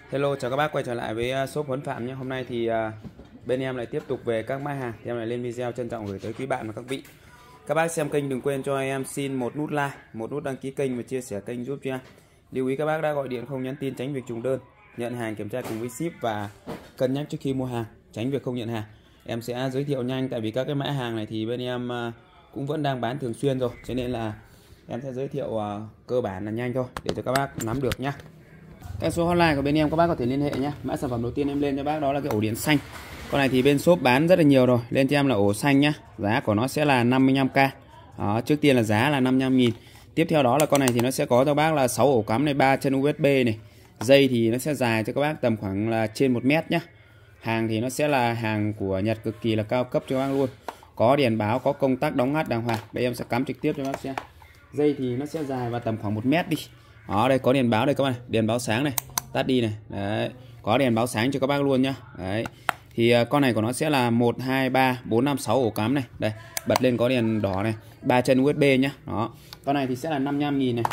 Hello, chào các bác quay trở lại với shop Huấn Phạm nhé. Hôm nay thì bên em lại tiếp tục về các mã hàng. Em lại lên video trân trọng gửi tới quý bạn và các vị. Các bác xem kênh đừng quên cho em xin một nút like, một nút đăng ký kênh và chia sẻ kênh giúp cho em. Lưu ý các bác đã gọi điện không nhắn tin tránh việc trùng đơn, nhận hàng kiểm tra cùng với ship và cân nhắc trước khi mua hàng, tránh việc không nhận hàng. Em sẽ giới thiệu nhanh tại vì các cái mã hàng này thì bên em cũng vẫn đang bán thường xuyên rồi, cho nên là em sẽ giới thiệu cơ bản là nhanh thôi để cho các bác nắm được nhé. Các số hotline của bên em các bác có thể liên hệ nhé. Mã sản phẩm đầu tiên em lên cho bác đó là cái ổ điện xanh. Con này thì bên shop bán rất là nhiều rồi. Lên cho em là ổ xanh nhá. Giá của nó sẽ là 55k. Đó, trước tiên là giá là 55.000. Tiếp theo đó là con này thì nó sẽ có cho bác là 6 ổ cắm này, 3 chân USB này. Dây thì nó sẽ dài cho các bác tầm khoảng là trên 1 mét nhá. Hàng thì nó sẽ là hàng của Nhật cực kỳ là cao cấp cho bác luôn. Có đèn báo, có công tắc đóng ngắt đàng hoàng. Đây em sẽ cắm trực tiếp cho bác xem. Dây thì nó sẽ dài và tầm khoảng 1 mét đi. Đó, đây có đèn báo đây các bạn này, đèn báo sáng này, tắt đi này. Đấy, có đèn báo sáng cho các bác luôn nhá. Đấy. Thì con này của nó sẽ là 1 2 3 4 5 6 ổ cắm này. Đây, bật lên có đèn đỏ này, 3 chân USB nhá. Đó. Con này thì sẽ là 55.000 này.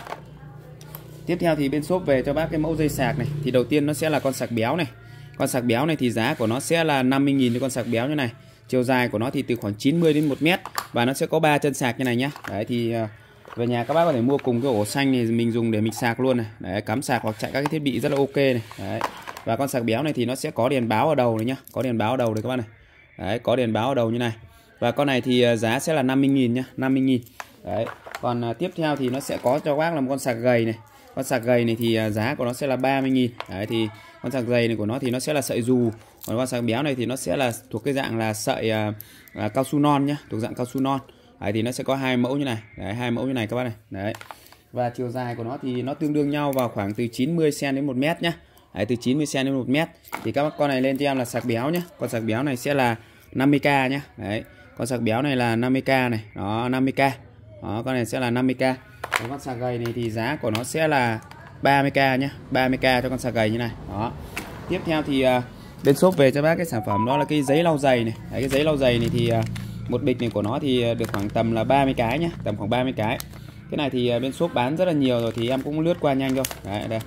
Tiếp theo thì bên shop về cho bác cái mẫu dây sạc này. Thì đầu tiên nó sẽ là con sạc béo này. Con sạc béo này thì giá của nó sẽ là 50.000 cho con sạc béo như này. Chiều dài của nó thì từ khoảng 90 đến 1 mét và nó sẽ có 3 chân sạc như này nhá. Đấy thì về nhà các bác có thể mua cùng cái ổ xanh này mình dùng để mình sạc luôn này. Đấy, cắm sạc hoặc chạy các cái thiết bị rất là ok này. Đấy. Và con sạc béo này thì nó sẽ có đèn báo ở đầu này nhá. Có đèn báo ở đầu đây các bác này. Đấy, có đèn báo ở đầu như này. Và con này thì giá sẽ là 50.000 nhá, 50.000. Đấy. Còn tiếp theo thì nó sẽ có cho bác là một con sạc gầy này. Con sạc gầy này thì giá của nó sẽ là 30.000. Đấy thì con sạc gầy này của nó thì nó sẽ là sợi dù. Còn con sạc béo này thì nó sẽ là thuộc cái dạng là sợi cao su non nhá, thuộc dạng cao su non. Đấy thì nó sẽ có hai mẫu như này. Đấy, hai mẫu như này các bác này. Đấy. Và chiều dài của nó thì nó tương đương nhau vào khoảng từ 90 cm đến 1 mét nhá. Đấy, từ 90 cm đến 1 mét. Thì các bác con này lên cho em là sạc béo nhá. Con sạc béo này sẽ là 50k nhá. Đấy. Con sạc béo này là 50k này. Đó, 50k. Đó, con này sẽ là 50k. Còn con sạc gầy này thì giá của nó sẽ là 30k nhá. 30k cho con sạc gầy như này. Đó. Tiếp theo thì bên shop về cho bác cái sản phẩm đó là cái giấy lau giày này. Đấy, cái giấy lau giày này thì một bịch này của nó thì được khoảng tầm là 30 cái nhá, tầm khoảng 30 cái. Cái này thì bên shop bán rất là nhiều rồi thì em cũng lướt qua nhanh thôi. Đấy, đây.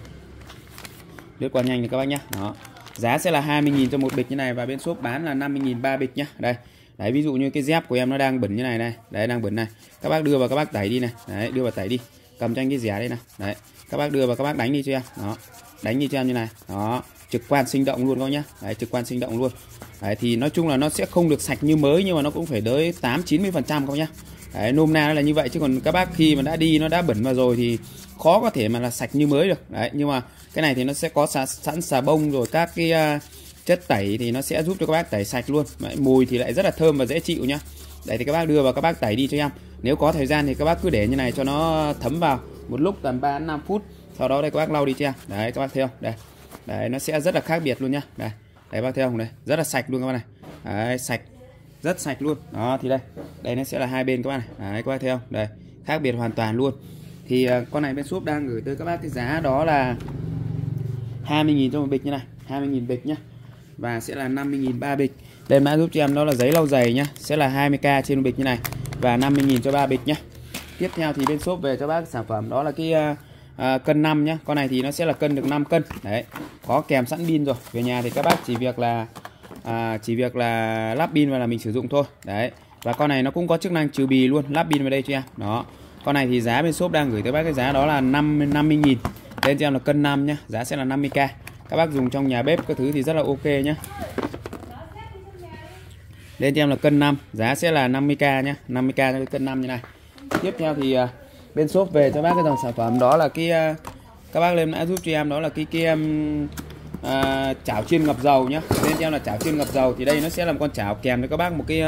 Lướt qua nhanh thì các bác nhá. Đó. Giá sẽ là 20.000 cho một bịch như này và bên shop bán là 50.000 3 bịch nhá. Đây. Đấy, ví dụ như cái dép của em nó đang bẩn như này này. Đấy, đang bẩn này. Các bác đưa vào các bác tẩy đi này. Đấy, đưa vào tẩy đi. Cầm cho anh cái rẻ đây này. Đấy. Các bác đưa vào các bác đánh đi cho em. Đó. Đánh đi cho em như này. Đó. Trực quan sinh động luôn các nhá. Đấy, trực quan sinh động luôn. Đấy, thì nói chung là nó sẽ không được sạch như mới nhưng mà nó cũng phải tới 8-90% các nhá. Đấy, nôm na nó là như vậy chứ còn các bác khi mà đã đi nó đã bẩn vào rồi thì khó có thể mà là sạch như mới được. Đấy, nhưng mà cái này thì nó sẽ có sẵn xà bông rồi các cái chất tẩy thì nó sẽ giúp cho các bác tẩy sạch luôn. Đấy, mùi thì lại rất là thơm và dễ chịu nhá. Đấy thì các bác đưa vào các bác tẩy đi cho em. Nếu có thời gian thì các bác cứ để như này cho nó thấm vào một lúc tầm 3-5 phút. Sau đó đây các bác lau đi cho em. Đấy các bác thấy không? Đây. Đấy, nó sẽ rất là khác biệt luôn nhá. Đây. Đấy bác thấy không? Đây, rất là sạch luôn các bác này. Đấy, sạch. Rất sạch luôn. Đó thì đây. Đây nó sẽ là hai bên các bác này. Đấy các bác thấy không? Đây, khác biệt hoàn toàn luôn. Thì con này bên shop đang gửi tới các bác cái giá đó là 20.000 cho một bịch như này, 20.000 bịch nhá. Và sẽ là 50.000 3 bịch. Đây mã giúp cho em đó là giấy lau giày nhá, sẽ là 20k trên một bịch như này và 50.000 cho 3 bịch nhá. Tiếp theo thì bên shop về cho bác sản phẩm đó là cái cân 5 nhá. Con này thì nó sẽ là cân được 5 cân. Đấy, có kèm sẵn pin rồi. Về nhà thì các bác chỉ việc là lắp pin vào là mình sử dụng thôi. Đấy. Và con này nó cũng có chức năng trừ bì luôn, lắp pin vào đây cho em. Đó. Con này thì giá bên shop đang gửi tới bác cái giá đó là 50.000. Lên cho em là cân 5 nhá, giá sẽ là 50k. Các bác dùng trong nhà bếp các thứ thì rất là ok nhá. Lên cho em là cân 5, giá sẽ là 50k nhá, 50k cho cái cân 5 như này. Tiếp theo thì bên shop về cho bác cái dòng sản phẩm đó là cái các bác lên đã giúp cho em đó là cái chảo chiên ngập dầu nhá. Lên cho em là chảo chiên ngập dầu thì đây nó sẽ là một con chảo kèm với các bác một cái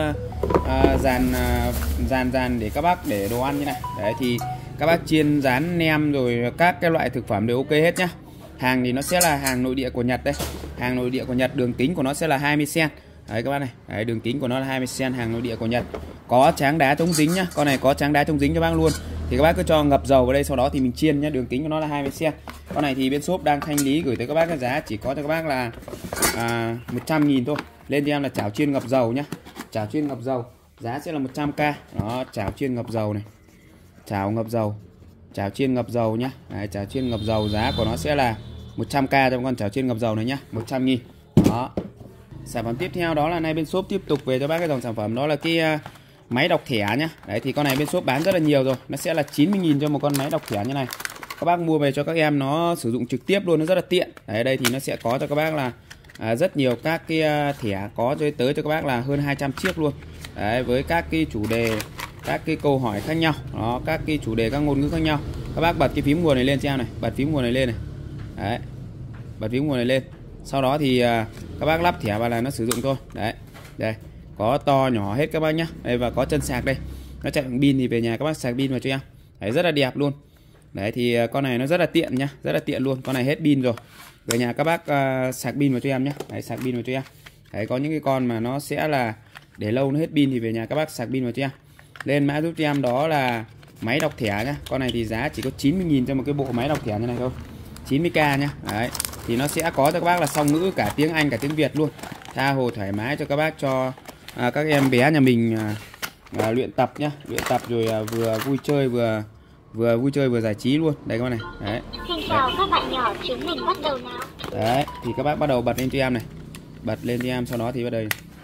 dàn để các bác để đồ ăn như này. Đấy thì các bác chiên rán nem rồi các cái loại thực phẩm đều ok hết nhá. Hàng thì nó sẽ là hàng nội địa của Nhật đây. Hàng nội địa của Nhật, đường kính của nó sẽ là 20 cm. Đấy các bác này. Đấy, đường kính của nó là 20 cm, hàng nội địa của Nhật. Có tráng đá chống dính nhá. Con này có tráng đá chống dính cho bác luôn. Thì các bác cứ cho ngập dầu vào đây sau đó thì mình chiên nhá, đường kính của nó là 20 cm. Con này thì bên shop đang thanh lý gửi tới các bác cái giá chỉ có cho các bác là 100.000 thôi. Lên cho em là chảo chiên ngập dầu nhá. Chảo chiên ngập dầu, giá sẽ là 100k. Đó, chảo chiên ngập dầu này. Chảo ngập dầu. Chảo chiên ngập dầu nhá. Đấy, chảo chiên ngập dầu giá của nó sẽ là 100k cho con chảo chiên ngập dầu này nhá, 100.000. Đó. Sản phẩm tiếp theo đó là nay bên shop tiếp tục về cho bác cái dòng sản phẩm đó là cái máy đọc thẻ nhá. Đấy thì con này bên shop bán rất là nhiều rồi, nó sẽ là 90.000 cho một con máy đọc thẻ như này. Các bác mua về cho các em nó sử dụng trực tiếp luôn, nó rất là tiện. Đấy, đây thì nó sẽ có cho các bác là rất nhiều các cái thẻ, có tới cho các bác là hơn 200 chiếc luôn. Đấy, với các cái chủ đề, các cái câu hỏi khác nhau, đó, các cái chủ đề, các ngôn ngữ khác nhau. Các bác bật cái phím nguồn này lên cho em này, bật phím nguồn này lên này. Đấy, bật phím nguồn này lên. Sau đó thì các bác lắp thẻ vào là nó sử dụng thôi. Đấy, đây có to nhỏ hết các bác nhá. Đây, và có chân sạc đây, nó chạy bằng pin thì về nhà các bác sạc pin vào cho em. Đấy, rất là đẹp luôn. Đấy thì con này nó rất là tiện nhá, rất là tiện luôn. Con này hết pin rồi, về nhà các bác sạc pin vào cho em nhé. Đấy, sạc pin vào cho em. Đấy, có những cái con mà nó sẽ là để lâu nó hết pin thì về nhà các bác sạc pin vào cho em. Lên mã giúp cho em đó là máy đọc thẻ nhá. Con này thì giá chỉ có 90.000 cho một cái bộ máy đọc thẻ như này thôi, 90k nhá. Đấy thì nó sẽ có cho các bác là song ngữ cả tiếng Anh cả tiếng Việt luôn, tha hồ thoải mái cho các bác, cho các em bé nhà mình luyện tập nhá, luyện tập rồi vừa vui chơi vừa giải trí luôn. Đây các bạn này. Đấy. Xin chào các bạn nhỏ, chúng mình bắt đầu nào. Đấy thì các bác bắt đầu bật lên cho em này, bật lên cho em, sau đó thì bắt đầu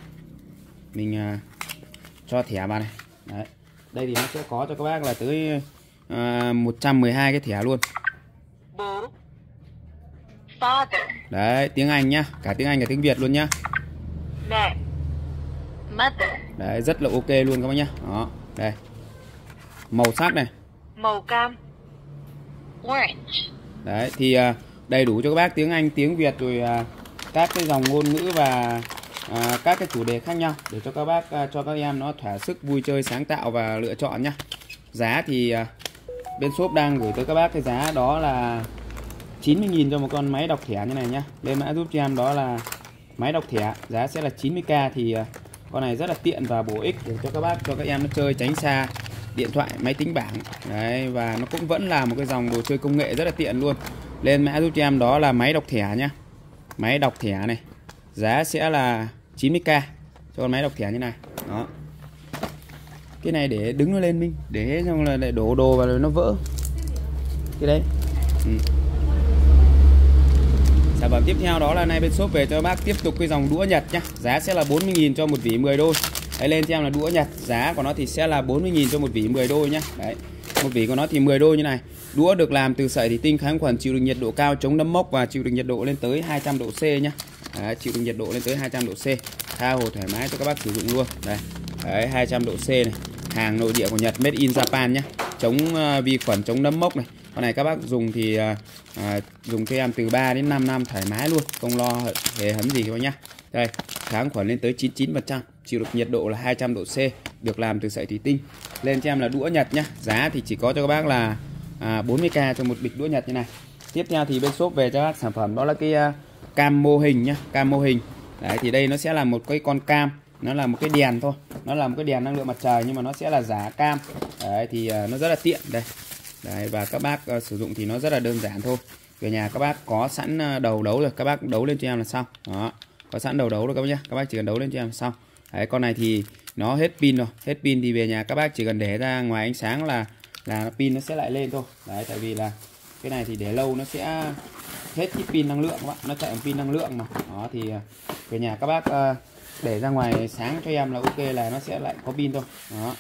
mình cho thẻ vào này. Đấy, đây thì nó sẽ có cho các bác là tới 112 cái thẻ luôn. Bố, father. Đấy, tiếng Anh nhá, cả tiếng Anh cả tiếng Việt luôn nhá. Mẹ, mother. Đấy, rất là ok luôn các bác nhá. Đó, đây màu sắc này, màu cam, orange. đấy thì đầy đủ cho các bác tiếng Anh, tiếng Việt rồi các cái dòng ngôn ngữ và các cái chủ đề khác nhau để cho các bác, cho các em nó thỏa sức vui chơi sáng tạo và lựa chọn nhá. Giá thì bên shop đang gửi tới các bác cái giá đó là 90.000 cho một con máy đọc thẻ như này nhá. Lên mã giúp cho em đó là máy đọc thẻ, giá sẽ là 90k. Thì con này rất là tiện và bổ ích để cho các bác, cho các em nó chơi tránh xa điện thoại, máy tính bảng. Đấy, và nó cũng vẫn là một cái dòng đồ chơi công nghệ rất là tiện luôn. Lên mã giúp cho em đó là máy đọc thẻ nhá. Máy đọc thẻ này, giá sẽ là 90k cho con máy đọc thẻ như này. Đó. Cái này để đứng nó lên Minh, để xong là để đổ đồ vào rồi nó vỡ. Cái đấy. Sản phẩm tiếp theo đó là nay bên shop về cho bác tiếp tục cái dòng đũa Nhật nhá. Giá sẽ là 40.000 cho một vỉ 10 đôi. Đấy, lên cho em là đũa Nhật, giá của nó thì sẽ là 40.000 cho một vỉ 10 đôi nhá. Đấy. Một vỉ của nó thì 10 đôi như này. Đũa được làm từ sợi thủy tinh kháng khuẩn, chịu được nhiệt độ cao, chống nấm mốc và chịu được nhiệt độ lên tới 200 độ C nhá. Đấy, chịu được nhiệt độ lên tới 200 độ C. Tha hồ thoải mái cho các bác sử dụng luôn. Đây. Đấy, 200 độ C này. Hàng nội địa của Nhật, made in Japan nhá. Chống vi khuẩn, chống nấm mốc này. Con này các bác dùng thì dùng cho em từ 3 đến 5 năm thoải mái luôn, không lo hề hấn gì các bác nhá. Đây, kháng khuẩn lên tới 99%, chịu được nhiệt độ là 200 độ C, được làm từ sợi thủy tinh. Lên cho em là đũa Nhật nhá. Giá thì chỉ có cho các bác là 40k cho một bịch đũa Nhật như này. Tiếp theo thì bên shop về cho các sản phẩm đó là cái cam mô hình nhá, cam mô hình. Đấy thì đây nó sẽ là một cái con cam, nó là một cái đèn thôi, nó là một cái đèn năng lượng mặt trời nhưng mà nó sẽ là giả cam. Đấy thì nó rất là tiện đây. Đấy, và các bác sử dụng thì nó rất là đơn giản thôi. Về nhà các bác có sẵn đầu đấu rồi, các bác đấu lên cho em là xong. Đó, có sẵn đầu đấu rồi các bác nhé, các bác chỉ cần đấu lên cho em là xong. Đấy, con này thì nó hết pin rồi, hết pin thì về nhà các bác chỉ cần để ra ngoài ánh sáng là pin nó sẽ lại lên thôi. Đấy, tại vì là cái này thì để lâu nó sẽ hết cái pin năng lượng các bạn, nó chạy bằng pin năng lượng mà. Đó thì về nhà các bác để ra ngoài sáng cho em là ok, là nó sẽ lại có pin thôi. Đó,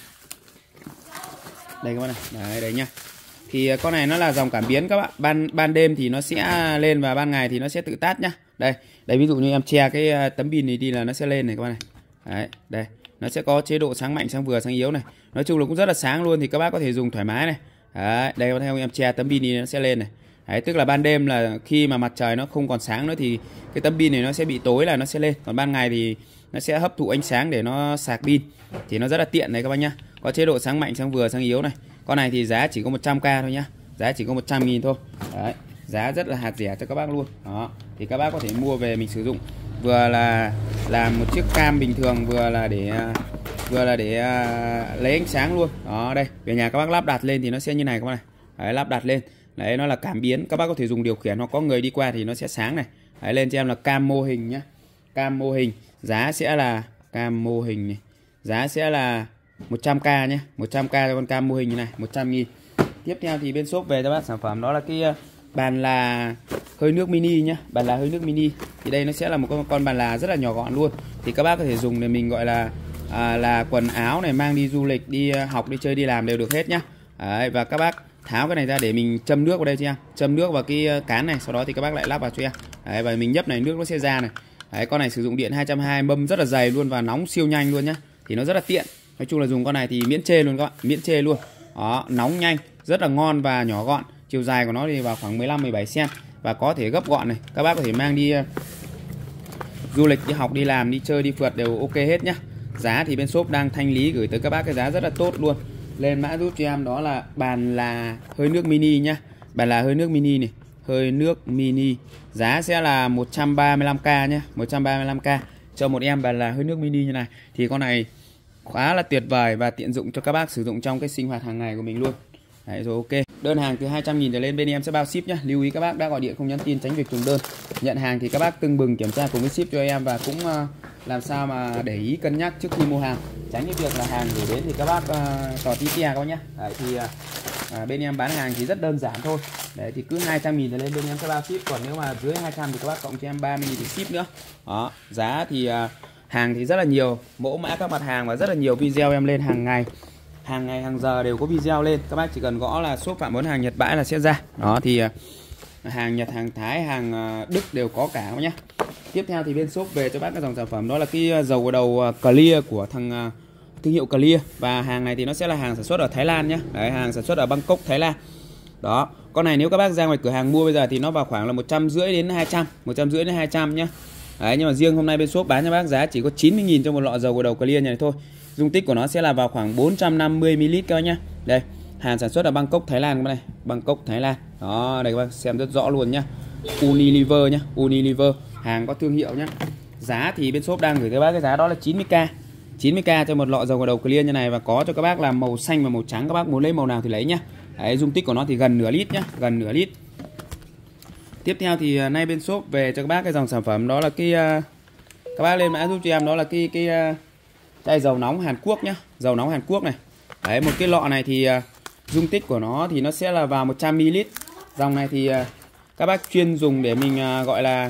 đây các bạn này, đấy nhá. Thì con này nó là dòng cảm biến các bạn, ban đêm thì nó sẽ lên và ban ngày thì nó sẽ tự tắt nhá. Đây ví dụ như em che cái tấm pin này đi là nó sẽ lên này các bạn này. Đấy, đây nó sẽ có chế độ sáng mạnh, sáng vừa, sáng yếu này. Nói chung là cũng rất là sáng luôn, thì các bác có thể dùng thoải mái này. Đấy, đây có theo em che tấm pin đi nó sẽ lên này. Đấy, tức là ban đêm là khi mà mặt trời nó không còn sáng nữa thì cái tấm pin này nó sẽ bị tối là nó sẽ lên. Còn ban ngày thì nó sẽ hấp thụ ánh sáng để nó sạc pin. Thì nó rất là tiện này các bác nhá. Có chế độ sáng mạnh, sáng vừa, sáng yếu này. Con này thì giá chỉ có 100k thôi nhá. Giá chỉ có 100.000 thôi. Đấy, giá rất là hạt rẻ cho các bác luôn. Đó, thì các bác có thể mua về mình sử dụng. Vừa là làm một chiếc cam bình thường, vừa là để lấy ánh sáng luôn. Đó, đây, về nhà các bác lắp đặt lên thì nó sẽ như này các bác này. Đấy, lắp đặt lên. Đấy, nó là cảm biến, các bác có thể dùng điều khiển, hoặc có người đi qua thì nó sẽ sáng này. Đấy, lên cho em là cam mô hình nhá. Cam mô hình, giá sẽ là cam mô hình này. Giá sẽ là 100k nhé, 100k cho con cam mô hình như này, 100.000. Tiếp theo thì bên shop về cho bác sản phẩm đó là cái bàn là hơi nước mini nhá, bàn là hơi nước mini. Thì đây nó sẽ là một con bàn là rất là nhỏ gọn luôn. Thì các bác có thể dùng để mình gọi là quần áo này, mang đi du lịch, đi học, đi chơi, đi làm đều được hết nhá. Đấy, và các bác tháo cái này ra để mình châm nước vào đây cho em, châm nước vào cái cán này, sau đó thì các bác lại lắp vào cho em. Đấy, và mình nhấp này, nước nó sẽ ra này. Đấy, con này sử dụng điện 220, mâm rất là dày luôn và nóng siêu nhanh luôn nhá. Thì nó rất là tiện. Nói chung là dùng con này thì miễn chê luôn các bạn, miễn chê luôn. Đó, nóng nhanh, rất là ngon và nhỏ gọn. Chiều dài của nó thì vào khoảng 15-17 cm và có thể gấp gọn này. Các bác có thể mang đi du lịch, đi học, đi làm, đi chơi, đi phượt đều ok hết nhá. Giá thì bên shop đang thanh lý gửi tới các bác cái giá rất là tốt luôn. Lên mã giúp cho em đó là bàn là hơi nước mini nhá. Bàn là hơi nước mini này, hơi nước mini. Giá sẽ là 135k nhá, 135k cho một em bàn là hơi nước mini như này. Thì con này khá là tuyệt vời và tiện dụng cho các bác sử dụng trong cái sinh hoạt hàng ngày của mình luôn. Đấy, rồi ok. Đơn hàng từ 200.000 trở lên bên em sẽ bao ship nhá. Lưu ý các bác đã gọi điện không nhắn tin tránh việc trùng đơn. Nhận hàng thì các bác tưng bừng kiểm tra cùng với ship cho em và cũng làm sao mà để ý cân nhắc trước khi mua hàng, tránh cái việc là hàng gửi đến thì các bác tỏ tí tia các bác nhá. Đấy, thì bên em bán hàng thì rất đơn giản thôi. Đấy, thì cứ 200.000 trở lên bên em sẽ bao ship, còn nếu mà dưới 200 thì các bác cộng cho em 30.000 thì ship nữa. Đó, giá thì hàng thì rất là nhiều, mẫu mã các mặt hàng và rất là nhiều video em lên hàng ngày. Hàng ngày hàng giờ đều có video lên. Các bác chỉ cần gõ là shop Phạm Món Hàng Nhật Bãi là sẽ ra. Đó thì hàng Nhật, hàng Thái, hàng Đức đều có cả nhé. Tiếp theo thì bên shop về cho bác cái dòng sản phẩm đó là cái dầu gội đầu Clear của thằng thương hiệu Clear. Và hàng này thì nó sẽ là hàng sản xuất ở Thái Lan nhé. Đấy, hàng sản xuất ở Bangkok, Thái Lan. Đó, con này nếu các bác ra ngoài cửa hàng mua bây giờ thì nó vào khoảng là 150 đến 200, 150 đến 200 nhé. Đấy, nhưng mà riêng hôm nay bên shop bán cho bác giá chỉ có 90.000 cho một lọ dầu gội đầu Clear này thôi. Dung tích của nó sẽ là vào khoảng 450ml các bác nhá. Đây, hàng sản xuất ở Bangkok, Thái Lan các bác này, Bangkok, Thái Lan. Đó, đây các bác xem rất rõ luôn nhá. Unilever nhá, Unilever, hàng có thương hiệu nhá. Giá thì bên shop đang gửi tới bác cái giá đó là 90k. 90k cho một lọ dầu gội đầu Clear như này và có cho các bác là màu xanh và màu trắng, các bác muốn lấy màu nào thì lấy nhá. Đấy, dung tích của nó thì gần nửa lít nhá, gần nửa lít. Tiếp theo thì nay bên shop về cho các bác cái dòng sản phẩm đó là cái các bác lên mã giúp cho em đó là cái chai dầu nóng Hàn Quốc nhá, dầu nóng Hàn Quốc này. Đấy, một cái lọ này thì dung tích của nó thì nó sẽ là vào 100ml. Dòng này thì các bác chuyên dùng để mình gọi là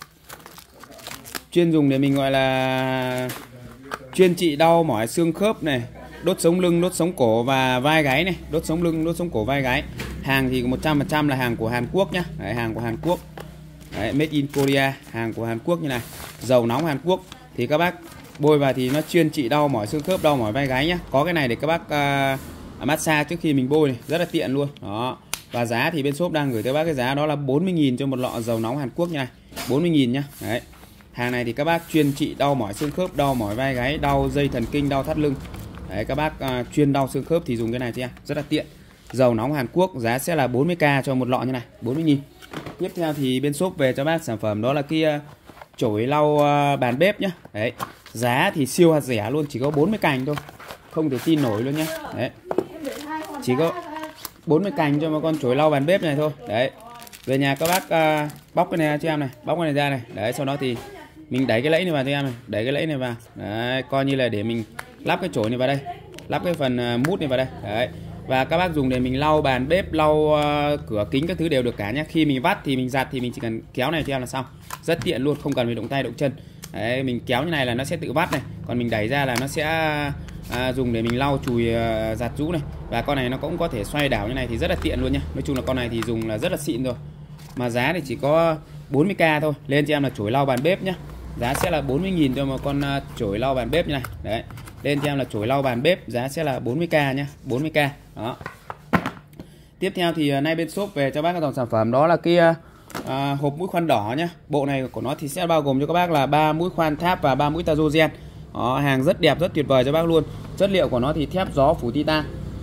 chuyên trị đau mỏi xương khớp này, đốt sống lưng, đốt sống cổ và vai gáy này, đốt sống lưng, đốt sống cổ, vai gáy. Hàng thì 100% là hàng của Hàn Quốc nhá. Đấy, hàng của Hàn Quốc. Đấy, made in Korea, hàng của Hàn Quốc như này. Dầu nóng Hàn Quốc thì các bác bôi vào thì nó chuyên trị đau mỏi xương khớp, đau mỏi vai gáy nhá. Có cái này để các bác massage trước khi mình bôi này, rất là tiện luôn. Đó. Và giá thì bên shop đang gửi tới bác cái giá đó là 40.000 cho một lọ dầu nóng Hàn Quốc như này. 40.000 nhá. Đấy. Hàng này thì các bác chuyên trị đau mỏi xương khớp, đau mỏi vai gáy, đau dây thần kinh, đau thắt lưng. Đấy, các bác chuyên đau xương khớp thì dùng cái này cho em, rất là tiện. Dầu nóng Hàn Quốc, giá sẽ là 40k cho một lọ như này, 40.000. Tiếp theo thì bên shop về cho bác sản phẩm đó là cái chổi lau bàn bếp nhá. Đấy, giá thì siêu hạt rẻ luôn, chỉ có 40 cành thôi, không thể tin nổi luôn nhá. Đấy, chỉ có 40 cành cho một con chổi lau bàn bếp này thôi. Đấy, về nhà các bác bóc cái này cho em này, bóc cái này ra này. Đấy, sau đó thì mình đẩy cái lẫy này vào cho em này, đẩy cái lẫy này vào. Đấy, coi như là để mình lắp cái chổi này vào đây, lắp cái phần mút này vào đây. Đấy, và các bác dùng để mình lau bàn bếp, lau cửa kính các thứ đều được cả nhé. Khi mình vắt thì mình giặt thì mình chỉ cần kéo này cho em là xong, rất tiện luôn, không cần phải động tay động chân. Đấy, mình kéo như này là nó sẽ tự vắt này, còn mình đẩy ra là nó sẽ dùng để mình lau chùi giặt giũ này. Và con này nó cũng có thể xoay đảo như này thì rất là tiện luôn nhá. Nói chung là con này thì dùng là rất là xịn rồi, mà giá thì chỉ có 40k thôi. Lên cho em là chổi lau bàn bếp nhá, giá sẽ là 40.000 cho một con chổi lau bàn bếp như này. Đấy, lên cho em là chổi lau bàn bếp, giá sẽ là 40k nhá, 40k. Đó. Tiếp theo thì nay bên shop về cho bác cái dòng sản phẩm đó là cái hộp mũi khoan đỏ nhá. Bộ này của nó thì sẽ bao gồm cho các bác là 3 mũi khoan tháp và 3 mũi Tazogen. Đó, hàng rất đẹp, rất tuyệt vời cho bác luôn. Chất liệu của nó thì thép gió phủ titan.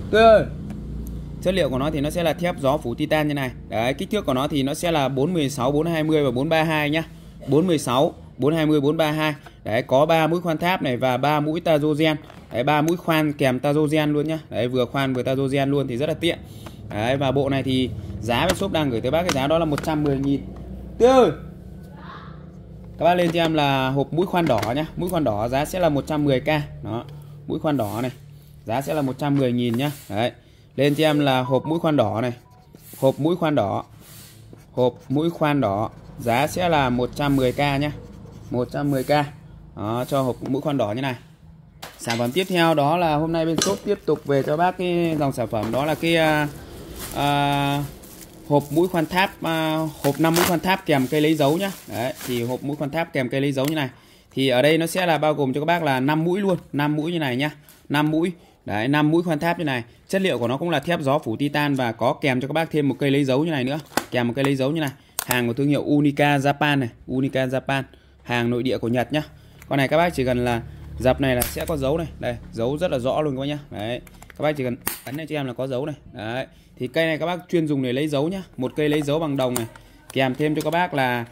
Chất liệu của nó thì nó sẽ là thép gió phủ titan như này. Đấy, kích thước của nó thì nó sẽ là 416, 420 và 432 nhá. 416, 420, 432. Đấy, có 3 mũi khoan tháp này và 3 mũi Tazogen. Đấy, 3 mũi khoan kèm Tazogen luôn nhá. Đấy, vừa khoan vừa Tazogen luôn thì rất là tiện. Đấy, và bộ này thì giá bên shop đang gửi tới bác cái giá đó là 110.000. Tư ơi, các bác lên cho em là hộp mũi khoan đỏ nhá. Mũi khoan đỏ giá sẽ là 110k. Đó, mũi khoan đỏ này giá sẽ là 110.000 nhá. Đấy, lên cho em là hộp mũi khoan đỏ này, hộp mũi khoan đỏ hộp mũi khoan đỏ, giá sẽ là 110k nhé, 110k. Đó, cho hộp mũi khoan đỏ như này. Sản phẩm tiếp theo đó là hôm nay bên shop tiếp tục về cho bác cái dòng sản phẩm đó là cái hộp mũi khoan tháp, hộp 5 mũi khoan tháp kèm cây lấy dấu nhá. Đấy, thì hộp mũi khoan tháp kèm cây lấy dấu như này. Thì ở đây nó sẽ là bao gồm cho các bác là 5 mũi luôn, 5 mũi như này nhá. 5 mũi. Đấy, 5 mũi khoan tháp như này. Chất liệu của nó cũng là thép gió phủ titan và có kèm cho các bác thêm một cây lấy dấu như này nữa. Kèm một cây lấy dấu như này. Hàng của thương hiệu Unica Japan này, Unica Japan, hàng nội địa của Nhật nhá. Con này các bác chỉ cần là dập này là sẽ có dấu này, đây, dấu rất là rõ luôn các bác nhá. Đấy, các bác chỉ cần ấn này cho em là có dấu này. Đấy, thì cây này các bác chuyên dùng để lấy dấu nhá. Một cây lấy dấu bằng đồng này, kèm thêm cho các bác là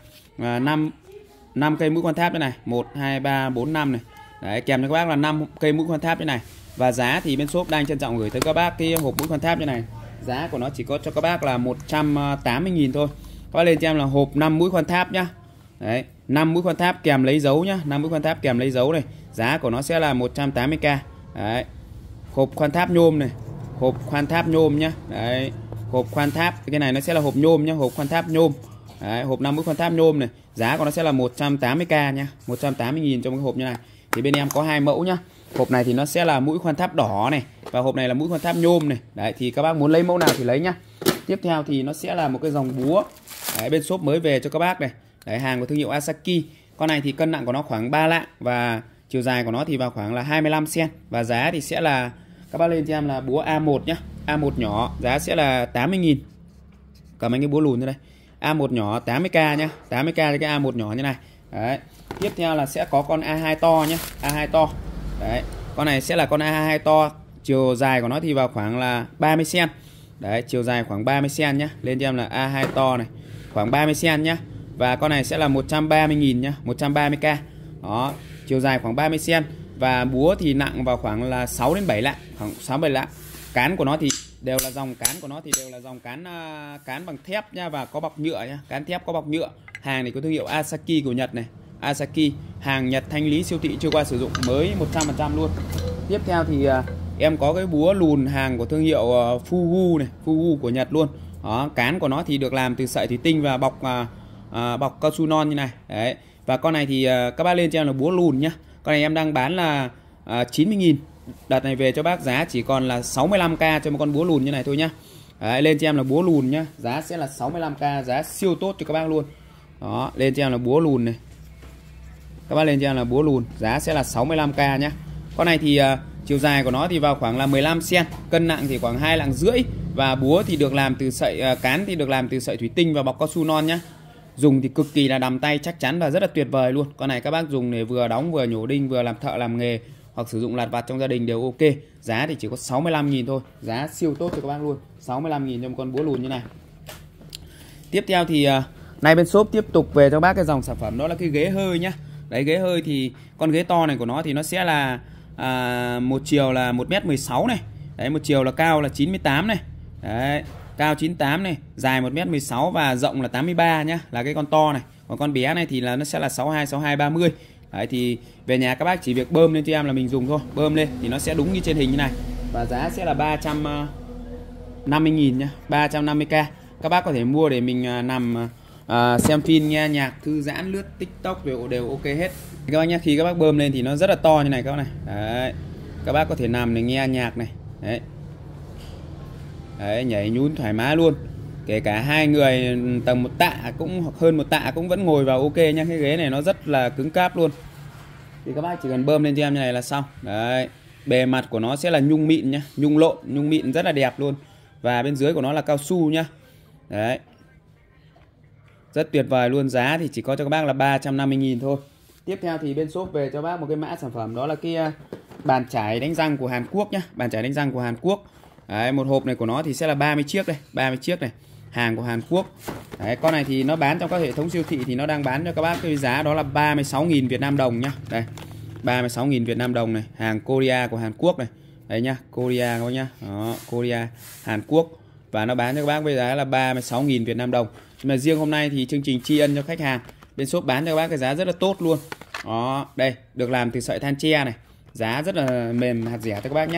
5 cây mũi khoan tháp như này, 1 2 3 4 5 này. Đấy, kèm cho các bác là 5 cây mũi khoan tháp như này. Và giá thì bên shop đang trân trọng gửi tới các bác cái hộp mũi khoan tháp như này. Giá của nó chỉ có cho các bác là 180.000 thôi. Các bác lên cho em là hộp 5 mũi khoan tháp nhá. Đấy, 5 mũi khoan tháp kèm lấy dấu nhá, 5 mũi khoan tháp kèm lấy dấu này. Giá của nó sẽ là 180k. Đấy. Hộp khoan tháp nhôm này, hộp khoan tháp nhôm nhá. Đấy, hộp khoan tháp, cái này nó sẽ là hộp nhôm nhá, hộp khoan tháp nhôm. Đấy, hộp 5 mũi khoan tháp nhôm này, giá của nó sẽ là 180k nhá, 180.000 trong cái hộp như này. Thì bên em có hai mẫu nhá. Hộp này thì nó sẽ là mũi khoan tháp đỏ này, và hộp này là mũi khoan tháp nhôm này. Đấy, thì các bác muốn lấy mẫu nào thì lấy nhá. Tiếp theo thì nó sẽ là một cái dòng búa. Đấy, bên shop mới về cho các bác này. Đấy, hàng của thương hiệu Asaki. Con này thì cân nặng của nó khoảng 3 lạng và chiều dài của nó thì vào khoảng là 25 cm. Và giá thì sẽ là, các bác lên cho em là búa A1 nhá. A1 nhỏ giá sẽ là 80.000. Cầm anh cái búa lùn ra đây. A1 nhỏ 80k nhá, 80k cho cái A1 nhỏ như này. Đấy. Tiếp theo là sẽ có con A2 to nhá, A2 to. Đấy, con này sẽ là con A2 to, chiều dài của nó thì vào khoảng là 30 cm. Đấy, chiều dài khoảng 30 cm nhá. Lên cho em là A2 to này, khoảng 30 cm nhá. Và con này sẽ là 130.000 nhá, 130k. Đó, chiều dài khoảng 30 cm và búa thì nặng vào khoảng là 6 đến 7 lạng, khoảng 6 7 lạng. Cán của nó thì đều là dòng cán bằng thép nha và có bọc nhựa nhá, cán thép có bọc nhựa. Hàng này có thương hiệu Asaki của Nhật này. Asaki, hàng Nhật thanh lý siêu thị chưa qua sử dụng, mới 100% luôn. Tiếp theo thì em có cái búa lùn hàng của thương hiệu Fugu này, Fugu của Nhật luôn. Đó, cán của nó thì được làm từ sợi thủy tinh và bọc cao su non như này. Đấy. Và con này thì các bác lên cho em là búa lùn nhá. Con này em đang bán là 90.000. Đợt này về cho bác giá chỉ còn là 65k cho một con búa lùn như này thôi nhá. Đấy, lên cho em là búa lùn nhá, giá sẽ là 65k, giá siêu tốt cho các bác luôn. Đó, lên cho em là búa lùn này. Các bác lên cho em là búa lùn, giá sẽ là 65k nhá. Con này thì chiều dài của nó thì vào khoảng là 15 cm, cân nặng thì khoảng 2 lạng rưỡi và búa thì được làm từ sợi cán thì được làm từ sợi thủy tinh và bọc cao su non nhá. Dùng thì cực kỳ là đầm tay, chắc chắn và rất là tuyệt vời luôn. Con này các bác dùng để vừa đóng vừa nhổ đinh, vừa làm thợ làm nghề hoặc sử dụng lặt vặt trong gia đình đều ok. Giá thì chỉ có 65.000 thôi, giá siêu tốt cho các bác luôn. 65.000 cho một con búa lùn như này. Tiếp theo thì nay bên shop tiếp tục về cho bác cái dòng sản phẩm đó là cái ghế hơi nhá. Đấy, ghế hơi thì con ghế to này của nó thì nó sẽ là một chiều là 1m16 này. Đấy, một chiều là cao là 98 này. Đấy, cao 98 này, dài 1m16 và rộng là 83 nhá, là cái con to này. Còn con bé này thì là nó sẽ là 62, 30. Đấy, thì về nhà các bác chỉ việc bơm lên cho em là mình dùng thôi. Bơm lên thì nó sẽ đúng như trên hình như này. Và giá sẽ là 350.000 nhá, 350k. Các bác có thể mua để mình nằm xem phim, nghe nhạc, thư giãn, lướt TikTok đều ok hết. Các bác nhá, khi các bác bơm lên thì nó rất là to như này các bác này. Đấy, các bác có thể nằm để nghe nhạc này. Đấy. Đấy, nhảy nhún thoải mái luôn. Kể cả hai người tầm 1 tạ cũng hơn 1 tạ cũng vẫn ngồi vào ok nha. Cái ghế này nó rất là cứng cáp luôn. Thì các bác chỉ cần bơm lên cho em như này là xong. Đấy, bề mặt của nó sẽ là nhung mịn nhá, nhung lộn, nhung mịn rất là đẹp luôn. Và bên dưới của nó là cao su nhá. Đấy, rất tuyệt vời luôn. Giá thì chỉ có cho các bác là 350.000 thôi. Tiếp theo thì bên shop về cho bác một cái mã sản phẩm đó là cái bàn chải đánh răng của Hàn Quốc nhá. Bàn chải đánh răng của Hàn Quốc. Đấy, một hộp này của nó thì sẽ là 30 chiếc đây, 30 chiếc này, hàng của Hàn Quốc. Đấy, con này thì nó bán trong các hệ thống siêu thị thì nó đang bán cho các bác cái giá đó là 36.000 Việt Nam đồng nhá. Đây, 36.000 Việt Nam đồng này, hàng Korea của Hàn Quốc này. Đấy nhá, Korea các bác nhá. Đó, Korea, Hàn Quốc. Và nó bán cho các bác với giá là 36.000 Việt Nam đồng. Nhưng mà riêng hôm nay thì chương trình tri ân cho khách hàng, bên shop bán cho các bác cái giá rất là tốt luôn. Đó, đây, được làm từ sợi than tre này. Giá rất là mềm hạt dẻ cho các bác nhé.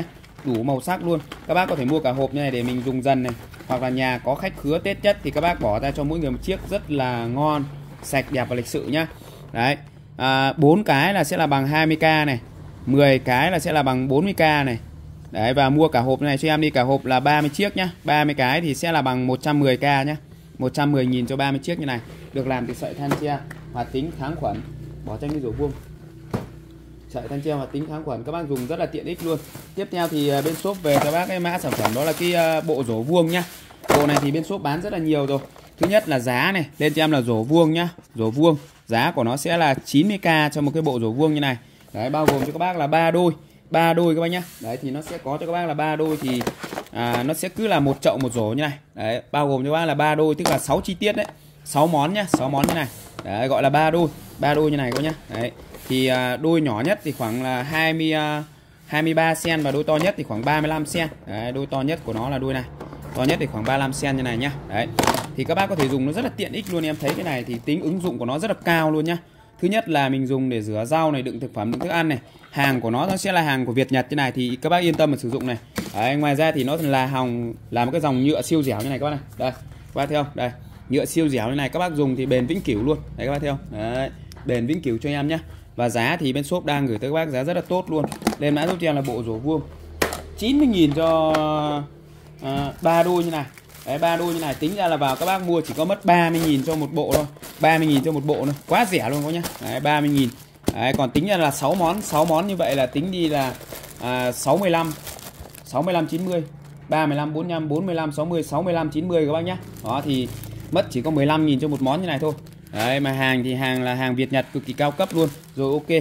đủ màu sắc luôn. Các bác có thể mua cả hộp như này để mình dùng dần này, hoặc là nhà có khách khứa Tết nhất thì các bác bỏ ra cho mỗi người một chiếc rất là ngon, sạch, đẹp và lịch sự nhá. Đấy, 4 cái là sẽ là bằng 20k này, 10 cái là sẽ là bằng 40k này. Đấy, và mua cả hộp này cho em đi, cả hộp là 30 chiếc nhá. 30 cái thì sẽ là bằng 110k nhá. 110.000 cho 30 chiếc như này. Được làm từ sợi than tre hoạt tính kháng khuẩn. Bỏ tranh cái rổ vuông. Sợi than tre hoạt tính kháng khuẩn, các bác dùng rất là tiện ích luôn. Tiếp theo thì bên shop về cho bác cái mã sản phẩm đó là cái bộ rổ vuông nhá. Bộ này thì bên shop bán rất là nhiều rồi. Thứ nhất là giá này, lên cho em là rổ vuông nhá. Rổ vuông, giá của nó sẽ là 90k cho một cái bộ rổ vuông như này. Đấy, bao gồm cho các bác là 3 đôi. 3 đôi các bác nhá. Đấy thì nó sẽ có cho các bác là 3 đôi thì nó sẽ cứ là một chậu một rổ như này. Đấy, bao gồm cho các bác là 3 đôi, tức là 6 chi tiết đấy. 6 món nhá, 6 món như này. Đấy, gọi là 3 đôi. 3 đôi như này các bác nhá. Đấy. Thì đôi nhỏ nhất thì khoảng là 23 cm và đôi to nhất thì khoảng 35 cm. Đấy, đôi to nhất của nó là đôi này. To nhất thì khoảng 35 cm như này nhá. Đấy. Thì các bác có thể dùng nó rất là tiện ích luôn, em thấy cái này thì tính ứng dụng của nó rất là cao luôn nhá. Thứ nhất là mình dùng để rửa rau này, đựng thực phẩm, đựng thức ăn này. Hàng của nó sẽ là hàng của Việt Nhật như này thì các bác yên tâm mà sử dụng này. Đấy, ngoài ra thì nó là một cái dòng nhựa siêu dẻo như này các bác này. Đây, các bác thấy không? Đây, nhựa siêu dẻo như này các bác dùng thì bền vĩnh cửu luôn. Đấy các bác thấy không? Đấy, bền vĩnh cửu cho em nhá. Và giá thì bên shop đang gửi tới các bác giá rất là tốt luôn. Lên mã giúp cho em là bộ rổ vuông 90.000 cho 3 đôi như này. Đấy, 3 đôi như này tính ra là vào các bác mua chỉ có mất 30.000 cho một bộ thôi. 30.000 cho một bộ thôi. Quá rẻ luôn các nhá. Đấy, 30.000. Đấy, còn tính ra là 6 món như vậy là tính đi là 65 90, 35 45 45 60 65 90 các bác nhá. Đó thì mất chỉ có 15.000 cho một món như này thôi. Đấy, mà hàng thì hàng là hàng Việt Nhật cực kỳ cao cấp luôn. Rồi, ok.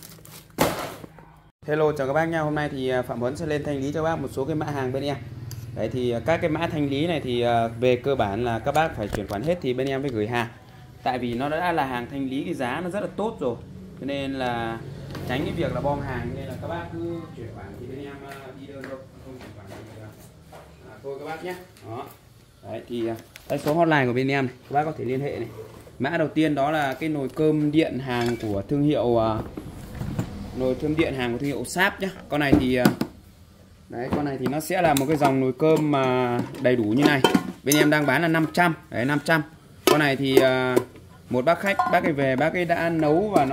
Hello, chào các bác nha. Hôm nay thì Phạm Huấn sẽ lên thanh lý cho các bác một số cái mã hàng bên em. Đấy thì các cái mã thanh lý này thì về cơ bản là các bác phải chuyển khoản hết thì bên em phải gửi hàng. Tại vì nó đã là hàng thanh lý, cái giá nó rất là tốt rồi. Cho nên là tránh cái việc là bom hàng, nên là các bác cứ chuyển khoản thì bên em đi đơn thôi, không chuyển khoản thì thôi các bác nhé. Đó. Đấy thì cái số hotline của bên em này, các bác có thể liên hệ này. Mã đầu tiên đó là cái nồi cơm điện hàng của thương hiệu Sáp nhá. Con này thì đấy, con này thì nó sẽ là một cái dòng nồi cơm mà đầy đủ như này. Bên em đang bán là 500. Đấy, 500. Con này thì một bác khách, bác ấy về, bác ấy đã nấu và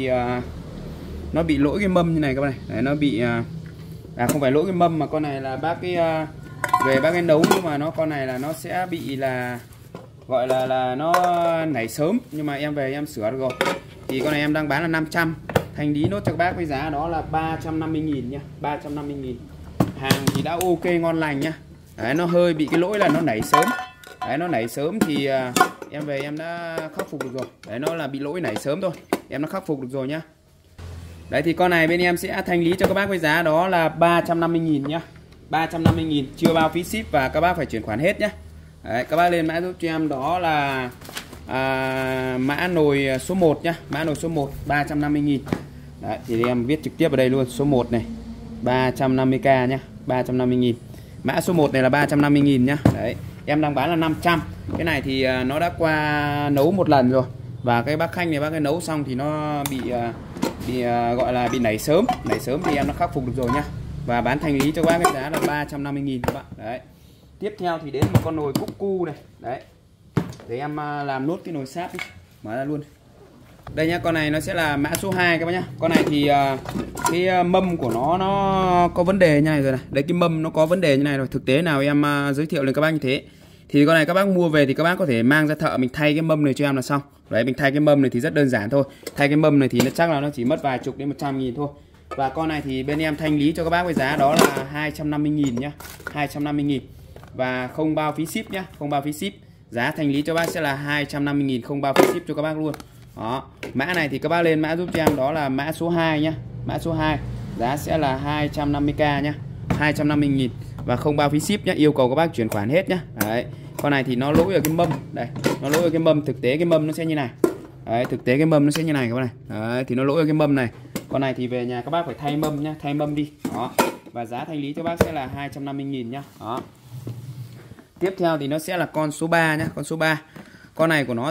nó bị lỗi cái mâm như này các bạn này. Đấy, nó bị không phải lỗi cái mâm mà con này là bác ấy về bác ấy nấu, nhưng mà con này là nó sẽ bị là gọi là nó nảy sớm, nhưng mà em về em sửa được rồi. Thì con này em đang bán là 500. Thanh lý nốt cho các bác với giá đó là 350.000 nha, 350.000. Hàng thì đã ok ngon lành nhá. Đấy, nó hơi bị cái lỗi là nó nảy sớm. Đấy, nó nảy sớm thì em về em đã khắc phục được rồi. Đấy, nó là bị lỗi nảy sớm thôi, em đã khắc phục được rồi nhá. Đấy thì con này bên em sẽ thanh lý cho các bác với giá đó là 350.000 nhá. 350.000 chưa bao phí ship và các bác phải chuyển khoản hết nhá. Đấy, các bác lên mã giúp cho em đó là mã nồi số 1 nhá. Mã nồi số 1 350.000. Đấy, thì em viết trực tiếp ở đây luôn, số 1 này 350k nhá, 350.000. Mã số 1 này là 350.000 nhá. Đấy, em đang bán là 500. Cái này thì nó đã qua nấu một lần rồi. Và cái bác khách này bác ấy nấu xong thì nó bị gọi là bị nảy sớm. Nảy sớm thì em nó khắc phục được rồi nhá. Và bán thanh lý cho bác cái giá là 350.000 các bạn. Đấy. Tiếp theo thì đến một con nồi cúc cu này. Đấy. Để em làm nốt cái nồi sáp đi. Mở ra luôn. Đây nhá, con này nó sẽ là mã số 2 các bác nhá. Con này thì cái mâm của nó có vấn đề như này rồi này. Đấy, cái mâm nó có vấn đề như này rồi. Thực tế nào em giới thiệu lên các bác như thế. Thì con này các bác mua về thì các bác có thể mang ra thợ mình thay cái mâm này cho em là xong. Đấy, mình thay cái mâm này thì rất đơn giản thôi. Thay cái mâm này thì nó chắc là nó chỉ mất vài chục đến 100.000 thôi. Và con này thì bên em thanh lý cho các bác với giá đó là 250.000 nhá. 250.000. Và không bao phí ship nhá, không bao phí ship. Giá thanh lý cho bác sẽ là 250.000 không bao phí ship cho các bác luôn. Đó. Mã này thì các bác lên mã giúp cho em đó là mã số 2 nhá. Mã số 2. Giá sẽ là 250k nhá. 250.000 và không bao phí ship nhá, yêu cầu các bác chuyển khoản hết nhá. Đấy. Con này thì nó lỗi ở cái mâm. Đây, nó lỗi ở cái mâm, thực tế cái mâm nó sẽ như này. Đấy, thực tế cái mâm nó sẽ như này các bác này. Đấy, thì nó lỗi ở cái mâm này. Con này thì về nhà các bác phải thay mâm nhá, thay mâm đi. Đó. Và giá thanh lý cho bác sẽ là 250.000 nhá. Đó. Tiếp theo thì nó sẽ là con số 3 nhá, con số 3. Con này của nó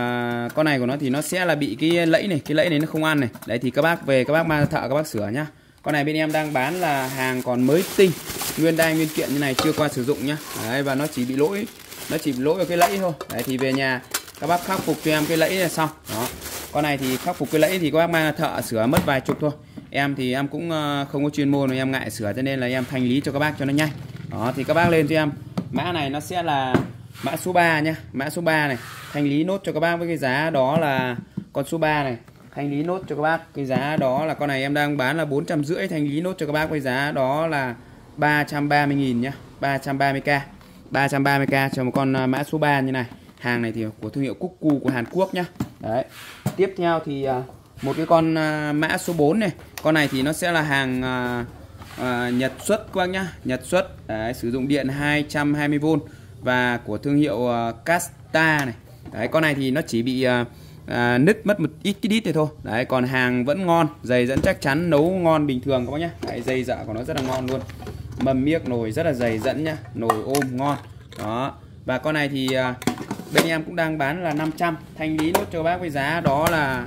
thì nó sẽ là bị cái lẫy này nó không ăn này. Đấy thì các bác về các bác mang thợ các bác sửa nhá. Con này bên em đang bán là hàng còn mới tinh, nguyên đai nguyên kiện như này, chưa qua sử dụng nhá. Đấy, và nó chỉ bị lỗi ở cái lẫy thôi. Đấy thì về nhà các bác khắc phục cho em cái lẫy là xong. Đó. Con này thì khắc phục cái lẫy thì các bác mang thợ sửa mất vài chục thôi. Em thì em cũng không có chuyên môn, em ngại sửa cho nên là em thanh lý cho các bác cho nó nhanh. Đó thì các bác lên cho em mã này, nó sẽ là mã số 3 nhá. Mã số 3 này thanh lý nốt cho các bác với cái giá đó là con số 3 này, thanh lý nốt cho các bác cái giá đó là con này em đang bán là 450, thanh lý nốt cho các bác với giá đó là 330.000 nhá. 330k 330k cho một con mã số 3 như này. Hàng này thì của thương hiệu Cuckoo của Hàn Quốc nhá. Đấy. Tiếp theo thì một cái con mã số 4 này. Con này thì nó sẽ là hàng Nhật xuất các bác nhá. Nhật xuất. Đấy, sử dụng điện 220V và của thương hiệu Casta này. Đấy, con này thì nó chỉ bị nứt mất một ít cái đít thì thôi. Đấy, còn hàng vẫn ngon, dày dẫn chắc chắn, nấu ngon bình thường các bác nhá. Đấy, dây dạ của nó rất là ngon luôn. Mâm miếc nồi rất là dày dẫn nhá, nồi ôm ngon. Đó. Và con này thì bên em cũng đang bán là 500, thanh lý nốt cho bác với giá đó là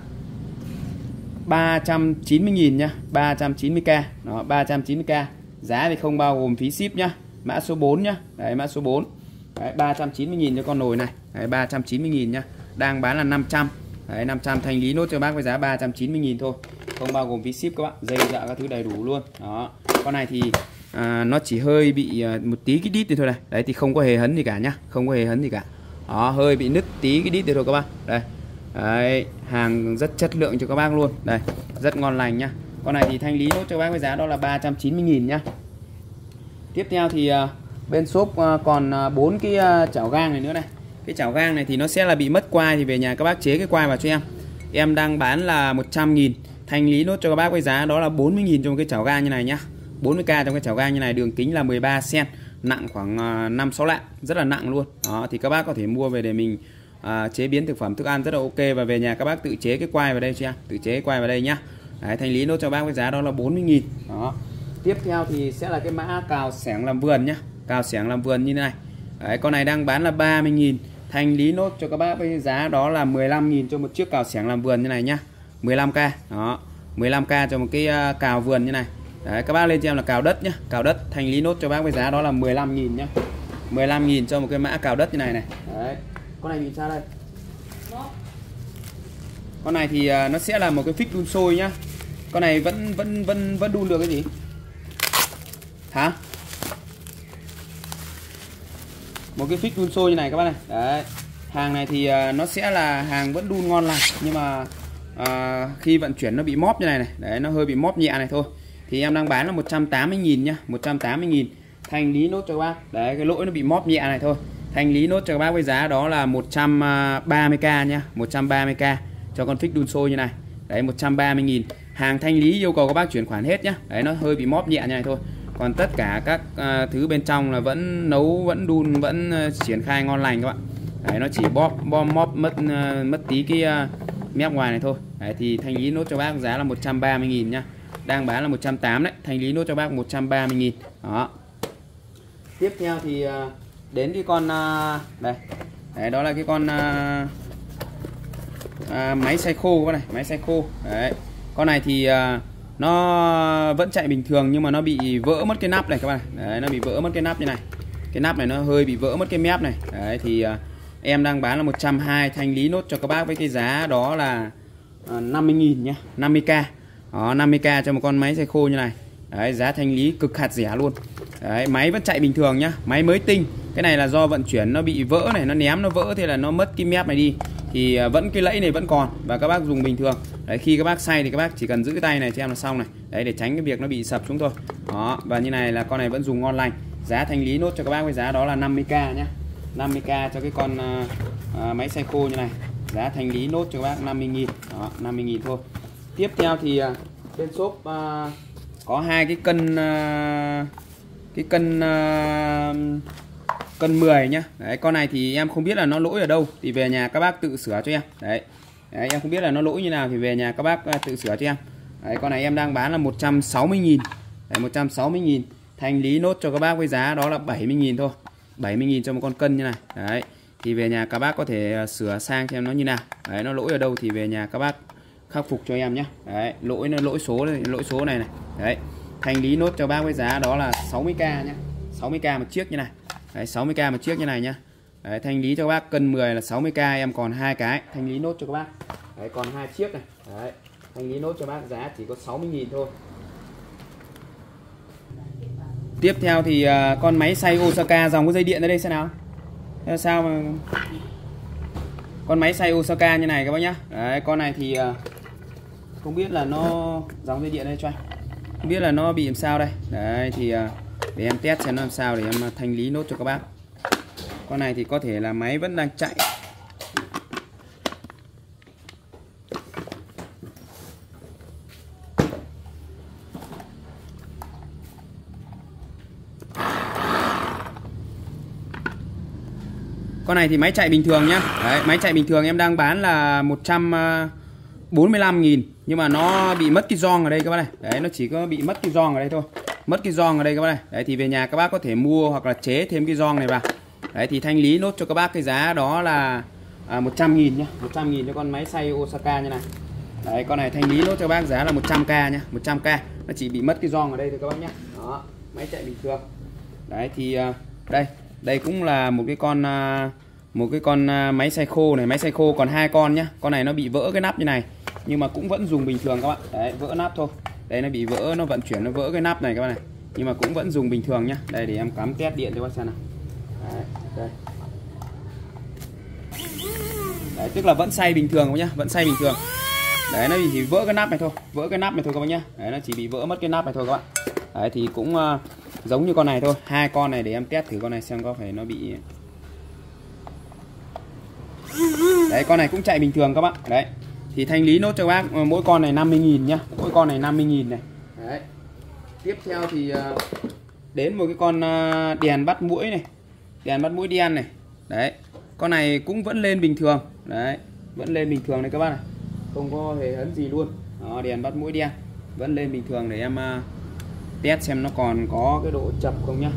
390.000 nhá, 390k. Đó, 390k. Giá thì không bao gồm phí ship nhá. Mã số 4 nhá. Đấy, mã số 4. Đấy, 390.000 cho con nồi này. Đấy, 390.000 nhá. Đang bán là 500. Đấy, 500 thanh lý nốt cho bác với giá 390.000 thôi. Không bao gồm phí ship các bạn. Dây dạ các thứ đầy đủ luôn. Đó. Con này thì nó chỉ hơi bị một tí cái đít thì thôi này. Đấy thì không có hề hấn gì cả nhá. Không có hề hấn gì cả. Đó, hơi bị nứt tí cái đít thì thôi các bác. Đây. Đấy, hàng rất chất lượng cho các bác luôn. Đây, rất ngon lành nhá. Con này thì thanh lý nốt cho bác với giá đó là 390.000 nhá. Tiếp theo thì bên shop còn 4 cái chảo gang này nữa này. Cái chảo gang này thì nó sẽ là bị mất quai, thì về nhà các bác chế cái quai vào cho em. Em đang bán là 100.000, thanh lý nốt cho các bác với giá đó là 40.000 cho một cái chảo gang như này nhá. 40k trong cái chảo gang như này, đường kính là 13 cm, nặng khoảng 5-6 lạng, rất là nặng luôn. Đó thì các bác có thể mua về để mình chế biến thực phẩm thức ăn rất là ok, và về nhà các bác tự chế cái quai vào đây cho em, tự chế cái quai vào đây nhá. Đấy, thanh lý nốt cho bác với giá đó là 40.000. Đó. Tiếp theo thì sẽ là cái mã cào xẻng làm vườn nhá, cào xẻng làm vườn như thế này. Đấy, con này đang bán là 30.000, thanh lý nốt cho các bác với giá đó là 15.000 cho một chiếc cào xẻng làm vườn như này nhá. 15k. Đó, 15k cho một cái cào vườn như này. Đấy, các bác lên cho em là cào đất nhá, cào đất, thanh lý nốt cho bác với giá đó là 15.000 nhá. 15.000 cho một cái mã cào đất như này này. Đấy. Con này nhìn sao đây? Con này thì nó sẽ là một cái phích đun sôi nhá. Con này vẫn đun được cái gì? Hả? Một cái phích đun sôi như này các bác này. Đấy. Hàng này thì nó sẽ là hàng vẫn đun ngon lành, nhưng mà khi vận chuyển nó bị móp như này này. Đấy, nó hơi bị móp nhẹ này thôi. Thì em đang bán là 180.000 nhá, 180.000. Thanh lý nốt cho các bác. Đấy, cái lỗi nó bị móp nhẹ này thôi. Thanh lý nốt cho các bác với giá đó là 130k nhá, 130k cho con phích đun sôi như này. Đấy, 130.000. Hàng thanh lý yêu cầu các bác chuyển khoản hết nhá. Đấy, nó hơi bị móp nhẹ như này thôi. Còn tất cả các thứ bên trong là vẫn nấu, vẫn đun, vẫn triển khai ngon lành các bạn. Đấy, nó chỉ móp mất tí cái mép ngoài này thôi. Đấy, thì thanh lý nốt cho bác giá là 130.000 nhá. Đang bán là 180 đấy, thanh lý nốt cho bác 130.000. Đó. Tiếp theo thì đến cái con đây. Đấy, đó là cái con máy xay khô các này, máy xay khô. Đấy. Con này thì nó vẫn chạy bình thường, nhưng mà nó bị vỡ mất cái nắp này các bạn. Đấy, nó bị vỡ mất cái nắp như này. Cái nắp này nó hơi bị vỡ mất cái mép này. Đấy thì em đang bán là 120, thanh lý nốt cho các bác với cái giá đó là 50.000 nhá, 50k. Đó, 50k cho một con máy xay khô như này. Đấy, giá thanh lý cực hạt rẻ luôn. Đấy, máy vẫn chạy bình thường nhá, máy mới tinh. Cái này là do vận chuyển nó bị vỡ này, nó ném nó vỡ, thế là nó mất cái mép này đi. Thì vẫn cái lẫy này vẫn còn, và các bác dùng bình thường. Đấy, khi các bác xay thì các bác chỉ cần giữ cái tay này cho em là xong này. Đấy, để tránh cái việc nó bị sập xuống thôi. Đó, và như này là con này vẫn dùng ngon lành. Giá thanh lý nốt cho các bác với giá đó là 50k nhá. 50k cho cái con máy xay khô như này. Giá thanh lý nốt cho các bác 50.000. Đó, 50.000 thôi. Tiếp theo thì bên shop có hai cái cân 10 nhá. Đấy, con này thì em không biết là nó lỗi ở đâu, thì về nhà các bác tự sửa cho em. Đấy, em không biết là nó lỗi như nào thì về nhà các bác tự sửa cho em. Đấy, con này em đang bán là 160.000. Đấy, 160.000. Thanh lý nốt cho các bác với giá đó là 70.000 thôi. 70.000 cho một con cân như này. Đấy, thì về nhà các bác có thể sửa sang cho em nó như nào. Đấy, nó lỗi ở đâu thì về nhà các khắc phục cho em nhé. Đấy, lỗi số này này. Đấy, thanh lý nốt cho bác với giá đó là 60k nhé. 60k một chiếc như này. Đấy, 60k một chiếc như này nhá. Đấy, thanh lý cho bác cân 10 là 60k, em còn 2 cái thanh lý nốt cho các bác. Đấy, còn 2 chiếc này. Đấy, thanh lý nốt cho bác giá chỉ có 60.000 thôi. Tiếp theo thì con máy xay Osaka dòng có dây điện ở đây xem nào. Sao mà con máy xay Osaka như này các bác nhá. Đấy, con này thì không biết là nó dòng dây điện đây cho anh. Không biết là nó bị làm sao đây. Đấy thì để em test xem nó làm sao để em thanh lý nốt cho các bác. Con này thì có thể là máy vẫn đang chạy. Con này thì máy chạy bình thường nhá. Đấy, máy chạy bình thường em đang bán là 145.000, nhưng mà nó bị mất cái gioăng ở đây các bác này. Đấy, nó chỉ có bị mất cái gioăng ở đây thôi. Mất cái gioăng ở đây các bác này. Đấy thì về nhà các bác có thể mua hoặc là chế thêm cái gioăng này vào. Đấy thì thanh lý nốt cho các bác cái giá đó là 100.000 nhá. 100.000 cho con máy xay Osaka như này. Đấy, con này thanh lý nốt cho các bác giá là 100k nhá, 100k. Nó chỉ bị mất cái gioăng ở đây thôi các bác nhá. Đó, máy chạy bình thường. Đấy thì đây cũng là một cái con máy xay khô này, máy xay khô còn 2 con nhá. Con này nó bị vỡ cái nắp như này, nhưng mà cũng vẫn dùng bình thường các bạn. Đấy, vỡ nắp thôi. Đây nó bị vỡ, nó vận chuyển nó vỡ cái nắp này các bạn này, nhưng mà cũng vẫn dùng bình thường nhá. Đây để em cắm test điện cho các bạn xem nào. Đấy, đây. Đấy, tức là vẫn xay bình thường các bạn nhá, vẫn xay bình thường. Đấy, nó chỉ vỡ cái nắp này thôi, vỡ cái nắp này thôi các bạn nhá. Đấy, nó chỉ bị vỡ mất cái nắp này thôi các bạn. Đấy thì cũng giống như con này thôi. 2 con này để em test thử con này xem có phải nó bị. Đấy, con này cũng chạy bình thường các bạn. Đấy thì thanh lý nốt cho bác mỗi con này 50.000 nhá. Mỗi con này 50.000 này. Đấy. Tiếp theo thì đến một cái con đèn bắt muỗi này. Đèn bắt muỗi đen này. Đấy. Con này cũng vẫn lên bình thường. Đấy, vẫn lên bình thường này các bác này. Không có hề hấn gì luôn. Đó, đèn bắt muỗi đen vẫn lên bình thường để em test xem nó còn có cái độ chập không nhá.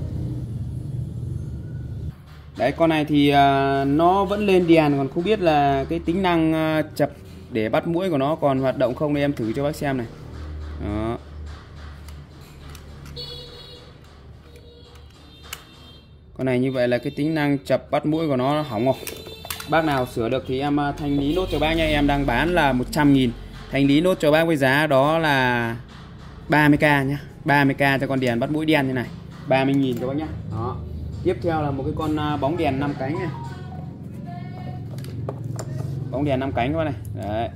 Đấy, con này thì nó vẫn lên đèn, còn không biết là cái tính năng chập để bắt muỗi của nó còn hoạt động không, để em thử cho bác xem này. Đó. Con này như vậy là cái tính năng chập bắt muỗi của nó hỏng rồi. Bác nào sửa được thì em thanh lý nốt cho bác nha. Em đang bán là 100.000. Thanh lý nốt cho bác với giá đó là 30k nhá. 30k cho con đèn bắt muỗi đen như này. 30.000 các bác nhá. Đó. Tiếp theo là một cái con bóng đèn 5 cánh này. Bóng đèn 5 cánh các bác này. Đấy.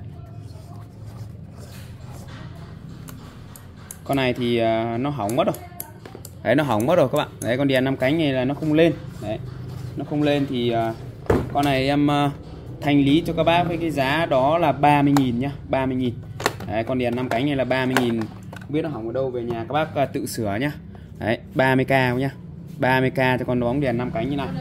Con này thì nó hỏng mất rồi. Đấy, nó hỏng mất rồi các bạn. Đấy, con đèn 5 cánh này là nó không lên. Đấy. Nó không lên thì con này em thanh lý cho các bác với cái giá đó là 30.000 nhá. 30.000. Đấy, con đèn 5 cánh này là 30.000. Không biết nó hỏng ở đâu, về nhà các bác tự sửa nhá. Đấy, 30k nhá. 30k cho con bóng đèn 5 cánh như này.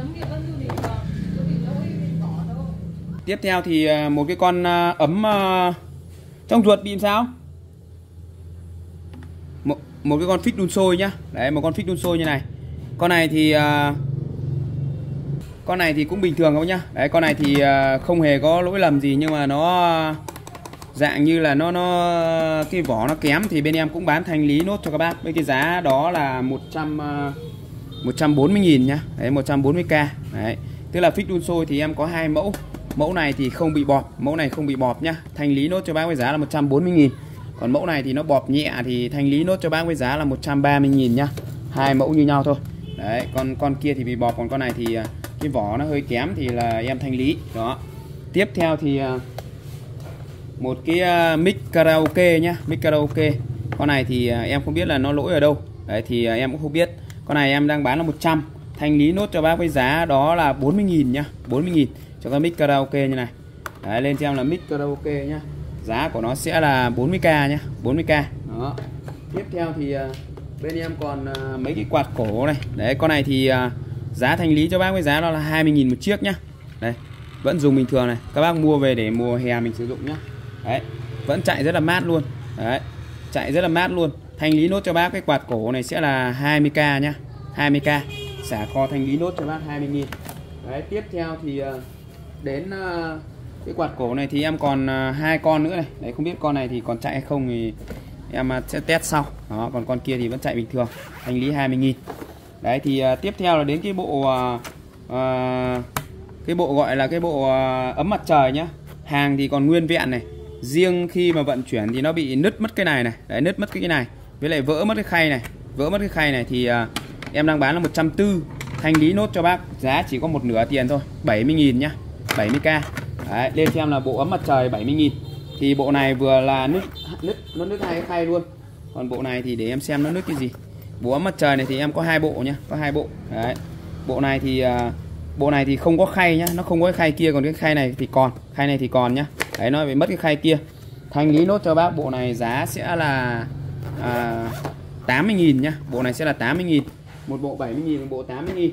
Tiếp theo thì một cái con ấm trong ruột bị làm sao? Một cái con phích đun sôi nhá. Đấy, một con phích đun sôi như này. Con này thì cũng bình thường các bác nhá. Đấy, con này thì không hề có lỗi lầm gì, nhưng mà nó dạng như là nó cái vỏ nó kém thì bên em cũng bán thanh lý nốt cho các bác với cái giá đó là 140.000 nhá. Đấy, 140k. Đấy. Tức là phích đun sôi thì em có 2 mẫu. Mẫu này thì không bị bọp, mẫu này không bị bọp nhá. Thanh lý nốt cho bác với giá là 140.000. Còn mẫu này thì nó bọp nhẹ thì thanh lý nốt cho bác với giá là 130.000 nhá. 2 mẫu như nhau thôi. Đấy, con kia thì bị bọp, còn con này thì cái vỏ nó hơi kém thì là em thanh lý. Đó. Tiếp theo thì một cái mic karaoke nhá, mic karaoke. Con này thì em không biết là nó lỗi ở đâu. Đấy thì em cũng không biết. Con này em đang bán là 100. Thanh lý nốt cho bác với giá đó là 40.000 nhá. 40.000 cho cái mic karaoke như này. Đấy, lên cho em là mic karaoke nhá. Giá của nó sẽ là 40k nhá, 40k. Đó. Tiếp theo thì bên em còn mấy cái quạt cổ này. Đấy, con này thì giá thanh lý cho bác với giá đó là 20.000 một chiếc nhá. Đây, vẫn dùng bình thường này. Các bác mua về để mùa hè mình sử dụng nhá. Đấy, vẫn chạy rất là mát luôn. Đấy, chạy rất là mát luôn. Thanh lý nốt cho bác cái quạt cổ này sẽ là 20k nhá. 20k. Xả kho thanh lý nốt cho bác 20.000. Đấy, tiếp theo thì đến Cái quạt cổ này thì em còn 2 con nữa này. Đấy, không biết con này thì còn chạy hay không thì em sẽ test sau. Đó, còn con kia thì vẫn chạy bình thường. Hành lý 20.000. Đấy thì tiếp theo là đến cái bộ gọi là cái bộ ấm mặt trời nhá. Hàng thì còn nguyên vẹn này. Riêng khi mà vận chuyển thì nó bị nứt mất cái này này. Đấy, nứt mất cái này. Với lại vỡ mất cái khay này. Vỡ mất cái khay này thì em đang bán là 140. Hành lý nốt cho bác giá chỉ có một nửa tiền thôi, 70.000 nhá, 70k. Đấy, lên xem là bộ ấm mặt trời 70.000. Thì bộ này vừa là nó nứt 2 cái khay luôn. Còn bộ này thì để em xem nó nứt cái gì. Bộ ấm mặt trời này thì em có 2 bộ nhá, có 2 bộ. Đấy. Bộ này thì không có khay nhá, nó không có cái khay kia, còn cái khay này thì còn, khay này thì còn nhá. Đấy, nó bị mất cái khay kia. Hành lý nốt cho bác bộ này giá sẽ là 80.000 nhá. Bộ này sẽ là 80.000. Một bộ 70.000, một bộ 80.000.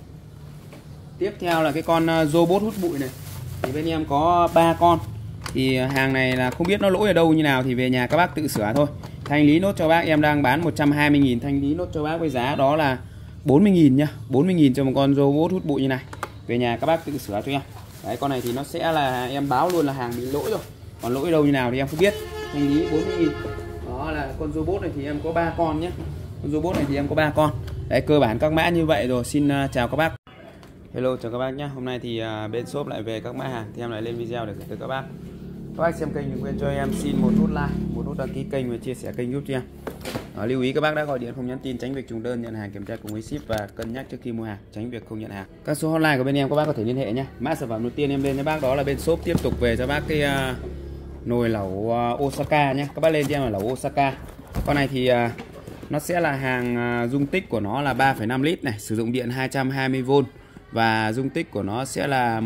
Tiếp theo là cái con robot hút bụi này. Thì bên em có 3 con. Thì hàng này là không biết nó lỗi ở đâu như nào thì về nhà các bác tự sửa thôi. Thanh lý nốt cho bác em đang bán 120.000. Thanh lý nốt cho bác với giá đó là 40.000 nhá. 40.000 cho một con robot hút bụi như này. Về nhà các bác tự sửa cho em. Đấy, con này thì nó sẽ là em báo luôn là hàng bị lỗi rồi. Còn lỗi đâu như nào thì em không biết. Thanh lý 40.000. Đó là con robot này thì em có 3 con nhé. Con robot này thì em có 3 con. Đấy, cơ bản các mã như vậy rồi. Xin chào các bác. Hello, chào các bác nhé. Hôm nay thì bên shop lại về các mã hàng thì em lại lên video để gửi tới các bác. Các bác xem kênh đừng quên cho em xin một nút like, một nút đăng ký kênh và chia sẻ kênh giúp cho em. Lưu ý các bác đã gọi điện không nhắn tin, tránh việc trùng đơn, nhận hàng kiểm tra cùng với ship và cân nhắc trước khi mua hàng, tránh việc không nhận hàng. Các số hotline của bên em các bác có thể liên hệ nhé. Mã sản phẩm đầu tiên em lên cho bác đó là bên shop tiếp tục về cho bác cái nồi lẩu Osaka nhé. Các bác lên cho em là lẩu Osaka. Con này thì nó sẽ là hàng dung tích của nó là 3,5 lít này, sử dụng điện 220V và dung tích của nó sẽ là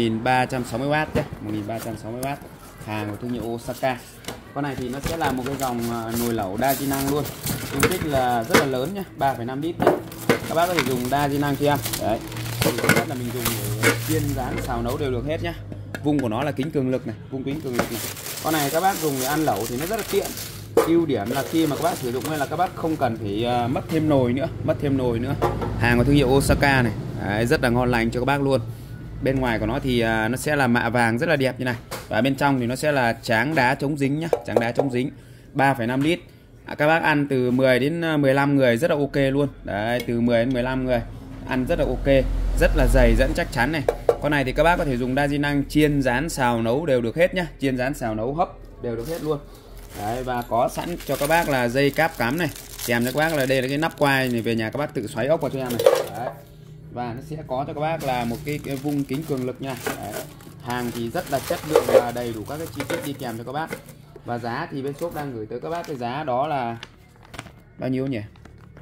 1360W nhé, 1360W. Hàng của thương hiệu Osaka. Con này thì nó sẽ là một cái dòng nồi lẩu đa di năng luôn. Dung tích là rất là lớn nhé, 3,5 lít nhé. Các bác có thể dùng đa di năng cho em. Đấy. Thì thứ nhất là mình dùng để chiên rán xào nấu đều được hết nhá. Vung của nó là kính cường lực này, vung kính cường lực này. Con này các bác dùng để ăn lẩu thì nó rất là tiện. Ưu điểm là khi mà các bác sử dụng hay là các bác không cần phải mất thêm nồi nữa, Hàng của thương hiệu Osaka này. Đấy, rất là ngon lành cho các bác luôn. Bên ngoài của nó thì nó sẽ là mạ vàng rất là đẹp như này. Và bên trong thì nó sẽ là tráng đá chống dính nhá, tráng đá chống dính, 3,5 lít. Các bác ăn từ 10 đến 15 người rất là ok luôn. Đấy, từ 10 đến 15 người ăn rất là ok, rất là dày dẫn chắc chắn này. Con này thì các bác có thể dùng đa di năng chiên rán xào nấu đều được hết nhá, chiên rán xào nấu hấp đều được hết luôn. Đấy, và có sẵn cho các bác là dây cáp cắm này, kèm cho các bác là đây là cái nắp quai này, về nhà các bác tự xoáy ốc vào cho em này. Đấy. Và nó sẽ có cho các bác là một cái vung kính cường lực nha. Đấy. Hàng thì rất là chất lượng và đầy đủ các cái chi tiết đi kèm cho các bác. Và giá thì bên shop đang gửi tới các bác cái giá đó là bao nhiêu nhỉ?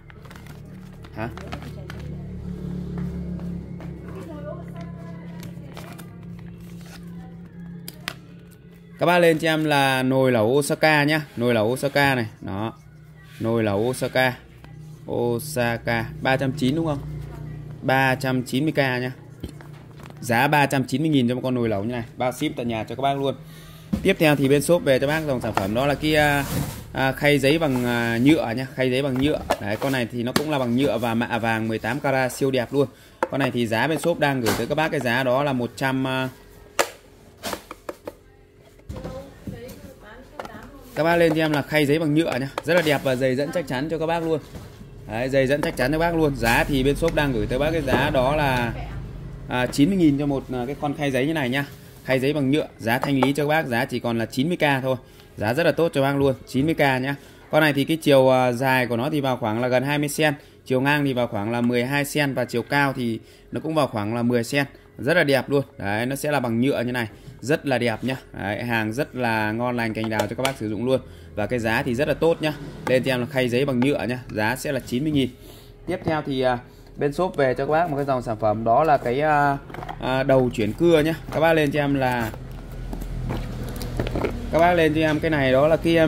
Hả? Các bác lên cho em là nồi lẩu Osaka nhá, nồi lẩu Osaka này, đó. Nồi lẩu Osaka. Osaka 390 đúng không? 390k nhá. Giá 390.000 cho một con nồi lẩu như này, bao ship tận nhà cho các bác luôn. Tiếp theo thì bên shop về cho bác dòng sản phẩm đó là cái khay giấy bằng nhựa nhá, khay giấy bằng nhựa. Đấy, con này thì nó cũng là bằng nhựa và mạ vàng 18 carat siêu đẹp luôn. Con này thì giá bên shop đang gửi tới các bác cái giá đó là 100. Các bác lên cho em là khay giấy bằng nhựa nhá, rất là đẹp và dày dẫn chắc chắn cho các bác luôn. Đấy, dày dẫn chắc chắn cho bác luôn. Giá thì bên shop đang gửi tới bác cái giá đó là 90.000 cho một cái con khay giấy như này nhá. Khay giấy bằng nhựa, giá thanh lý cho các bác giá chỉ còn là 90k thôi. Giá rất là tốt cho bác luôn, 90k nhá. Con này thì cái chiều dài của nó thì vào khoảng là gần 20 cm, chiều ngang thì vào khoảng là 12 cm và chiều cao thì nó cũng vào khoảng là 10 cm. Rất là đẹp luôn. Đấy, nó sẽ là bằng nhựa như này, rất là đẹp nhá. Đấy, hàng rất là ngon lành cành đào cho các bác sử dụng luôn. Và cái giá thì rất là tốt nhá. Lên cho em là khay giấy bằng nhựa nhá, giá sẽ là 90.000. Tiếp theo thì bên shop về cho các bác một cái dòng sản phẩm đó là cái đầu chuyển cưa nhá. Các bác lên cho em là cái này đó là cái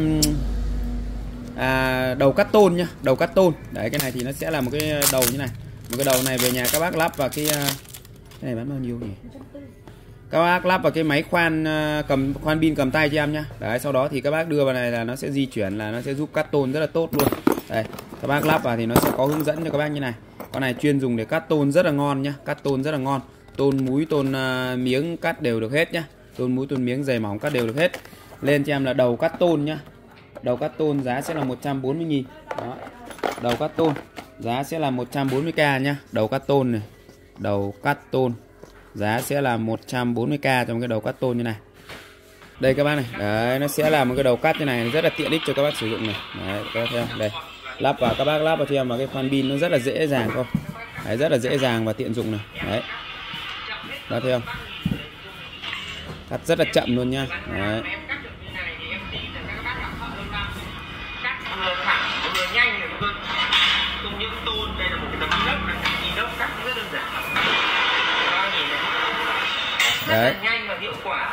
đầu cắt tôn nhá, đầu cắt tôn. Đấy, cái này thì nó sẽ là một cái đầu như này. Một cái đầu này về nhà các bác lắp vào cái này bán bao nhiêu nhỉ? Các bác lắp vào cái máy khoan khoan pin cầm tay cho em nhá. Đấy, sau đó thì các bác đưa vào này là nó sẽ di chuyển, là nó sẽ giúp cắt tôn rất là tốt luôn. Đây, các bác lắp vào thì nó sẽ có hướng dẫn cho các bác như này. Con này chuyên dùng để cắt tôn rất là ngon nhá, cắt tôn rất là ngon. Tôn múi, tôn miếng cắt đều được hết nhá. tôn múi tôn miếng dày mỏng cắt đều được hết. Lên cho em là đầu cắt tôn nhá. Đầu cắt tôn giá sẽ là 140.000. Đó. Đầu cắt tôn giá sẽ là 140k nhá. Đầu cắt tôn này. Đầu cắt tôn giá sẽ là 140k trong cái đầu cắt tôn như này. Đây các bác này. Đấy, nó sẽ là một cái đầu cắt như này, rất là tiện ích cho các bác sử dụng này. Đấy, các bác thấy không? Đây. Lắp vào, các bác lắp vào cho em vào cái khoan pin nó rất là dễ dàng không? Đấy, rất là dễ dàng và tiện dụng này. Đấy. Đó thấy không? Cắt rất là chậm luôn nha. Đấy. Đấy. Nhanh và hiệu quả.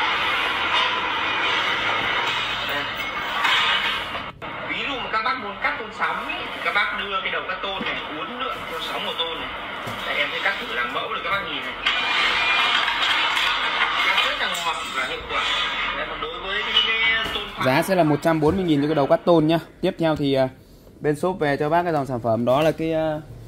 Ví dụ mà các bác muốn cắt tôn sóng ấy, thì các bác đưa cái đầu cắt tôn này uốn lượn theo sóng của tôn này. Để em sẽ cắt thử làm mẫu để các bác nhìn này. Cắt rất là ngọt và hiệu quả. Đấy, còn đối với cái tôn khoáng giá sẽ là 140.000 cho cái đầu cắt tôn nhá. Tiếp theo thì bên shop về cho bác cái dòng sản phẩm đó là cái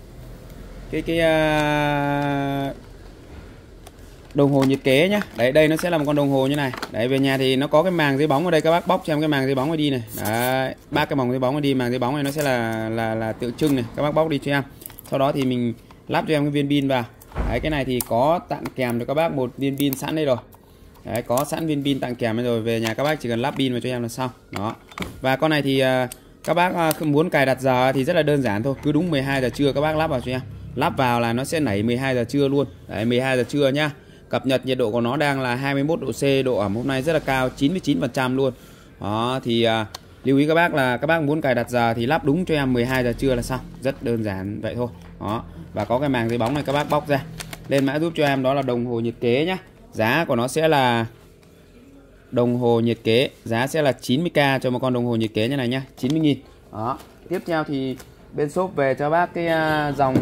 đồng hồ nhiệt kế nhá. Đấy, đây nó sẽ là một con đồng hồ như này. Đấy, về nhà thì nó có cái màng giấy bóng ở đây, các bác bóc cho em cái màng giấy bóng này đi này. Đấy, 3 cái màng giấy bóng này đi, màng giấy bóng này nó sẽ là tượng trưng này, các bác bóc đi cho em. Sau đó thì mình lắp cho em cái viên pin vào. Đấy, cái này thì có tặng kèm cho các bác một viên pin sẵn đây rồi. Đấy, có sẵn viên pin tặng kèm rồi, về nhà các bác chỉ cần lắp pin vào cho em là xong. Đó. Và con này thì các bác muốn cài đặt giờ thì rất là đơn giản thôi, cứ đúng 12 giờ trưa các bác lắp vào cho em. Lắp vào là nó sẽ nảy 12 giờ trưa luôn. Đấy, 12 giờ trưa nhá. Cập nhật nhiệt độ của nó đang là 21 độ C, độ ẩm hôm nay rất là cao, 99% luôn. Đó thì lưu ý các bác là các bác muốn cài đặt giờ thì lắp đúng cho em 12 giờ trưa là xong, rất đơn giản vậy thôi. Đó. Và có cái màng giấy bóng này các bác bóc ra. Lên mã giúp cho em đó là đồng hồ nhiệt kế nhá. Giá của nó sẽ là đồng hồ nhiệt kế, giá sẽ là 90k cho một con đồng hồ nhiệt kế như này nhá, 90.000. Đó. Tiếp theo thì bên shop về cho bác cái dòng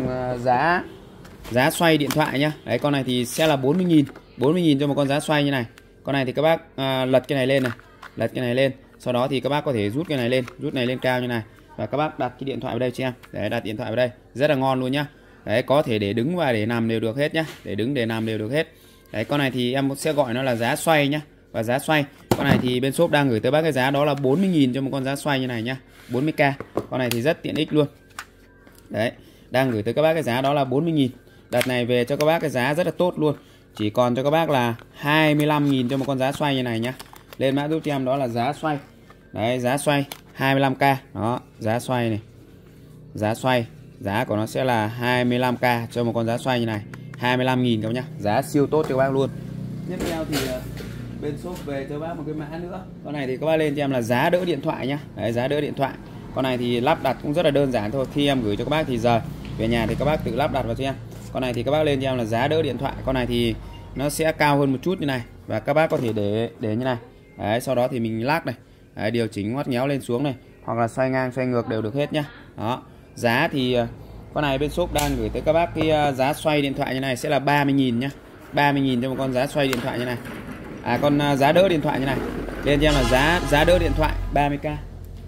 giá xoay điện thoại nhá. Đấy, con này thì sẽ là 40.000, 40.000 cho một con giá xoay như này. Con này thì các bác lật cái này lên này, lật cái này lên, sau đó thì các bác có thể rút cái này lên, rút này lên cao như này, và các bác đặt cái điện thoại vào đây cho em. Đấy, đặt điện thoại vào đây, rất là ngon luôn nhá. Đấy, có thể để đứng và để nằm đều được hết nhá, để đứng để nằm đều được hết. Đấy, con này thì em sẽ gọi nó là giá xoay nhá. Và giá xoay, con này thì bên shop đang gửi tới bác cái giá đó là 40.000 cho một con giá xoay như này nhá, 40k. Con này thì rất tiện ích luôn. Đấy, đang gửi tới các bác cái giá đó là 40.000. Đợt này về cho các bác cái giá rất là tốt luôn, chỉ còn cho các bác là 25.000 cho một con giá xoay như này nhá. Lên mã giúp cho em đó là giá xoay. Đấy, giá xoay 25k. Đó, giá xoay này, giá xoay, giá của nó sẽ là 25k cho một con giá xoay như này, 25.000 các bác nhá, giá siêu tốt cho các bác luôn. Tiếp theo thì bên shop về cho bác một cái mã nữa. Con này thì các bác lên cho em là giá đỡ điện thoại nhá. Đấy, giá đỡ điện thoại. Con này thì lắp đặt cũng rất là đơn giản thôi. Khi em gửi cho các bác thì giờ về nhà thì các bác tự lắp đặt vào cho em. Con này thì các bác lên cho em là giá đỡ điện thoại. Con này thì nó sẽ cao hơn một chút như này, và các bác có thể để như này. Đấy, sau đó thì mình lắc này. Đấy, điều chỉnh ngoắt ngéo lên xuống này, hoặc là xoay ngang xoay ngược đều được hết nhá. Đó. Giá thì con này bên shop đang gửi tới các bác cái giá xoay điện thoại như này sẽ là 30.000 nhá. 30.000 cho một con giá xoay điện thoại như này. Con giá đỡ điện thoại như này. Lên cho em là giá đỡ điện thoại 30k. Đấy.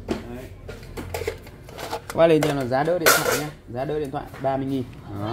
Các bác lên cho em là giá đỡ điện thoại nhá. Giá đỡ điện thoại 30.000. Đó.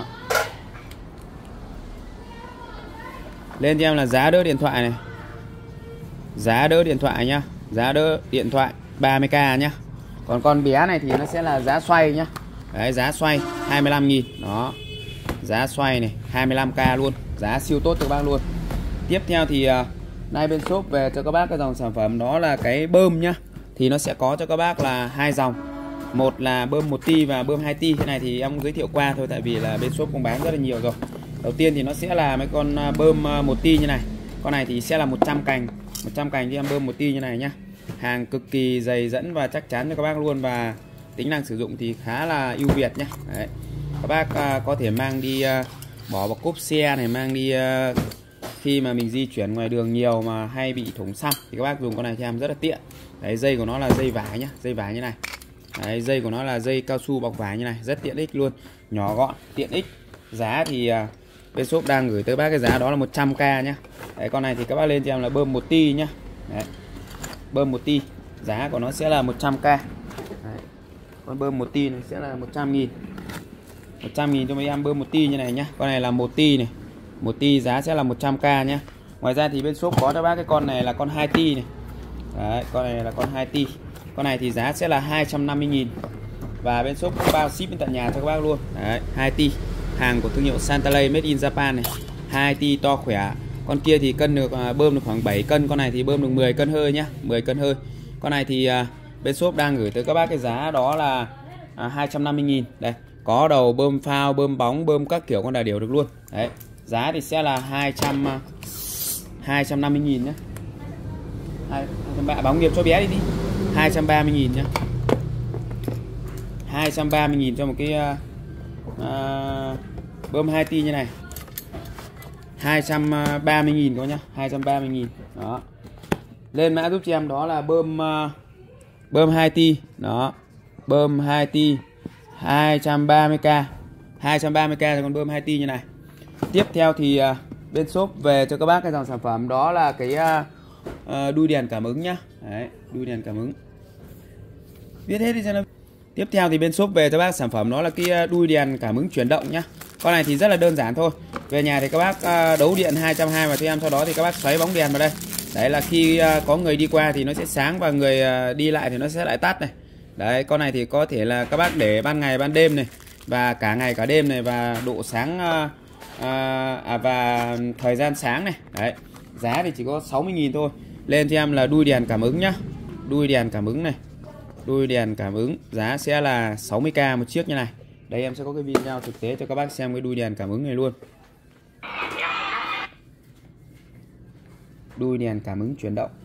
Lên cho em là giá đỡ điện thoại này. Giá đỡ điện thoại nhá. Giá đỡ điện thoại 30k nhá. Còn con bé này thì nó sẽ là giá xoay nhá. Đấy, giá xoay 25.000. Đó. Giá xoay này 25k luôn, giá siêu tốt cho các bác luôn. Tiếp theo thì nay bên shop về cho các bác cái dòng sản phẩm đó là cái bơm nhá. Thì nó sẽ có cho các bác là hai dòng. Một là bơm 1T và bơm 2T. Cái này thì em cũng giới thiệu qua thôi, tại vì là bên shop cũng bán rất là nhiều rồi. Đầu tiên thì nó sẽ là mấy con bơm 1T như này. Con này thì sẽ là 100 cành. 100 cành cho em bơm 1T như này nhá. Hàng cực kỳ dày dẫn và chắc chắn cho các bác luôn, và tính năng sử dụng thì khá là ưu việt nhá. Đấy. Các bác có thể mang đi bỏ vào cốp xe này, mang đi khi mà mình di chuyển ngoài đường nhiều mà hay bị thủng xăm thì các bác dùng con này cho em rất là tiện. Đấy, dây của nó là dây vải nhá, dây vải như này. Đấy, dây của nó là dây cao su bọc vải như này, rất tiện ích luôn, nhỏ gọn, tiện ích. Giá thì bên shop đang gửi tới bác cái giá đó là 100k nhá. Đấy, con này thì các bác lên cho em là bơm 1T nhá. Đấy. Bơm 1T, giá của nó sẽ là 100k. Đấy. Con bơm 1T này sẽ là 100.000. 100.000 cho mấy em bơm 1T như này nhá. Con này là 1T này. 1T giá sẽ là 100k nhá. Ngoài ra thì bên shop có cho bác cái con này là con 2T này. Đấy, con này là con 2T. Con này thì giá sẽ là 250.000. Và bên shop cũng bao ship đến tận nhà cho các bác luôn. Đấy, 2T. Hàng của thương hiệu Santalay made in Japan này. 2T to khỏe. Con kia thì cân được bơm được khoảng 7 cân, con này thì bơm được 10 cân hơi nhá, 10 cân hơi. Con này thì bên shop đang gửi tới các bác cái giá đó là 250.000. Đây, có đầu bơm phao, bơm bóng, bơm các kiểu con đà điểu được luôn. Đấy, giá thì sẽ là 250.000 nhá. Bóng nghiệp cho bé đi 230.000 nhá. 230.000 cho một cái bơm 2T như này. 230.000 các nhá, 230.000. Đó. Lên mã giúp cho em đó là bơm 2T. Đó. Bơm 2T 230k. 230k cho con bơm 2T như này. Tiếp theo thì bên shop về cho các bác cái dòng sản phẩm đó là cái đuôi đèn cảm ứng nhá. Đấy, đuôi đèn cảm ứng. Viết hết đi cho nó. Tiếp theo thì bên shop về cho bác sản phẩm đó là cái đuôi đèn cảm ứng chuyển động nhá. Con này thì rất là đơn giản thôi. Về nhà thì các bác đấu điện 220 vào cho em, sau đó thì các bác xoáy bóng đèn vào đây. Đấy là khi có người đi qua thì nó sẽ sáng và người đi lại thì nó sẽ lại tắt này. Đấy, con này thì có thể là các bác để ban ngày ban đêm này và cả ngày cả đêm này, và độ sáng và thời gian sáng này. Đấy. Giá thì chỉ có 60.000 thôi. Lên cho em là đuôi đèn cảm ứng nhá. Đuôi đèn cảm ứng này. Đuôi đèn cảm ứng giá sẽ là 60k một chiếc như này. Đây em sẽ có cái video thực tế cho các bác xem cái đuôi đèn cảm ứng này luôn. Đuôi đèn cảm ứng chuyển động.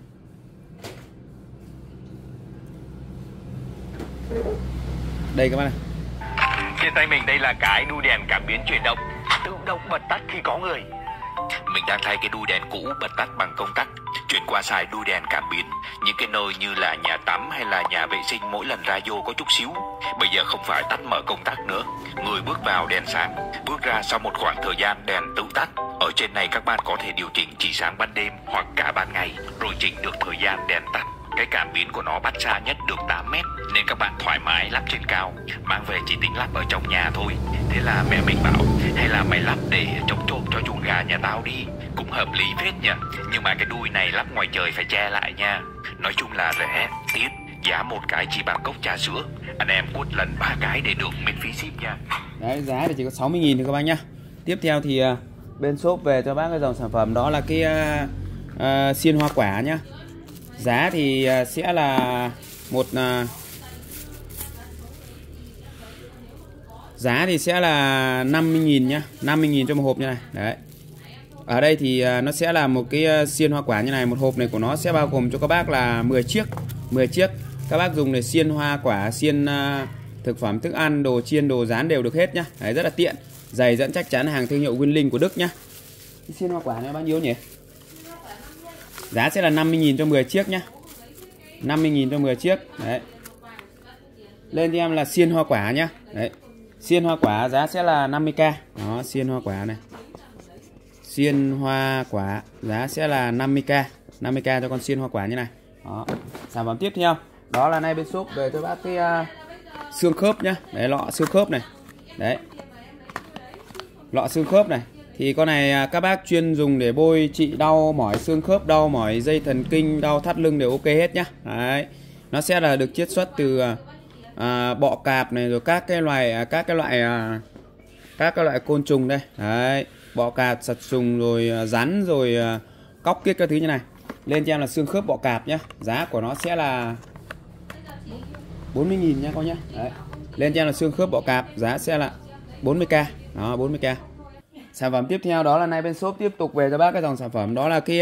Đây các bác này. Trên tay mình đây là cái đuôi đèn cảm biến chuyển động, tự động bật tắt khi có người. Mình đang thay cái đuôi đèn cũ bật tắt bằng công tắc, chuyển qua xài đuôi đèn cảm biến những cái nơi như là nhà tắm hay là nhà vệ sinh, mỗi lần ra vô có chút xíu. Bây giờ không phải tắt mở công tắc nữa, người bước vào đèn sáng, bước ra sau một khoảng thời gian đèn tự tắt. Ở trên này các bạn có thể điều chỉnh chỉ sáng ban đêm hoặc cả ban ngày, rồi chỉnh được thời gian đèn tắt. Cái cảm biến của nó bắt xa nhất được 8 mét, nên các bạn thoải mái lắp trên cao. Mang về chỉ tính lắp ở trong nhà thôi. Thế là mẹ mình bảo, hay là mày lắp để chống trộm cho chuồng gà nhà tao đi. Cũng hợp lý phết nhỉ. Nhưng mà cái đuôi này lắp ngoài trời phải che lại nha. Nói chung là rẻ, tiết, giá một cái chỉ bằng cốc trà sữa. Anh em quất lần 3 cái để được miễn phí ship nha. Đấy, giá thì chỉ có 60.000 thôi các bác nhá. Tiếp theo thì bên shop về cho bác cái dòng sản phẩm đó là cái xiên hoa quả nhá. Giá thì sẽ là giá thì sẽ là 50.000 nhá, 50.000 cho một hộp như này. Đấy. Ở đây thì nó sẽ là một cái xiên hoa quả như này. Một hộp này của nó sẽ bao gồm cho các bác là 10 chiếc. 10 chiếc. Các bác dùng để xiên hoa quả, xiên thực phẩm, thức ăn, đồ chiên, đồ rán đều được hết nhá. Đấy, rất là tiện. Giày dẫn chắc chắn hàng thương hiệu Winling của Đức nhá. Cái xiên hoa quả này bao nhiêu nhỉ? Giá sẽ là 50.000 cho 10 chiếc nhá. 50.000 cho 10 chiếc. Đấy. Lên cho em là xiên hoa quả nhá. Đấy. Xiên hoa quả giá sẽ là 50k. Đó, xiên hoa quả này. Xiên hoa quả giá sẽ là 50k. 50k cho con xiên hoa quả như này. Đó. Sản phẩm tiếp theo đó là nay bên shop về cho bác cái xương khớp nhá. Đấy, lọ xương khớp này. Đấy. Lọ xương khớp này. Thì con này các bác chuyên dùng để bôi trị đau mỏi xương khớp, đau mỏi dây thần kinh, đau thắt lưng đều ok hết nhá. Đấy. Nó sẽ là được chiết xuất từ bọ cạp này, rồi các cái loại côn trùng đây. Đấy. Bọ cạp, sật sùng, rồi rắn, rồi cóc kiết các thứ như này. Lên cho em là xương khớp bọ cạp nhá. Giá của nó sẽ là 40.000 nhá con nhá. Đấy. Lên cho em là xương khớp bọ cạp, giá sẽ là 40k. Đó, 40k. Sản phẩm tiếp theo đó là nay bên shop tiếp tục về cho bác cái dòng sản phẩm đó là cái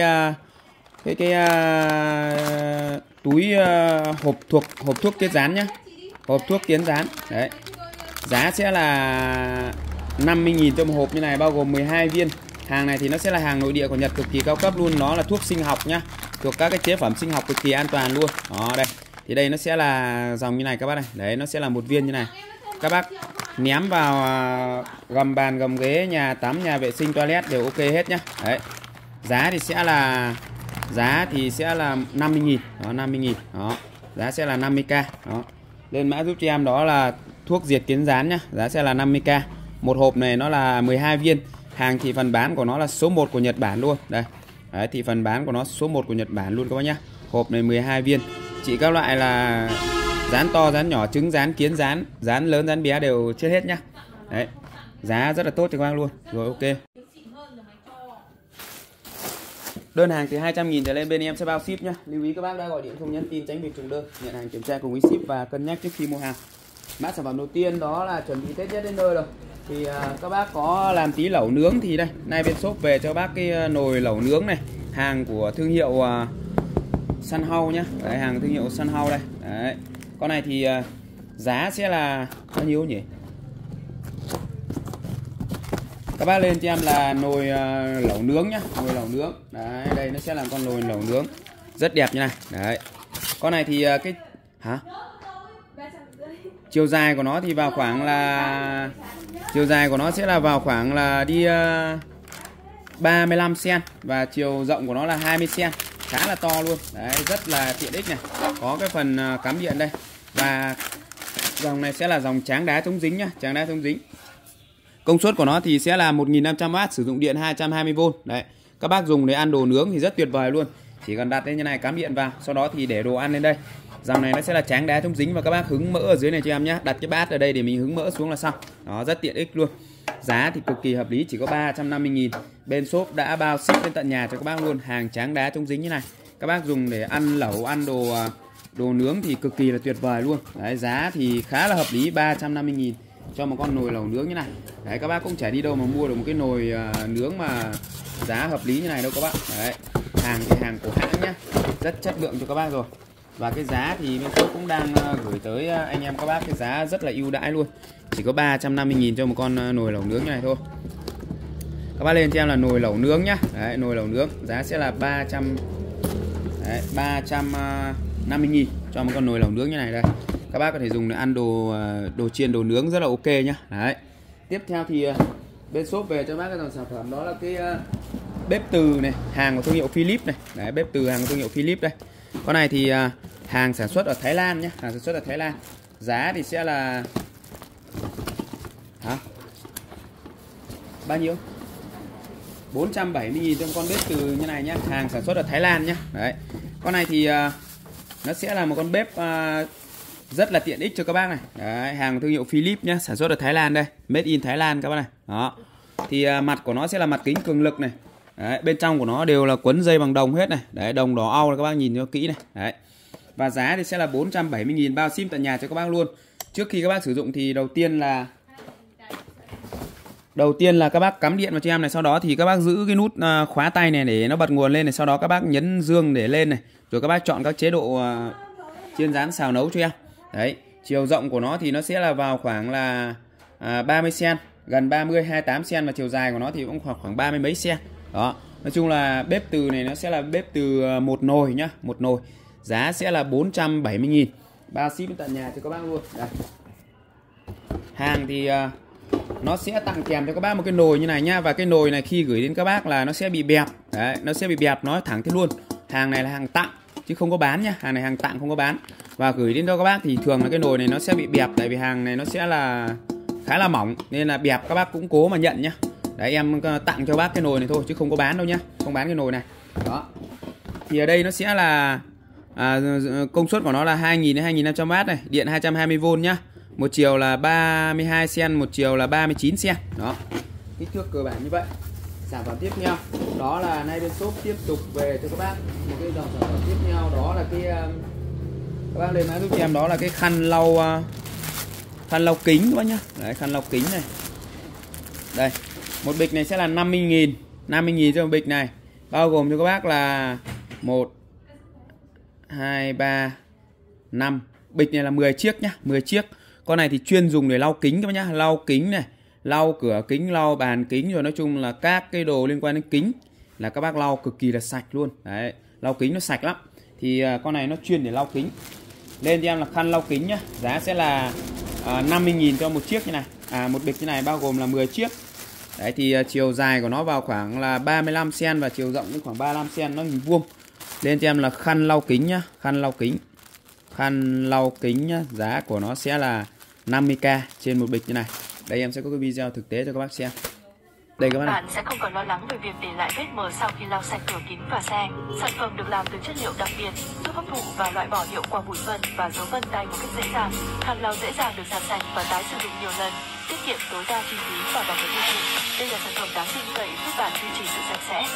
túi hộp thuốc tiết rán nhá. Hộp thuốc tiến rán. Đấy. Giá sẽ là 50.000 cho một hộp như này, bao gồm 12 viên. Hàng này thì nó sẽ là hàng nội địa của Nhật, cực kỳ cao cấp luôn. Nó là thuốc sinh học nhá, thuộc các cái chế phẩm sinh học cực kỳ an toàn luôn. Đó, đây. Thì đây nó sẽ là dòng như này các bác này. Đấy, nó sẽ là một viên như này. Các bác ném vào gầm bàn, gầm ghế, nhà tắm, nhà vệ sinh, toilet đều ok hết nhá. Đấy. Giá thì sẽ là 50.000. Đó, 50.000. Đó. Giá sẽ là 50k. Đó. Lên mã giúp cho em đó là thuốc diệt kiến rán nhá. Giá sẽ là 50k. Một hộp này nó là 12 viên. Hàng thị phần bán của nó là số 1 của Nhật Bản luôn. Đây. Đấy, thị phần bán của nó số 1 của Nhật Bản luôn các bác nhá. Hộp này 12 viên. Chỉ các loại là dán to, dán nhỏ, trứng dán, kiến dán, dán lớn, dán bé đều chết hết nhá. Đấy, giá rất là tốt cho các bác luôn. Rồi ok. Đơn hàng từ 200.000 trở lên bên em sẽ bao ship nhá. Lưu ý các bác đã gọi điện không nhắn tin tránh việc trùng đơn. Nhận hàng kiểm tra cùng với ship và cân nhắc trước khi mua hàng. Mã sản phẩm đầu tiên đó là chuẩn bị Tết nhất đến nơi rồi. Thì các bác có làm tí lẩu nướng thì đây, nay bên shop về cho bác cái nồi lẩu nướng này, hàng của thương hiệu Sun House nhá. Đấy, hàng thương hiệu Sun House đây. Đấy. Con này thì giá sẽ là bao nhiêu nhỉ? Các bác lên cho em là nồi lẩu nướng nhá, nồi lẩu nướng. Đấy, đây nó sẽ là con nồi lẩu nướng rất đẹp như này. Đấy. Con này thì cái chiều dài của nó thì vào khoảng là chiều dài của nó sẽ là vào khoảng là đi 35 cm và chiều rộng của nó là 20 cm, khá là to luôn. Đấy, rất là tiện ích này. Có cái phần cắm điện đây. Và dòng này sẽ là dòng tráng đá chống dính nhá, tráng đá chống dính. Công suất của nó thì sẽ là 1500W, sử dụng điện 220V. Đấy, các bác dùng để ăn đồ nướng thì rất tuyệt vời luôn. Chỉ cần đặt lên như này, cắm điện vào, sau đó thì để đồ ăn lên đây. Dòng này nó sẽ là tráng đá chống dính và các bác hứng mỡ ở dưới này cho em nhé. Đặt cái bát ở đây để mình hứng mỡ xuống là xong. Đó, rất tiện ích luôn. Giá thì cực kỳ hợp lý, chỉ có 350.000. Bên shop đã bao ship đến tận nhà cho các bác luôn. Hàng tráng đá chống dính như này, các bác dùng để ăn lẩu, ăn đồ nướng thì cực kỳ là tuyệt vời luôn. Đấy, giá thì khá là hợp lý, 350.000 cho một con nồi lẩu nướng như này. Đấy, các bác cũng chả đi đâu mà mua được một cái nồi nướng mà giá hợp lý như này đâu các bác. Đấy, hàng thì hàng của hãng nhá, rất chất lượng cho các bác rồi. Và cái giá thì bên shop cũng đang gửi tới anh em các bác cái giá rất là ưu đãi luôn. Chỉ có 350.000 cho một con nồi lẩu nướng như này thôi. Các bác lên cho em là nồi lẩu nướng nhá. Đấy, nồi lẩu nướng giá sẽ là 350.000 cho một con nồi lẩu nướng như này đây. Các bác có thể dùng để ăn đồ chiên, đồ nướng rất là ok nhá. Đấy. Tiếp theo thì bên shop về cho bác cái dòng sản phẩm đó là cái bếp từ này, hàng của thương hiệu Philips này. Đấy, bếp từ hàng của thương hiệu Philips đây. Con này thì hàng sản xuất ở Thái Lan nhé, hàng sản xuất ở Thái Lan. Giá thì sẽ là bao nhiêu? 470.000 cho con bếp từ như này nhé, hàng sản xuất ở Thái Lan nhé. Đấy. Con này thì nó sẽ là một con bếp rất là tiện ích cho các bác này. Đấy, hàng thương hiệu Philips nhé, sản xuất ở Thái Lan đây, made in Thái Lan các bác này. Đó. Thì mặt của nó sẽ là mặt kính cường lực này. Đấy, bên trong của nó đều là quấn dây bằng đồng hết này. Đấy, đồng đỏ au, các bác nhìn cho kỹ này. Đấy. Và giá thì sẽ là 470.000, bao ship tận nhà cho các bác luôn. Trước khi các bác sử dụng thì đầu tiên là các bác cắm điện vào cho em này, sau đó thì các bác giữ cái nút khóa tay này để nó bật nguồn lên này, sau đó các bác nhấn dương để lên này, rồi các bác chọn các chế độ chiên rán, xào nấu cho em. Đấy, chiều rộng của nó thì nó sẽ là vào khoảng là 30 cm, gần 30, 28 cm, và chiều dài của nó thì cũng khoảng 30 mấy cm. Đó, nói chung là bếp từ này nó sẽ là bếp từ một nồi nhá, một nồi. Giá sẽ là 470.000, bao ship tận nhà cho các bác luôn. Đây. Hàng thì nó sẽ tặng kèm cho các bác một cái nồi như này nhá, và cái nồi này khi gửi đến các bác là nó sẽ bị bẹp. Đấy, nó sẽ bị bẹp, nói thẳng thế luôn. Hàng này là hàng tặng chứ không có bán nhá, hàng này hàng tặng không có bán. Và gửi đến cho các bác thì thường là cái nồi này nó sẽ bị bẹp, tại vì hàng này nó sẽ là khá là mỏng nên là bẹp, các bác cũng cố mà nhận nhá. Đấy, em tặng cho bác cái nồi này thôi chứ không có bán đâu nhá, không bán cái nồi này. Đó. Thì ở đây nó sẽ là công suất của nó là 2000 đến 2500W này, điện 220V nhá. Một chiều là 32 cm, một chiều là 39 cm. Đó. Kích thước cơ bản như vậy. Sản phẩm tiếp theo đó là nay bên shop tiếp tục về cho các bác một cái dòng sản phẩm tiếp theo, đó là cái các bác lên mã giúp em, đó là cái khăn lau kính các bác nhá. Đấy, khăn lau kính này. Đây, một bịch này sẽ là 50.000 cho một bịch này, bao gồm cho các bác là 1 2 3 5 bịch này là 10 chiếc nhá, 10 chiếc. Con này thì chuyên dùng để lau kính các bác nhá, lau kính này, lau cửa kính, lau bàn kính, rồi nói chung là các cái đồ liên quan đến kính là các bác lau cực kỳ là sạch luôn. Đấy, lau kính nó sạch lắm. Thì con này nó chuyên để lau kính. Lên cho em là khăn lau kính nhá, giá sẽ là 50.000 cho một chiếc như này. Một bịch như này bao gồm là 10 chiếc. Đấy, thì chiều dài của nó vào khoảng là 35 cm và chiều rộng đến khoảng 35 cm, nó hình vuông. Lên cho em là khăn lau kính nhá, khăn lau kính nhá, giá của nó sẽ là 50k trên một bịch như này. Đây em sẽ có cái video thực tế cho các bác xem. Đây các bác này. Bạn sẽ không còn lo lắng về việc để lại vết mờ sau khi lau sạch cửa kính và xe. Sản phẩm được làm từ chất liệu đặc biệt, giúp hấp thụ và loại bỏ hiệu quả bụi vân và dấu vân tay một cách dễ dàng. Khăn lau dễ dàng được giặt sạch và tái sử dụng nhiều lần, tiết kiệm tối đa chi phí và bảo vệ môi trường. Đây là sản phẩm đáng tin cậy giúp bạn duy trì sự sạch sẽ.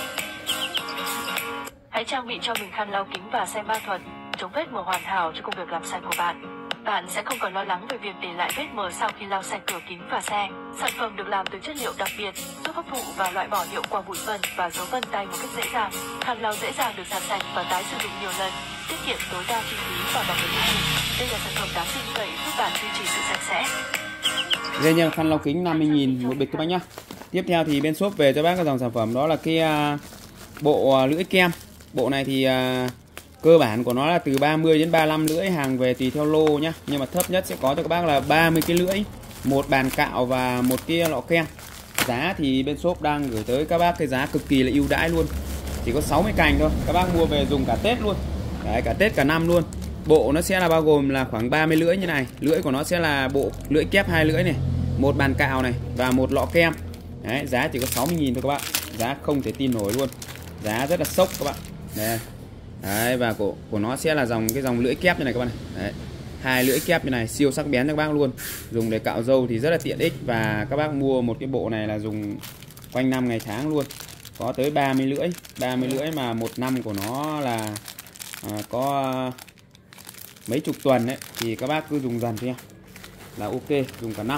Hãy trang bị cho mình khăn lau kính và xe ma thuật, chống vết mờ hoàn hảo cho công việc làm sạch của bạn. Bạn sẽ không còn lo lắng về việc để lại vết mờ sau khi lau sạch cửa kính và xe. Sản phẩm được làm từ chất liệu đặc biệt, giúp hấp thụ và loại bỏ hiệu quả bụi vân và dấu vân tay một cách dễ dàng. Khăn lau dễ dàng được giặt sạch và tái sử dụng nhiều lần, tiết kiệm tối đa chi phí và bảo vệ môi trường. Đây là sản phẩm đáng tin cậy giúp bạn duy trì sự sạch sẽ. Đây nha, khăn lau kính 50.000 một bịch các bác nhá. Tiếp theo thì bên shop về cho bác cái dòng sản phẩm đó là cái bộ lưỡi kem. Bộ này thì cơ bản của nó là từ 30 đến 35 lưỡi, hàng về tùy theo lô nhá. Nhưng mà thấp nhất sẽ có cho các bác là 30 cái lưỡi, một bàn cạo và một cái lọ kem. Giá thì bên shop đang gửi tới các bác cái giá cực kỳ là ưu đãi luôn. Chỉ có 60 cành thôi, các bác mua về dùng cả Tết luôn. Đấy, cả Tết cả năm luôn. Bộ nó sẽ là bao gồm là khoảng 30 lưỡi như này. Lưỡi của nó sẽ là bộ lưỡi kép 2 lưỡi này, một bàn cạo này và một lọ kem. Đấy, giá chỉ có 60.000 thôi các bạn. Giá không thể tin nổi luôn. Giá rất là sốc các bạn. Đây. Đấy, và của nó sẽ là cái dòng lưỡi kép như này các bạn này. Đấy. 2 lưỡi kép như này, siêu sắc bén cho các bác luôn. Dùng để cạo râu thì rất là tiện ích, và các bác mua một cái bộ này là dùng quanh năm ngày tháng luôn. Có tới 30 lưỡi. 30 lưỡi mà một năm của nó là có mấy chục tuần đấy, thì các bác cứ dùng dần thôi là ok, dùng cả năm.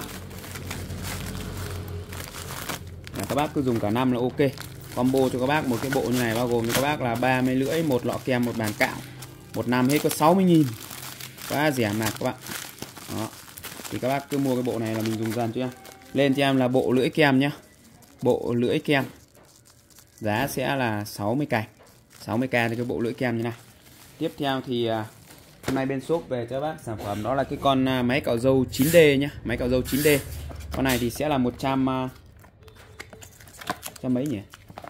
Các bác cứ dùng cả năm là ok. Combo cho các bác một cái bộ như này bao gồm cho các bác là 30 lưỡi, một lọ kem, một bàn cạo. Một năm hết có 60.000. Quá rẻ mạt các bạn. Đó. Thì các bác cứ mua cái bộ này là mình dùng dần chưa? Lên cho em là bộ lưỡi kem nhá. Bộ lưỡi kem. Giá sẽ là 60 cành. 60k thì cái bộ lưỡi kem như này. Tiếp theo thì hôm nay bên shop về cho bác sản phẩm đó là cái con máy cạo râu 9D nhá. Máy cạo râu 9D. Con này thì sẽ là 100 mấy nhỉ?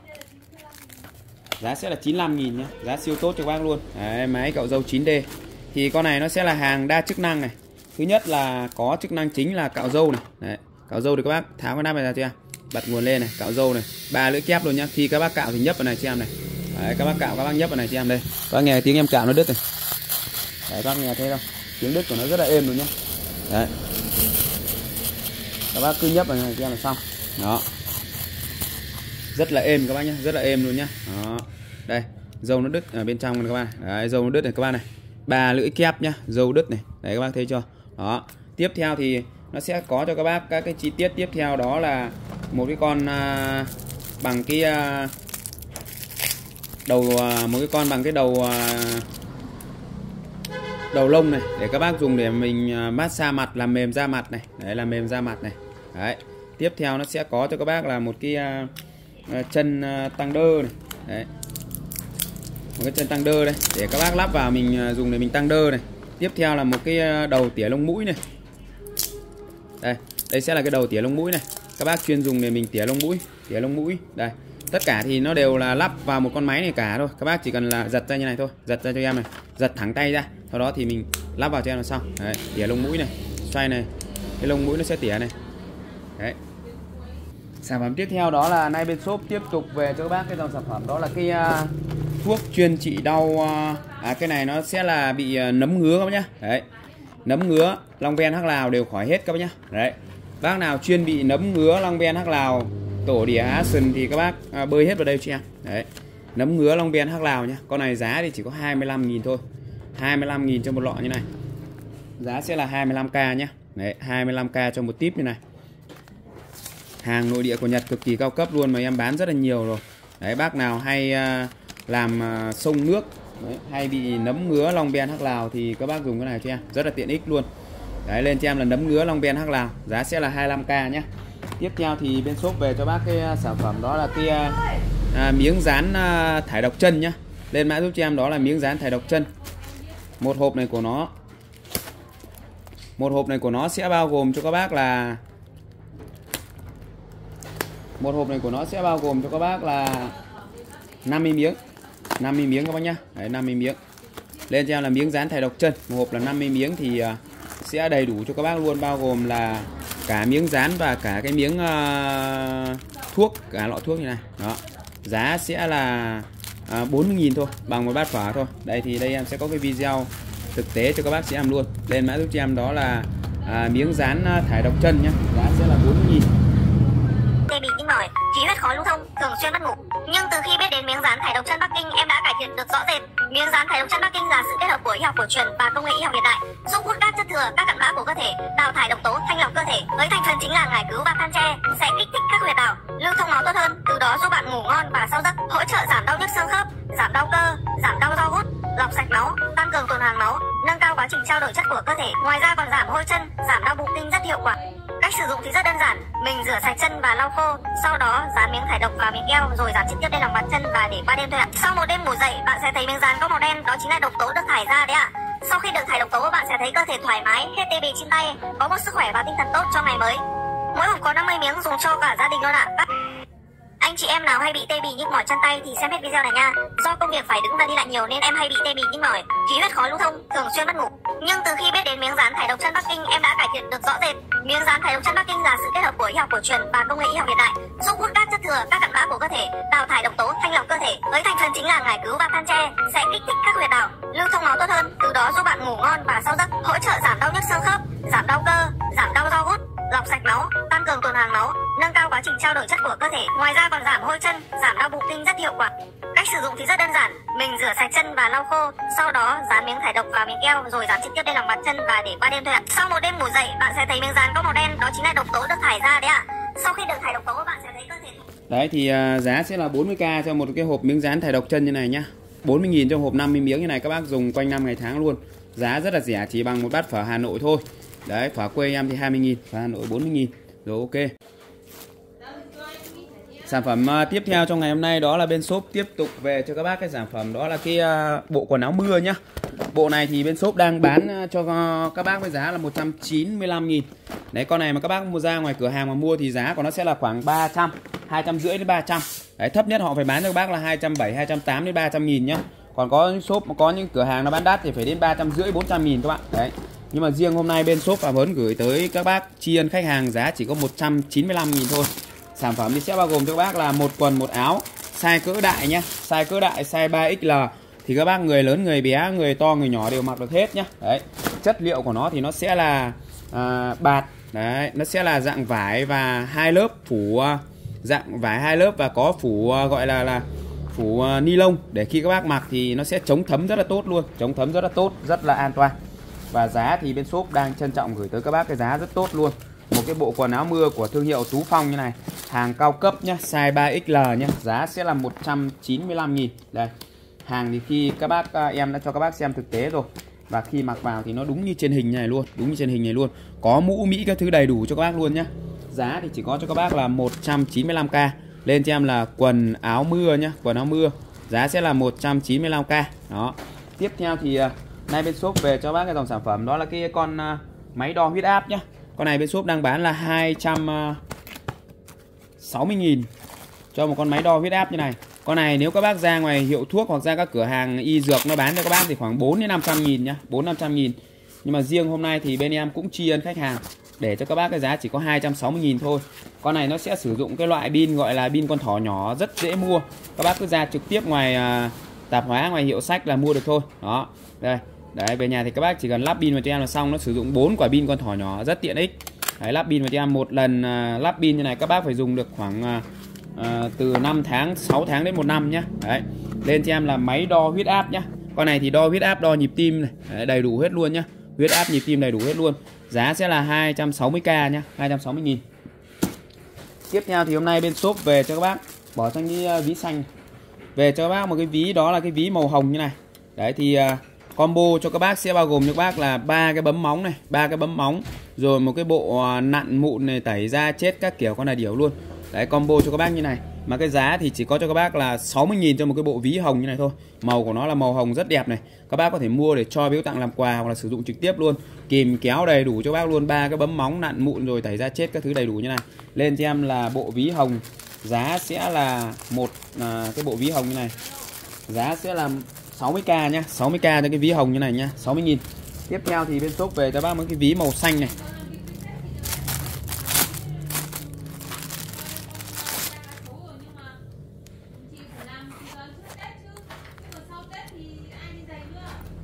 Giá sẽ là 95.000 nhá. Giá siêu tốt cho các bác luôn. Đấy, máy cạo râu 9D. Thì con này nó sẽ là hàng đa chức năng này. Thứ nhất là có chức năng chính là cạo râu này. Đấy, cạo râu thì các bác tháo cái nắp này ra chưa? Bật nguồn lên này, cạo râu này. 3 lưỡi kép luôn nhá. Khi các bác cạo thì nhấp vào này cho em này. Đấy, các bác cạo các bác nhấp vào này cho em đây. Các bác nghe tiếng em cạo nó đứt này. Đấy, các bác nghe thấy không? Tiếng đứt của nó rất là êm luôn nhá. Đấy. Các bác cứ nhấp vào này cho em là xong. Đó. Rất là êm các bác nhé, rất là êm luôn nhá. Đó. Đây, râu nó đứt ở bên trong này các bạn. Đấy, râu nó đứt này các bạn này. 3 lưỡi kép nhá, râu đứt này. Đấy các bác thấy chưa? Đó. Tiếp theo thì nó sẽ có cho các bác các cái chi tiết tiếp theo, đó là một cái con bằng cái đầu, một cái con bằng cái đầu lông này, để các bác dùng để mình massage mặt, làm mềm da mặt này. Đấy, làm mềm da mặt này. Đấy. Tiếp theo nó sẽ có cho các bác là một cái chân tăng đơ này. Đấy. Một cái chân tăng đơ đây để các bác lắp vào mình dùng để mình tăng đơ này. Tiếp theo là một cái đầu tỉa lông mũi này. Đây sẽ là cái đầu tỉa lông mũi này. Các bác chuyên dùng để mình tỉa lông mũi, Đây. Tất cả thì nó đều là lắp vào một con máy này cả thôi. Các bác chỉ cần là giật ra như này thôi, giật ra cho em này, giật thẳng tay ra. Sau đó thì mình lắp vào cho em là xong. Đấy, tỉa lông mũi này, xoay này, cái lông mũi nó sẽ tỉa này. Đấy. Sản phẩm tiếp theo đó là nay bên shop tiếp tục về cho các bác cái dòng sản phẩm đó là cái thuốc chuyên trị đau. Cái này nó sẽ là bị nấm ngứa các bác nhá. Đấy. Nấm ngứa, long ven hắc lào đều khỏi hết các bác nhá. Đấy. Bác nào chuyên bị nấm ngứa, long ven hắc lào, tổ đỉa á sừng thì các bác bơi hết vào đây cho em. Đấy. Nấm ngứa, long ven hắc lào nhá. Con này giá thì chỉ có 25.000 thôi. 25.000 cho một lọ như này. Giá sẽ là 25k nhá. Đấy, 25k cho một tip như này. Hàng nội địa của Nhật cực kỳ cao cấp luôn, mà em bán rất là nhiều rồi. Đấy, bác nào hay làm xông nước, đấy, hay bị nấm ngứa long ben hắc lào thì các bác dùng cái này cho em, rất là tiện ích luôn. Đấy, lên cho em là nấm ngứa long ben hắc lào, giá sẽ là 25k nhé. Tiếp theo thì bên shop về cho bác cái sản phẩm đó là cái miếng dán thải độc chân nhá. Lên mã giúp cho em đó là miếng dán thải độc chân. Một hộp này của nó sẽ bao gồm cho các bác là 50 miếng. 50 miếng các bác nhá. Đấy, 50 miếng. Lên cho em là miếng dán thải độc chân. Một hộp là 50 miếng thì sẽ đầy đủ cho các bác luôn, bao gồm là cả miếng dán và cả cái miếng thuốc, cả lọ thuốc như này. Đó, giá sẽ là 40.000 thôi, bằng một bát phở thôi. Đây thì đây em sẽ có cái video thực tế cho các bác chị em luôn. Lên mã giúp cho em đó là miếng dán thải độc chân nhé, giá sẽ là 40.000. Tê bì tinh mỏi, khí huyết khó lưu thông, thường xuyên mất ngủ. Nhưng từ khi biết đến miếng dán thải độc chân Bắc Kinh, em đã cải thiện được rõ rệt. Miếng dán thải độc chân Bắc Kinh là sự kết hợp của y học cổ truyền và công nghệ y học hiện đại, giúp hút các chất thừa, các cặn bã của cơ thể, đào thải độc tố, thanh lọc cơ thể. Với thành phần chính là ngải cứu và than tre, sẽ kích thích các huyệt đạo, lưu thông máu tốt hơn, từ đó giúp bạn ngủ ngon và sâu giấc, hỗ trợ giảm đau nhức xương khớp, giảm đau cơ, giảm đau do gút, lọc sạch máu, tăng cường tuần hoàn máu, nâng cao quá trình trao đổi chất của cơ thể. Ngoài ra còn giảm hôi chân, giảm đau bụng kinh rất hiệu quả. Cách sử dụng thì rất đơn giản, mình rửa sạch chân và lau khô, sau đó dán miếng thải độc vào miếng keo rồi dán trực tiếp lên lòng bàn chân và để qua đêm thôi ạ. Sau một đêm ngủ dậy, bạn sẽ thấy miếng dán có màu đen, đó chính là độc tố được thải ra đấy ạ. Sau khi được thải độc tố, bạn sẽ thấy cơ thể thoải mái, hết tê bì trên tay, có một sức khỏe và tinh thần tốt cho ngày mới. Mỗi hộp có 50 miếng dùng cho cả gia đình luôn ạ. Anh chị em nào hay bị tê bì nhức mỏi chân tay thì xem hết video này nha. Do công việc phải đứng và đi lại nhiều nên em hay bị tê bì nhức mỏi, khí huyết khó lưu thông, thường xuyên mất ngủ. Nhưng từ khi biết đến miếng dán thải độc chân Bắc Kinh, em đã cải thiện được rõ rệt. Miếng dán thải độc chân Bắc Kinh là sự kết hợp của y học cổ truyền và công nghệ y học hiện đại, giúp hút các chất thừa, các cặn bã của cơ thể, đào thải độc tố, thanh lọc cơ thể. Với thành phần chính là ngải cứu và than tre, sẽ kích thích các huyệt đạo, lưu thông máu tốt hơn, từ đó giúp bạn ngủ ngon và sâu giấc, hỗ trợ giảm đau nhức xương khớp, giảm đau cơ, giảm đau do gút, lọc sạch máu, tăng cường tuần hoàn máu, nâng cao quá trình trao đổi chất của cơ thể. Ngoài ra còn giảm hôi chân, giảm đau bụng kinh rất hiệu quả. Cách sử dụng thì rất đơn giản, mình rửa sạch chân và lau khô, sau đó dán miếng thải độc vào miếng keo rồi dán trực tiếp lên lòng bàn chân và để qua đêm thôi ạ. Sau một đêm ngủ dậy, bạn sẽ thấy miếng dán có màu đen, đó chính là độc tố được thải ra đấy ạ. Sau khi được thải độc tố, bạn sẽ thấy cơ thể. Đấy thì giá sẽ là 40.000 cho một cái hộp miếng dán thải độc chân như này nhá. 40.000 cho hộp 50 miếng như này, các bác dùng quanh năm ngày tháng luôn. Giá rất là rẻ, chỉ bằng một bát phở Hà Nội thôi. Đấy, phở quê em thì 20.000, phở Hà Nội 40.000. Rồi ok. Sản phẩm tiếp theo trong ngày hôm nay đó là bên shop tiếp tục về cho các bác cái sản phẩm đó là cái bộ quần áo mưa nhá. Bộ này thì bên shop đang bán cho các bác với giá là 195.000. Đấy, con này mà các bác mua ra ngoài cửa hàng mà mua thì giá của nó sẽ là khoảng 300, 250 đến 300. Đấy, thấp nhất họ phải bán cho các bác là 270, 280 đến 300.000 nhá. Còn có shop có những cửa hàng nó bán đắt thì phải đến 350, 400.000 các bạn. Đấy. Nhưng mà riêng hôm nay bên shop và vẫn gửi tới các bác tri ân khách hàng giá chỉ có 195.000 thôi. Sản phẩm thì sẽ bao gồm cho các bác là một quần một áo, size cỡ đại nhé, size cỡ đại size 3XL thì các bác người lớn người bé người to người nhỏ đều mặc được hết nhé. Đấy, chất liệu của nó thì nó sẽ là bạt, đấy, nó sẽ là dạng vải và hai lớp phủ, dạng vải hai lớp và có phủ gọi là phủ ni lông để khi các bác mặc thì nó sẽ chống thấm rất là tốt luôn, chống thấm rất là tốt, rất là an toàn. Và giá thì bên shop đang trân trọng gửi tới các bác cái giá rất tốt luôn. Một cái bộ quần áo mưa của thương hiệu Tú Phong như này, hàng cao cấp nhá, size 3XL nhá, giá sẽ là 195.000. Đây, hàng thì khi các bác em đã cho các bác xem thực tế rồi, và khi mặc vào thì nó đúng như trên hình này luôn, đúng như trên hình này luôn, có mũ Mỹ các thứ đầy đủ cho các bác luôn nhá. Giá thì chỉ có cho các bác là 195k. Lên cho em là quần áo mưa nhá, quần áo mưa, giá sẽ là 195k. Đó. Tiếp theo thì nay bên shop về cho bác cái dòng sản phẩm đó là cái con máy đo huyết áp nhá. Con này bên shop đang bán là 260.000 cho một con máy đo huyết áp như này. Con này nếu các bác ra ngoài hiệu thuốc hoặc ra các cửa hàng y dược nó bán cho các bác thì khoảng 4 đến 500.000 nhá, 400-500.000. Nhưng mà riêng hôm nay thì bên em cũng tri ân khách hàng để cho các bác cái giá chỉ có 260.000 thôi. Con này nó sẽ sử dụng cái loại pin gọi là pin con thỏ nhỏ, rất dễ mua. Các bác cứ ra trực tiếp ngoài tạp hóa, ngoài hiệu sách là mua được thôi. Đó. Đây. Đấy, về nhà thì các bác chỉ cần lắp pin vào cho em là xong. Nó sử dụng 4 quả pin con thỏ nhỏ rất tiện ích. Đấy, lắp pin vào cho em một lần lắp pin như này các bác phải dùng được khoảng từ 5 tháng, 6 tháng đến 1 năm nhé. Đấy, lên cho em là máy đo huyết áp nhé. Con này thì đo huyết áp, đo nhịp tim này. Đấy, đầy đủ hết luôn nhá. Huyết áp, nhịp tim đầy đủ hết luôn. Giá sẽ là 260k nhá, 260.000. Tiếp theo thì hôm nay bên shop về cho các bác bỏ sang cái ví xanh. Về cho các bác một cái ví đó là cái ví màu hồng như này. Đấy thì combo cho các bác sẽ bao gồm cho các bác là 3 cái bấm móng này, 3 cái bấm móng, rồi một cái bộ nặn mụn này, tẩy da chết các kiểu, con này điểu luôn. Đấy, combo cho các bác như này. Mà cái giá thì chỉ có cho các bác là 60.000 cho một cái bộ ví hồng như này thôi. Màu của nó là màu hồng rất đẹp này. Các bác có thể mua để cho biếu tặng làm quà hoặc là sử dụng trực tiếp luôn. Kìm kéo đầy đủ cho các bác luôn, 3 cái bấm móng, nặn mụn rồi tẩy da chết các thứ đầy đủ như này. Lên cho em là bộ ví hồng, giá sẽ là cái bộ ví hồng như này. Giá sẽ là 60k nhá, 60k cho cái ví hồng như này nhá, 60.000. Tiếp theo thì bên shop về cho bác một cái ví màu xanh này.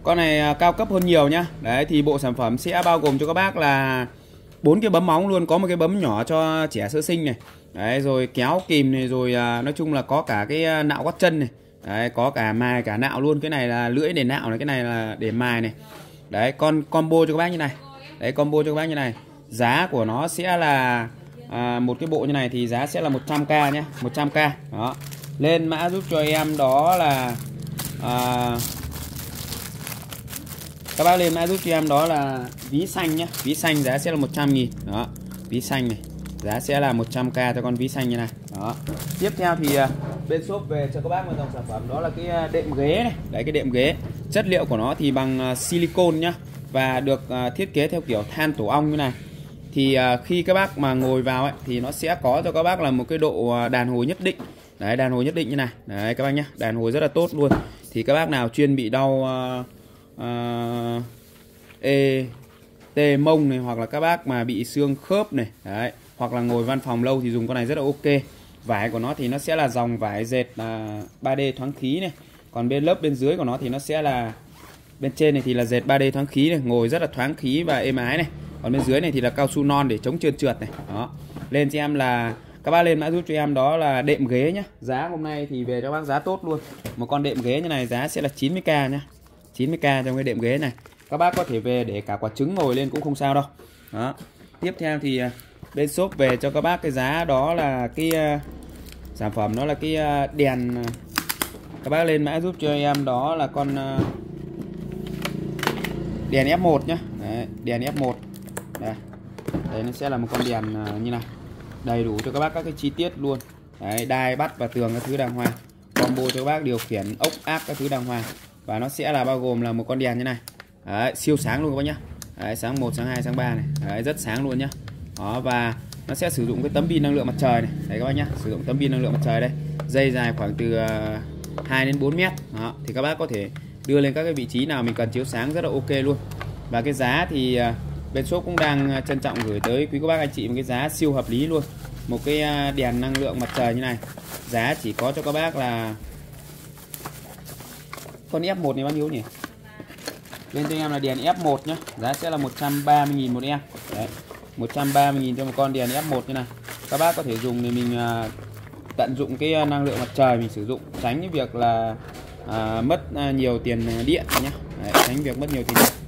Con này cao cấp hơn nhiều nhá. Đấy thì bộ sản phẩm sẽ bao gồm cho các bác là 4 cái bấm móng luôn, có một cái bấm nhỏ cho trẻ sơ sinh này. Đấy rồi kéo kìm này, rồi nói chung là có cả cái nạo gót chân này. Đấy, có cả mài cả nạo luôn. Cái này là lưỡi để nạo này, cái này là để mài này. Đấy, con combo cho các bác như này. Đấy, combo cho các bác như này. Giá của nó sẽ là một cái bộ như này thì giá sẽ là 100k nhé, 100k. Đó. Lên mã giúp cho em đó là các bác lên mã giúp cho em đó là ví xanh nhé. Ví xanh giá sẽ là 100.000. Đó. Ví xanh này giá sẽ là 100k cho con ví xanh như này. Đó. Tiếp theo thì bên shop về cho các bác một dòng sản phẩm đó là cái đệm ghế này. Đấy, cái đệm ghế. Chất liệu của nó thì bằng silicone nhá, và được thiết kế theo kiểu than tổ ong như này. Thì khi các bác mà ngồi vào ấy thì nó sẽ có cho các bác là một cái độ đàn hồi nhất định. Đấy, đàn hồi nhất định như này. Đấy các bác nhá, đàn hồi rất là tốt luôn. Thì các bác nào chuyên bị đau tê mông này, hoặc là các bác mà bị xương khớp này, đấy, hoặc là ngồi văn phòng lâu thì dùng con này rất là ok. Vải của nó thì nó sẽ là dòng vải dệt 3D thoáng khí này. Còn bên lớp bên dưới của nó thì nó sẽ là, bên trên này thì là dệt 3D thoáng khí này, ngồi rất là thoáng khí và êm ái này. Còn bên dưới này thì là cao su non để chống trơn trượt này. Đó. Lên cho em là các bác lên mã giúp cho em đó là đệm ghế nhá. Giá hôm nay thì về cho bác giá tốt luôn. Một con đệm ghế như này giá sẽ là 90k nhá. 90k trong cái đệm ghế này. Các bác có thể về để cả quả trứng ngồi lên cũng không sao đâu. Đó. Tiếp theo thì bên shop về cho các bác cái giá đó là cái sản phẩm đó là cái đèn. Các bác lên mã giúp cho em đó là con đèn F1 nhá. Đấy, đèn F1. Đây. Đấy, nó sẽ là một con đèn như này. Đầy đủ cho các bác các cái chi tiết luôn. Đấy, đai bắt và tường các thứ đàng hoàng. Combo cho các bác điều khiển ốc áp các thứ đàng hoàng. Và nó sẽ là bao gồm là một con đèn như này. Đấy, siêu sáng luôn các bác nhá. Đấy, sáng 1, sáng 2, sáng 3 này. Đấy, rất sáng luôn nhá. Đó, và nó sẽ sử dụng cái tấm pin năng lượng mặt trời này. Đấy các bác nhá, sử dụng tấm pin năng lượng mặt trời đây. Dây dài khoảng từ 2 đến 4 mét. Đó, thì các bác có thể đưa lên các cái vị trí nào mình cần chiếu sáng rất là ok luôn. Và cái giá thì bên shop cũng đang trân trọng gửi tới quý các bác anh chị một cái giá siêu hợp lý luôn. Một cái đèn năng lượng mặt trời như này, giá chỉ có cho các bác là con F1 này bao nhiêu nhỉ? Bên cho em là đèn F1 nhá, giá sẽ là 130.000 một em. Đấy, 130.000 cho một con đèn F1 như này. Các bác có thể dùng để mình tận dụng cái năng lượng mặt trời mình sử dụng, tránh cái việc là mất nhiều tiền điện nhá. Đấy, tránh việc mất nhiều tiền điện.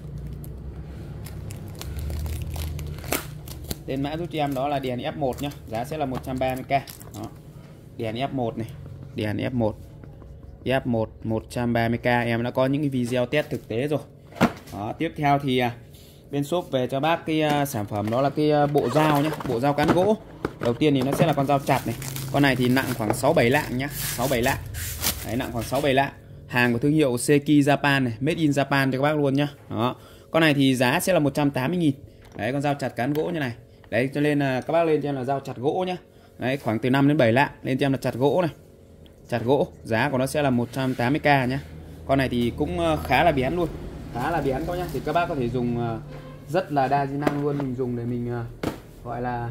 Tên mã giúp cho em đó là đèn F1 nhá, giá sẽ là 130k. Đó. Đèn F1 này, đèn F1. F1 130k, em đã có những cái video test thực tế rồi. Đó, tiếp theo thì bên shop về cho bác cái sản phẩm đó là cái bộ dao nhá, bộ dao cán gỗ. Đầu tiên thì nó sẽ là con dao chặt này. Con này thì nặng khoảng 6-7 lạng nhá, 6-7 lạng. Đấy, nặng khoảng 6-7 lạng. Hàng của thương hiệu Seki Japan này, made in Japan cho các bác luôn nhá. Đó. Con này thì giá sẽ là 180.000. Đấy, con dao chặt cán gỗ như này. Đấy, cho nên là các bác lên cho em là dao chặt gỗ nhá. Đấy, khoảng từ 5 đến 7 lạng, lên cho em là chặt gỗ này. Chặt gỗ, giá của nó sẽ là 180k nhá. Con này thì cũng khá là bén luôn. Khá là bén các nhá. Thì các bác có thể dùng rất là đa di năng luôn, mình dùng để mình gọi là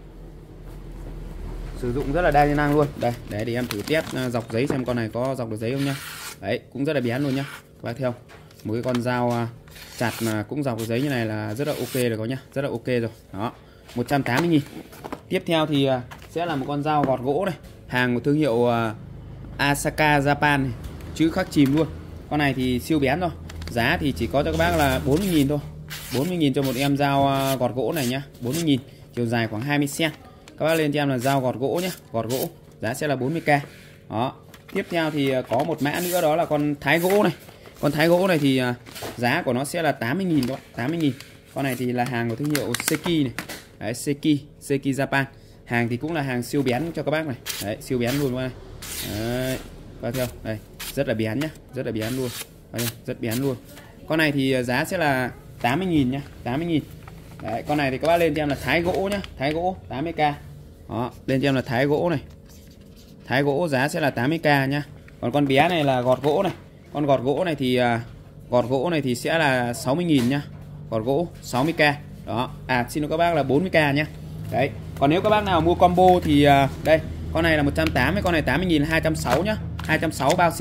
sử dụng rất là đa di năng luôn. Đây, đấy để em thử test dọc giấy xem con này có dọc được giấy không nhá. Đấy, cũng rất là bén luôn nhá. Các bác thấy không? Một cái con dao chặt mà cũng dọc được giấy như này là rất là ok rồi có nhá, rất là ok rồi. Đó, 180.000. Tiếp theo thì sẽ là một con dao gọt gỗ này, hàng của thương hiệu Asaka Japan này, chữ khắc chìm luôn. Con này thì siêu bén rồi. Giá thì chỉ có cho các bác là 40.000 thôi. 40.000 cho một em dao gọt gỗ này nhá, 40.000, chiều dài khoảng 20 cm. Các bác lên cho em là dao gọt gỗ nhá, gọt gỗ, giá sẽ là 40k. Đó. Tiếp theo thì có một mã nữa đó là con thái gỗ này. Con thái gỗ này thì giá của nó sẽ là 80.000 các bạn, 80.000. Con này thì là hàng của thương hiệu Seki này. Đấy, Seki Japan. Hàng thì cũng là hàng siêu bén cho các bác này. Đấy, siêu bén luôn này. Đấy, bao theo. Đây, rất là bén nhá, rất là bén luôn. Đây, rất bén luôn. Con này thì giá sẽ là 80.000 nhá, 80.000. Đấy, con này thì các bác lên cho em là thái gỗ nhá, thái gỗ 80k. Đó, lên cho em là thái gỗ này. Thái gỗ giá sẽ là 80k nhá. Còn con bé này là gọt gỗ này. Con gọt gỗ này thì sẽ là 60.000 nhá. Gọt gỗ 60k. Đó, xin lỗi các bác là 40k nhá. Đấy, còn nếu các bác nào mua combo thì đây, con này là 180, con này 80.000 260 nhá. 260 bao ship.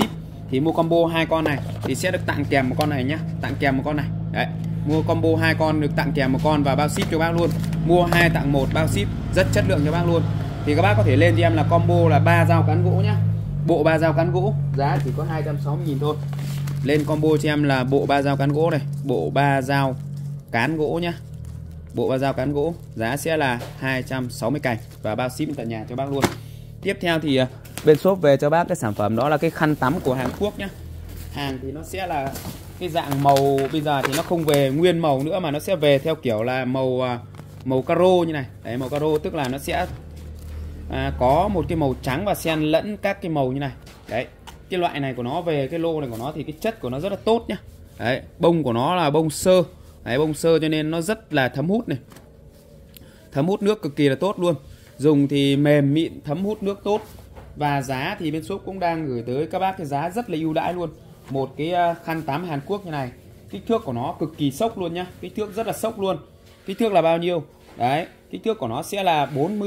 thì mua combo 2 con này thì sẽ được tặng kèm một con này nhá, tặng kèm một con này. Đấy, mua combo 2 con được tặng kèm một con và bao ship cho bác luôn. Mua 2 tặng 1 bao ship, rất chất lượng cho bác luôn. Thì các bác có thể lên cho em là combo là 3 dao cán gỗ nhá. Bộ 3 dao cán gỗ giá chỉ có 260.000 thôi. Lên combo cho em là bộ 3 dao cán gỗ này, bộ 3 dao cán gỗ nhá. Bộ 3 dao cán gỗ giá sẽ là 260 cành và bao ship tận nhà cho bác luôn. Tiếp theo thì bên shop về cho bác cái sản phẩm đó là cái khăn tắm của Hàn Quốc nhá. Hàng thì nó sẽ là cái dạng màu, bây giờ thì nó không về nguyên màu nữa mà nó sẽ về theo kiểu là màu caro như này. Đấy, màu caro tức là nó sẽ có một cái màu trắng và xen lẫn các cái màu như này. Đấy, cái loại này của nó về cái lô này của nó thì cái chất của nó rất là tốt nhá. Đấy, bông của nó là bông sơ. Đấy, bông sơ cho nên nó rất là thấm hút này, thấm hút nước cực kỳ là tốt luôn. Dùng thì mềm mịn, thấm hút nước tốt. Và giá thì bên shop cũng đang gửi tới các bác cái giá rất là ưu đãi luôn. Một cái khăn tắm Hàn Quốc như này, kích thước của nó cực kỳ sốc luôn nhá, kích thước rất là sốc luôn. Kích thước là bao nhiêu? Đấy, kích thước của nó sẽ là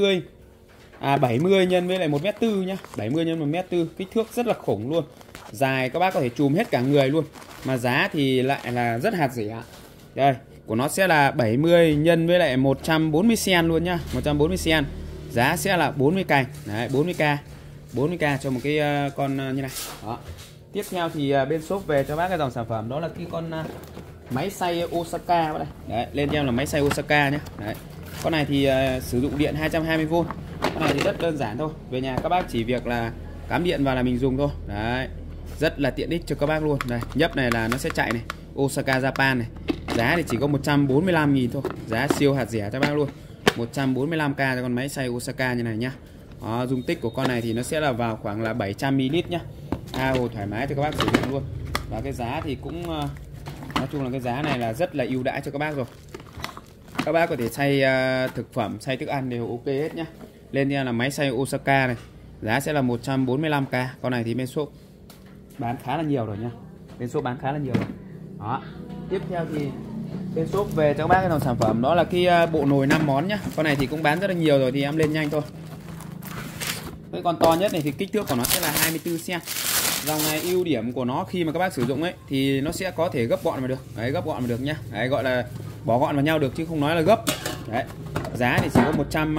70 nhân với lại 1m4 nhá, 70 nhân 1m4, kích thước rất là khủng luôn. Dài các bác có thể chùm hết cả người luôn. Mà giá thì lại là rất hạt rẻ. Đây, của nó sẽ là 70 nhân với lại 140 cent luôn nhá, 140 cent. Giá sẽ là 40 cành. Đấy, 40k cho một cái con như này. Đó. Tiếp theo thì bên shop về cho bác cái dòng sản phẩm đó là cái con máy xay Osaka đây. Đấy, lên cho em là máy xay Osaka nhé. Đấy. Con này thì sử dụng điện 220V. Con này thì rất đơn giản thôi. Về nhà các bác chỉ việc là cắm điện vào là mình dùng thôi. Đấy. Rất là tiện ích cho các bác luôn. Đây, nhấp này là nó sẽ chạy này. Osaka Japan này. Giá thì chỉ có 145.000 thôi. Giá siêu hạt rẻ cho bác luôn. 145k cho con máy xay Osaka như này nhá. Đó, dung tích của con này thì nó sẽ là vào khoảng là 700ml nhá. Hồ thoải mái cho các bác sử dụng luôn. Và cái giá thì cũng nói chung là cái giá này là rất là ưu đãi cho các bác rồi. Các bác có thể xay thực phẩm, xay thức ăn đều ok hết nhá. Lên nha là máy xay Osaka này. Giá sẽ là 145k. Con này thì bên shop bán khá là nhiều rồi nhá. Bên shop bán khá là nhiều rồi. Đó. Tiếp theo thì bên shop về cho các bác cái dòng sản phẩm đó là cái bộ nồi 5 món nhá. Con này thì cũng bán rất là nhiều rồi thì em lên nhanh thôi. Cái con to nhất này thì kích thước của nó sẽ là 24 cm. Dòng này ưu điểm của nó khi mà các bác sử dụng ấy thì nó sẽ có thể gấp gọn mà được. Đấy, gấp gọn mà được nhá. Đấy, gọi là bỏ gọn vào nhau được chứ không nói là gấp. Đấy. Giá thì chỉ có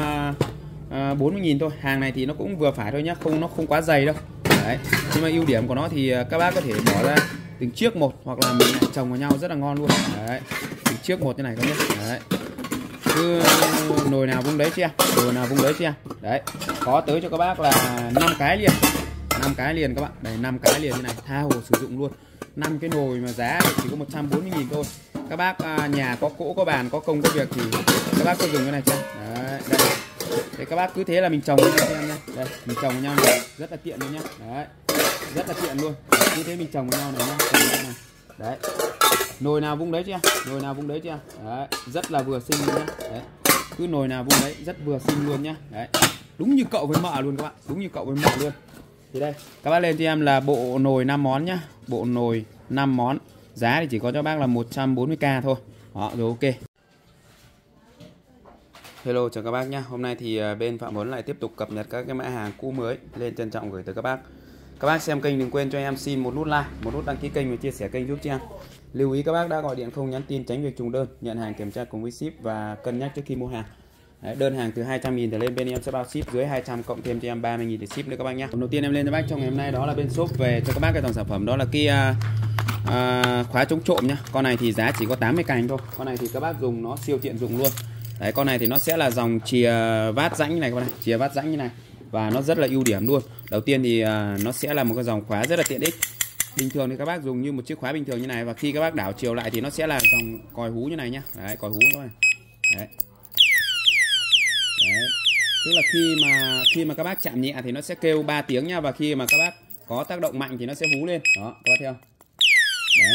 140.000 thôi. Hàng này thì nó cũng vừa phải thôi nhá, nó không quá dày đâu. Đấy. Nhưng mà ưu điểm của nó thì các bác có thể bỏ ra từng chiếc một hoặc là mình lại chồng vào nhau rất là ngon luôn. Đấy. Từng chiếc một như này các bác. Đấy. Cứ nồi nào vung đấy chưa? Nồi nào vung đấy chưa? Đấy. Có tới cho các bác là 5 cái liền. 5 cái liền các bạn. Đây, 5 cái liền như này, tha hồ sử dụng luôn. 5 cái nồi mà giá chỉ có 140.000 thôi. Các bác nhà có cỗ, có bàn, có công, có việc thì các bác có dùng cái này chưa? Đấy, đây. Đấy, các bác cứ thế là mình trồng với nhau em nha. Đây, mình trồng với nhau này, rất là tiện luôn nhá. Đấy. Rất là tiện luôn. Cứ thế mình trồng với nhau này nhá. Này. Đấy. Nồi nào vung đấy chưa? Nồi nào vung đấy chưa? Đấy, rất là vừa xinh luôn nhá. Đấy. Cứ nồi nào vung đấy rất vừa xinh luôn nhá. Đấy. Đúng như cậu với mợ luôn các bạn, đúng như cậu với mợ luôn. Thì đây, các bác lên cho em là bộ nồi 5 món nhá. Bộ nồi 5 món. Giá thì chỉ có cho bác là 140k thôi. Đó, rồi ok. Hello chào các bác nhá. Hôm nay thì bên Phạm Huấn lại tiếp tục cập nhật các cái mã hàng cũ mới lên, trân trọng gửi tới các bác. Các bác xem kênh đừng quên cho em xin một nút like, một nút đăng ký kênh và chia sẻ kênh giúp cho em. Lưu ý các bác đã gọi điện không nhắn tin tránh việc trùng đơn, nhận hàng kiểm tra cùng với ship và cân nhắc trước khi mua hàng. Đấy, đơn hàng từ 200.000 trở lên bên em sẽ bao ship, dưới 200 cộng thêm cho em 30.000 để ship nữa các bác nhé. Đầu tiên em lên cho bác trong ngày hôm nay đó là bên shop về cho các bác cái dòng sản phẩm đó là cái khóa chống trộm nhá. Con này thì giá chỉ có 80 cành thôi. Con này thì các bác dùng nó siêu tiện dụng luôn. Đấy, con này thì nó sẽ là dòng chìa vát rãnh như này các bác này, chìa vát rãnh như này và nó rất là ưu điểm luôn. Đầu tiên thì nó sẽ là một cái dòng khóa rất là tiện ích. Bình thường thì các bác dùng như một chiếc khóa bình thường như này và khi các bác đảo chiều lại thì nó sẽ là dòng còi hú như này nhá. Đấy, còi hú thôi. Đấy. Đấy. Tức là khi mà các bác chạm nhẹ thì nó sẽ kêu 3 tiếng nha, và khi mà các bác có tác động mạnh thì nó sẽ hú lên. Đó, các bác thấy không? Đấy.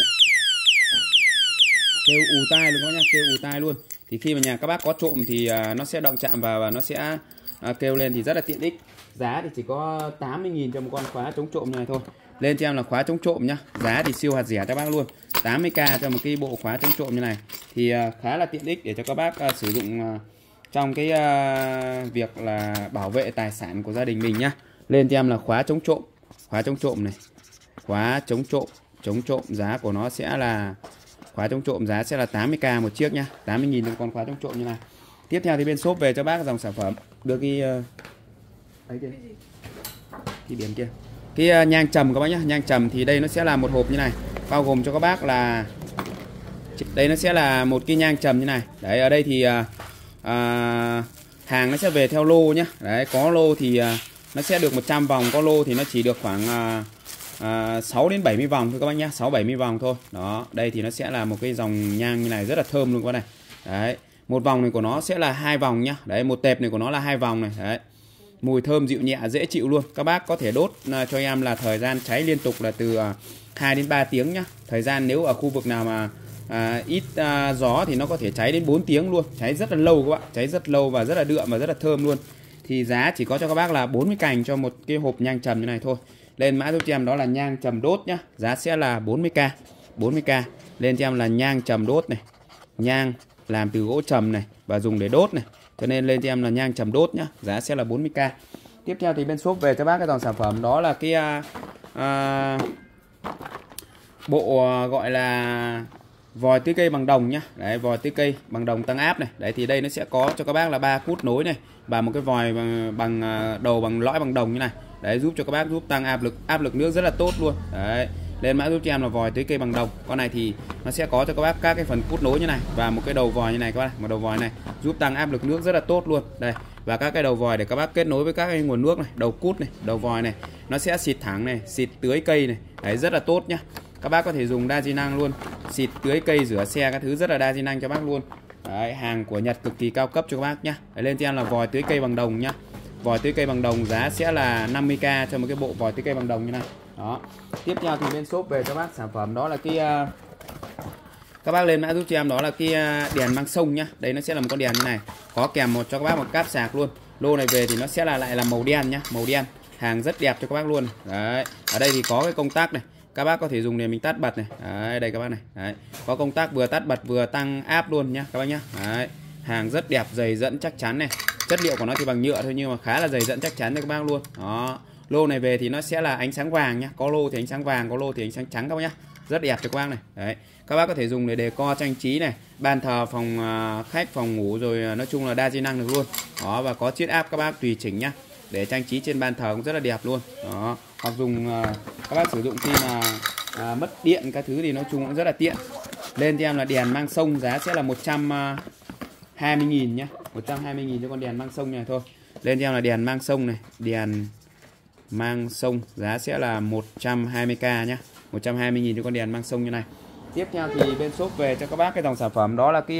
Kêu ù tai luôn các bác nhá, kêu ù tai luôn. Thì khi mà nhà các bác có trộm thì nó sẽ động chạm vào và nó sẽ kêu lên thì rất là tiện ích. Giá thì chỉ có 80.000 cho một con khóa chống trộm này thôi. Lên cho em là khóa chống trộm nhá. Giá thì siêu hạt rẻ cho bác luôn. 80k cho một cái bộ khóa chống trộm như này. Thì khá là tiện ích để cho các bác sử dụng trong cái việc là bảo vệ tài sản của gia đình mình nhá. Lên cho em là khóa chống trộm. Khóa chống trộm này. Khóa chống trộm giá của nó sẽ là khóa chống trộm giá sẽ là 80k một chiếc nhá, 80.000 cho con khóa chống trộm như này. Tiếp theo thì bên shop về cho bác dòng sản phẩm đưa cái ấy kia, cái biển kia, cái nhang trầm các bác nhá. Nhang trầm thì đây nó sẽ là một hộp như này, bao gồm cho các bác là đây nó sẽ là một cái nhang trầm như này. Đấy, ở đây thì hàng nó sẽ về theo lô nhá. Đấy, có lô thì nó sẽ được 100 vòng, có lô thì nó chỉ được khoảng 6 đến 70 vòng thôi các bác nhá, 6-70 vòng thôi. Đó, đây thì nó sẽ là một cái dòng nhang như này rất là thơm luôn các bác này. Đấy, một vòng này của nó sẽ là 2 vòng nhá. Đấy, một tệp này của nó là 2 vòng này. Đấy. Mùi thơm dịu nhẹ dễ chịu luôn. Các bác có thể đốt cho em là thời gian cháy liên tục là từ 2 đến 3 tiếng nhá. Thời gian nếu ở khu vực nào mà ít gió thì nó có thể cháy đến 4 tiếng luôn. Cháy rất là lâu các bạn, cháy rất lâu và rất là đượm và rất là thơm luôn. Thì giá chỉ có cho các bác là 40 cành cho một cái hộp nhang trầm như này thôi. Lên mã giúp cho em đó là nhang trầm đốt nhá. Giá sẽ là 40k. 40k. Lên cho em là nhang trầm đốt này. Nhang làm từ gỗ trầm này và dùng để đốt này. Cho nên lên cho em là nhang trầm đốt nhá. Giá sẽ là 40k. Tiếp theo thì bên shop về cho bác cái dòng sản phẩm đó là cái bộ gọi là vòi tưới cây bằng đồng nhá. Đấy, vòi tưới cây bằng đồng tăng áp này. Đấy thì đây nó sẽ có cho các bác là 3 cút nối này và một cái vòi bằng đầu bằng lõi bằng đồng như này. Đấy, giúp cho các bác giúp tăng áp lực nước rất là tốt luôn. Đấy, lên mã giúp cho em là vòi tưới cây bằng đồng. Con này thì nó sẽ có cho các bác các cái phần cút nối như này và một cái đầu vòi như này các bác, một đầu vòi này giúp tăng áp lực nước rất là tốt luôn. Đây, và các cái đầu vòi để các bác kết nối với các cái nguồn nước này, đầu cút này, đầu vòi này, nó sẽ xịt thẳng này, xịt tưới cây này. Đấy, rất là tốt nhá. Các bác có thể dùng đa di năng luôn, xịt tưới cây, rửa xe các thứ rất là đa di năng cho bác luôn. Đấy, hàng của Nhật cực kỳ cao cấp cho các bác nhá. Đấy, lên cho em là vòi tưới cây bằng đồng nhá. Vòi tưới cây bằng đồng giá sẽ là 50k cho một cái bộ vòi tưới cây bằng đồng như này. Đó. Tiếp theo thì bên shop về cho bác sản phẩm đó là cái các bác lên mã giúp cho em đó là cái đèn mang sông nhá. Đây nó sẽ là một con đèn như này, có kèm cho các bác một cáp sạc luôn. Lô này về thì nó sẽ là lại là màu đen nhá, màu đen. Hàng rất đẹp cho các bác luôn. Đấy. Ở đây thì có cái công tắc này. Các bác có thể dùng để mình tắt bật này. Đấy, đây các bác này. Đấy. Có công tắc vừa tắt bật vừa tăng áp luôn nhá các bác nhá. Đấy. Hàng rất đẹp, dày dẫn chắc chắn này. Chất liệu của nó thì bằng nhựa thôi nhưng mà khá là dày dẫn chắc chắn cho các bác luôn. Đó. Lô này về thì nó sẽ là ánh sáng vàng nhá. Có lô thì ánh sáng vàng, có lô thì ánh sáng trắng các bác nhá. Rất đẹp cho các bác này. Đấy. Các bác có thể dùng để decor trang trí này, ban thờ, phòng khách, phòng ngủ rồi nói chung là đa di năng được luôn. Đó, và có chiết áp các bác tùy chỉnh nhá. Để trang trí trên ban thờ cũng rất là đẹp luôn. Đó. Hoặc dùng các bác sử dụng khi mà mất điện các thứ thì nói chung cũng rất là tiện. Lên cho em là đèn mang sông giá sẽ là 120.000 nhá. 120.000 cho con đèn mang sông này thôi. Lên cho em là đèn mang sông này, đèn mang sông giá sẽ là 120k nhá. 120.000 cho con đèn mang sông như này. Tiếp theo thì bên shop về cho các bác cái dòng sản phẩm đó là cái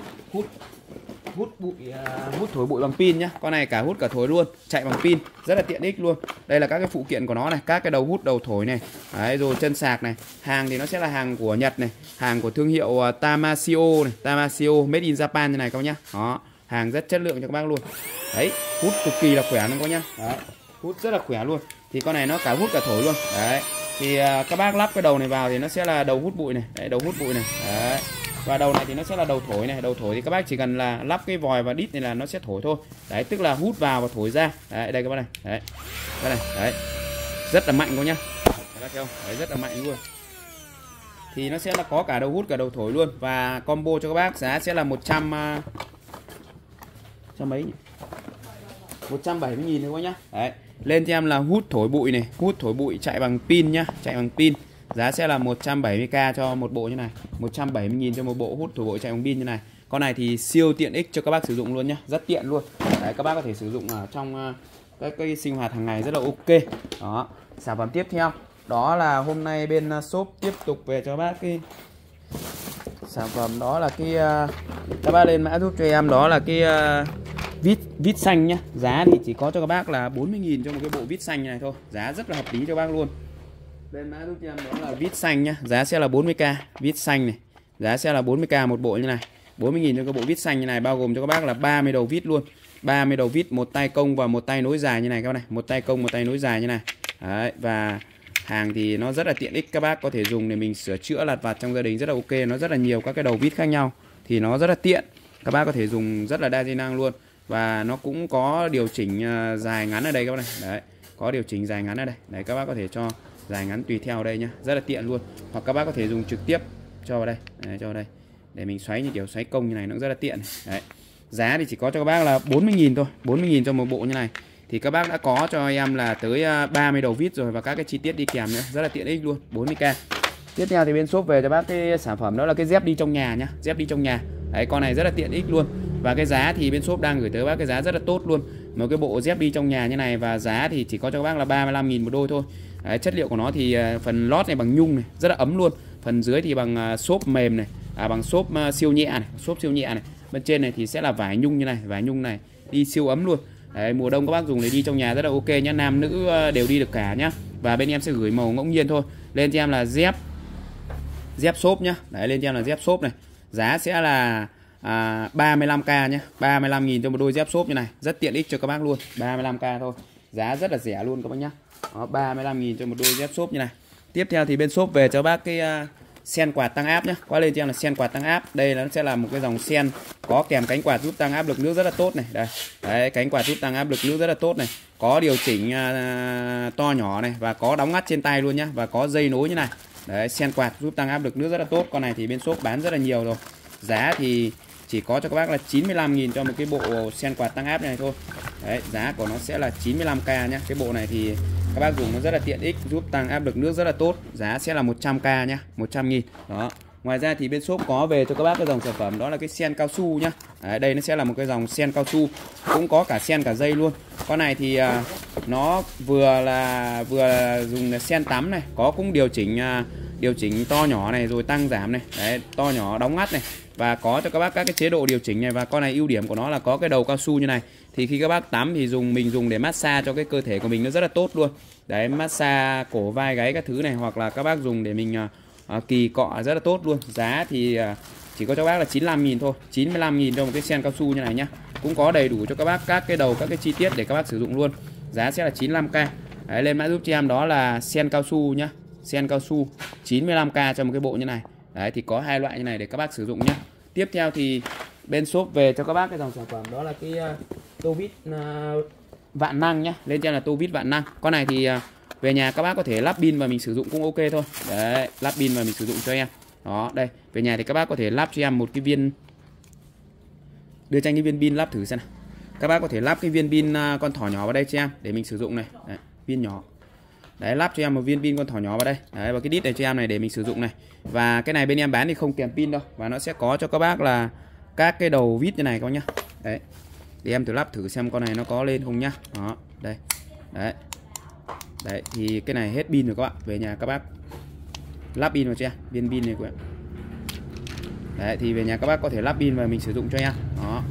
hút thổi bụi bằng pin nhá. Con này cả hút cả thổi luôn, chạy bằng pin, rất là tiện ích luôn. Đây là các cái phụ kiện của nó này, các cái đầu hút, đầu thổi này. Đấy, rồi chân sạc này. Hàng thì nó sẽ là hàng của Nhật này, hàng của thương hiệu Tamashio này, Tamashio made in Japan như này các bác nhá. Đó, hàng rất chất lượng cho các bác luôn. Đấy, hút cực kỳ là khỏe luôn các bác nhá. Đấy, hút rất là khỏe luôn. Thì con này nó cả hút cả thổi luôn. Đấy. Thì các bác lắp cái đầu này vào thì nó sẽ là đầu hút bụi này, đấy, đầu hút bụi này. Đấy. Và đầu này thì nó sẽ là đầu thổi này, đầu thổi thì các bác chỉ cần là lắp cái vòi và đít này là nó sẽ thổi thôi. Đấy, tức là hút vào và thổi ra. Đấy, đây các bác này. Đấy. Các này, đấy. Rất là mạnh các nhá. Các bác thấy không? Đấy, rất là mạnh luôn. Thì nó sẽ là có cả đầu hút cả đầu thổi luôn và combo cho các bác giá sẽ là 170.000 thôi các bác nhá. Đấy. Lên cho em là hút thổi bụi này, hút thổi bụi chạy bằng pin nhá, chạy bằng pin. Giá sẽ là 170k cho một bộ như này. 170.000 cho một bộ hút thổi bụi chạy bằng pin như này. Con này thì siêu tiện ích cho các bác sử dụng luôn nhá, rất tiện luôn. Đấy, các bác có thể sử dụng ở trong các cái sinh hoạt hàng ngày rất là ok. Đó. Sản phẩm tiếp theo đó là hôm nay bên shop tiếp tục về cho bác cái sản phẩm đó là cái các bác lên mã giúp cho em đó là cái vít xanh nhá. Giá thì chỉ có cho các bác là 40.000 cho một cái bộ vít xanh này thôi. Giá rất là hợp lý cho các bác luôn. Lên mã giúp cho em đó là vít xanh nhá. Giá sẽ là 40k. Vít xanh này. Giá sẽ là 40k một bộ như này. 40.000 cho cái bộ vít xanh như này, bao gồm cho các bác là 30 đầu vít luôn. 30 đầu vít, một tay công và một tay nối dài như này các bác này. Một tay công, một tay nối dài như này. Đấy, và hàng thì nó rất là tiện ích, các bác có thể dùng để mình sửa chữa lặt vặt trong gia đình rất là ok. Nó rất là nhiều các cái đầu vít khác nhau thì nó rất là tiện. Các bác có thể dùng rất là đa di năng luôn. Và nó cũng có điều chỉnh dài ngắn ở đây các bác này. Đấy, có điều chỉnh dài ngắn ở đây. Đấy, các bác có thể cho dài ngắn tùy theo đây nhá, rất là tiện luôn. Hoặc các bác có thể dùng trực tiếp cho vào đây, cho vào đây để mình xoáy như kiểu xoáy công như này, nó cũng rất là tiện. Đấy. Giá thì chỉ có cho các bác là 40.000 thôi, 40.000 cho một bộ như này. Thì các bác đã có cho em là tới 30 đầu vít rồi và các cái chi tiết đi kèm nữa, rất là tiện ích luôn, 40k. Tiếp theo thì bên shop về cho bác cái sản phẩm đó là cái dép đi trong nhà nhá, dép đi trong nhà. Đấy, con này rất là tiện ích luôn. Và cái giá thì bên shop đang gửi tới bác cái giá rất là tốt luôn. Một cái bộ dép đi trong nhà như này và giá thì chỉ có cho các bác là 35.000 một đôi thôi. Đấy, chất liệu của nó thì phần lót này bằng nhung này, rất là ấm luôn. Phần dưới thì bằng xốp mềm này, bằng xốp siêu nhẹ này, xốp siêu nhẹ này. Bên trên này thì sẽ là vải nhung như này, vải nhung này, đi siêu ấm luôn. Đấy, mùa đông các bác dùng để đi trong nhà rất là ok nhá, nam nữ đều đi được cả nhá. Và bên em sẽ gửi màu ngẫu nhiên thôi. Lên cho em là dép xốp nhá. Đấy, lên cho em là dép xốp này. Giá sẽ là 35k nhé, 35.000 cho một đôi dép xốp như này, rất tiện ích cho các bác luôn, 35k thôi, giá rất là rẻ luôn các bác nhá. Đó, 35.000 cho một đôi dép xốp như này. Tiếp theo thì bên shop về cho bác cái sen quạt tăng áp nhé, qua lên cho em là sen quạt tăng áp. Đây nó sẽ là một cái dòng sen có kèm cánh quạt giúp tăng áp lực nước rất là tốt này. Đây, đấy, cánh quạt giúp tăng áp lực nước rất là tốt này, có điều chỉnh to nhỏ này và có đóng ngắt trên tay luôn nhá, và có dây nối như này. Đấy, sen quạt giúp tăng áp lực nước rất là tốt. Con này thì bên shop bán rất là nhiều rồi. Giá thì chỉ có cho các bác là 95.000 cho một cái bộ sen quạt tăng áp này thôi. Đấy, giá của nó sẽ là 95k nhá. Cái bộ này thì các bác dùng nó rất là tiện ích, giúp tăng áp lực nước rất là tốt. Giá sẽ là 100k nhá, 100.000. Đó. Ngoài ra thì bên shop có về cho các bác cái dòng sản phẩm đó là cái sen cao su nhá. Đấy, đây nó sẽ là một cái dòng sen cao su, cũng có cả sen cả dây luôn. Con này thì nó vừa dùng sen tắm này, có cũng điều chỉnh to nhỏ này rồi tăng giảm này. Đấy, to nhỏ đóng ngắt này, và có cho các bác các cái chế độ điều chỉnh này. Và con này ưu điểm của nó là có cái đầu cao su như này, thì khi các bác tắm thì mình dùng để massage cho cái cơ thể của mình nó rất là tốt luôn. Đấy, massage cổ vai gáy các thứ này, hoặc là các bác dùng để mình kỳ cọ rất là tốt luôn. Giá thì chỉ có cho các bác là 95.000 thôi, 95.000 cho một cái sen cao su như này nhá. Cũng có đầy đủ cho các bác các cái đầu, các cái chi tiết để các bác sử dụng luôn. Giá sẽ là 95k. Đấy, lên mã giúp cho em đó là sen cao su nhá, sen cao su 95k cho một cái bộ như này. Đấy, thì có hai loại như này để các bác sử dụng nhá. Tiếp theo thì bên shop về cho các bác cái dòng sản phẩm đó là cái tô vít vạn năng nhá. Lên trên là tô vít vạn năng. Con này thì về nhà các bác có thể lắp pin và mình sử dụng cũng ok thôi. Đấy, lắp pin và mình sử dụng cho em. Đó, đây, về nhà thì các bác có thể lắp cho em một cái viên, đưa cho anh cái viên pin lắp thử xem nào. Các bác có thể lắp cái viên pin con thỏ nhỏ vào đây cho em để mình sử dụng này. Đấy, pin nhỏ. Đấy, lắp cho em một viên pin con thỏ nhỏ vào đây. Đấy, và cái đít này cho em này để mình sử dụng này. Và cái này bên em bán thì không kèm pin đâu, và nó sẽ có cho các bác là các cái đầu vít như này các bác nhá. Đấy, để em thử lắp thử xem con này nó có lên không nhá. Đó, đây. Đấy. Đấy, thì cái này hết pin rồi các bạn. Về nhà các bác lắp pin vào cho em, viên pin này của em. Đấy, thì về nhà các bác có thể lắp pin và mình sử dụng cho em. Đó.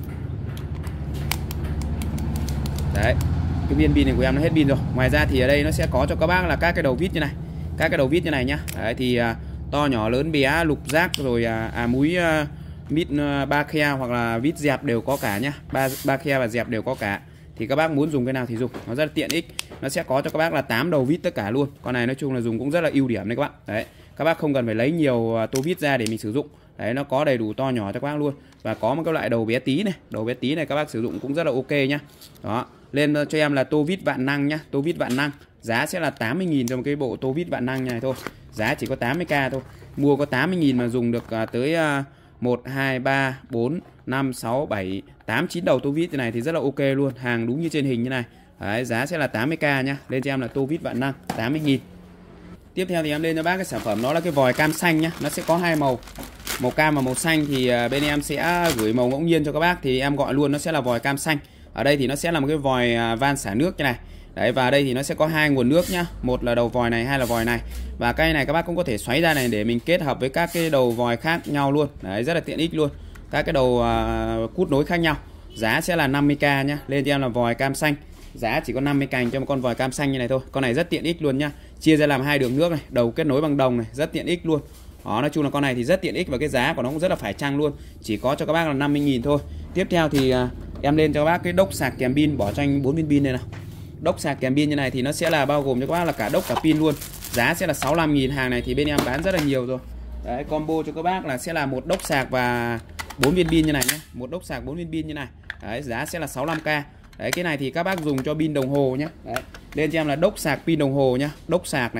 Đấy, cái viên pin này của em nó hết pin rồi. Ngoài ra thì ở đây nó sẽ có cho các bác là các cái đầu vít như này, các cái đầu vít như này nhá. Đấy, thì to nhỏ lớn bé lục giác rồi múi mít ba khe hoặc là vít dẹp đều có cả nhá. Ba khe và dẹp đều có cả. Thì các bác muốn dùng cái nào thì dùng, nó rất là tiện ích. Nó sẽ có cho các bác là 8 đầu vít tất cả luôn. Con này nói chung là dùng cũng rất là ưu điểm đấy các bạn. Đấy, các bác không cần phải lấy nhiều tô vít ra để mình sử dụng. Đấy, nó có đầy đủ to nhỏ cho các bác luôn. Và có một cái loại đầu bé tí này, đầu bé tí này các bác sử dụng cũng rất là ok nhá. Đó, lên cho em là tô vít vạn năng nhá, tô vít vạn năng. Giá sẽ là 80.000 cho một cái bộ tô vít vạn năng như này thôi. Giá chỉ có 80k thôi. Mua có 80.000 mà dùng được tới 1, 2, 3, 4, 5, 6, 7, 8, 9 đầu tô vít như này thì rất là ok luôn. Hàng đúng như trên hình như này. Đấy, giá sẽ là 80k nhá. Lên cho em là tô vít vạn năng, 80.000. Tiếp theo thì em lên cho bác cái sản phẩm đó là cái vòi cam xanh nhá. Nó sẽ có hai màu, màu cam và màu xanh. Thì bên em sẽ gửi màu ngẫu nhiên cho các bác. Thì em gọi luôn nó sẽ là vòi cam xanh. Ở đây thì nó sẽ là một cái vòi van xả nước như này. Đấy, và đây thì nó sẽ có hai nguồn nước nhá. Một là đầu vòi này, hai là vòi này. Và cái này các bác cũng có thể xoáy ra này để mình kết hợp với các cái đầu vòi khác nhau luôn. Đấy, rất là tiện ích luôn. Các cái đầu cút nối khác nhau. Giá sẽ là 50k nhá. Lên cho em là vòi cam xanh. Giá chỉ có 50 cành cho một con vòi cam xanh như này thôi. Con này rất tiện ích luôn nhá. Chia ra làm hai đường nước này, đầu kết nối bằng đồng này, rất tiện ích luôn. Đó, nói chung là con này thì rất tiện ích và cái giá của nó cũng rất là phải chăng luôn. Chỉ có cho các bác là 50.000 thôi. Tiếp theo thì em lên cho các bác cái đốc sạc kèm pin, bỏ cho anh 4 viên pin này nào. Đốc sạc kèm pin như này thì nó sẽ là bao gồm cho các bác là cả đốc cả pin luôn. Giá sẽ là 65.000, hàng này thì bên em bán rất là nhiều rồi. Đấy, combo cho các bác là sẽ là một đốc sạc và 4 viên pin như này nhé. Một đốc sạc 4 viên pin như này. Đấy, giá sẽ là 65k. Đấy, cái này thì các bác dùng cho pin đồng hồ nhé. Đấy, lên cho em là đốc sạc pin đồng hồ nhá. Đốc sạc này,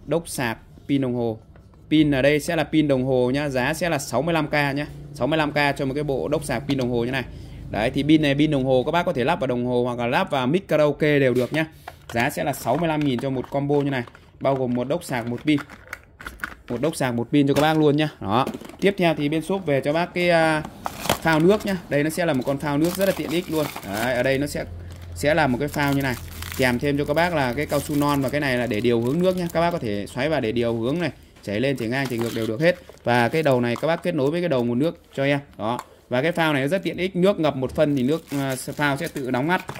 đốc sạc pin đồng hồ. Pin ở đây sẽ là pin đồng hồ nhá, giá sẽ là 65k nhá. 65k cho một cái bộ đốc sạc pin đồng hồ như này. Đấy thì pin này pin đồng hồ các bác có thể lắp vào đồng hồ hoặc là lắp vào mic karaoke đều được nhá. Giá sẽ là 65.000 cho một combo như này, bao gồm một đốc sạc, một pin. Một đốc sạc, một pin cho các bác luôn nhá. Đó. Tiếp theo thì bên shop về cho bác cái phao nước nhá. Đây nó sẽ là một con phao nước rất là tiện ích luôn. Đấy, ở đây nó sẽ là một cái phao như này. Kèm thêm cho các bác là cái cao su non, và cái này là để điều hướng nước nhá. Các bác có thể xoáy vào để điều hướng này, chảy lên, chảy ngang, chảy ngược đều được hết. Và cái đầu này các bác kết nối với cái đầu nguồn nước cho em. Đó. Và cái phao này nó rất tiện ích, nước ngập một phân thì nước phao sẽ tự đóng ngắt.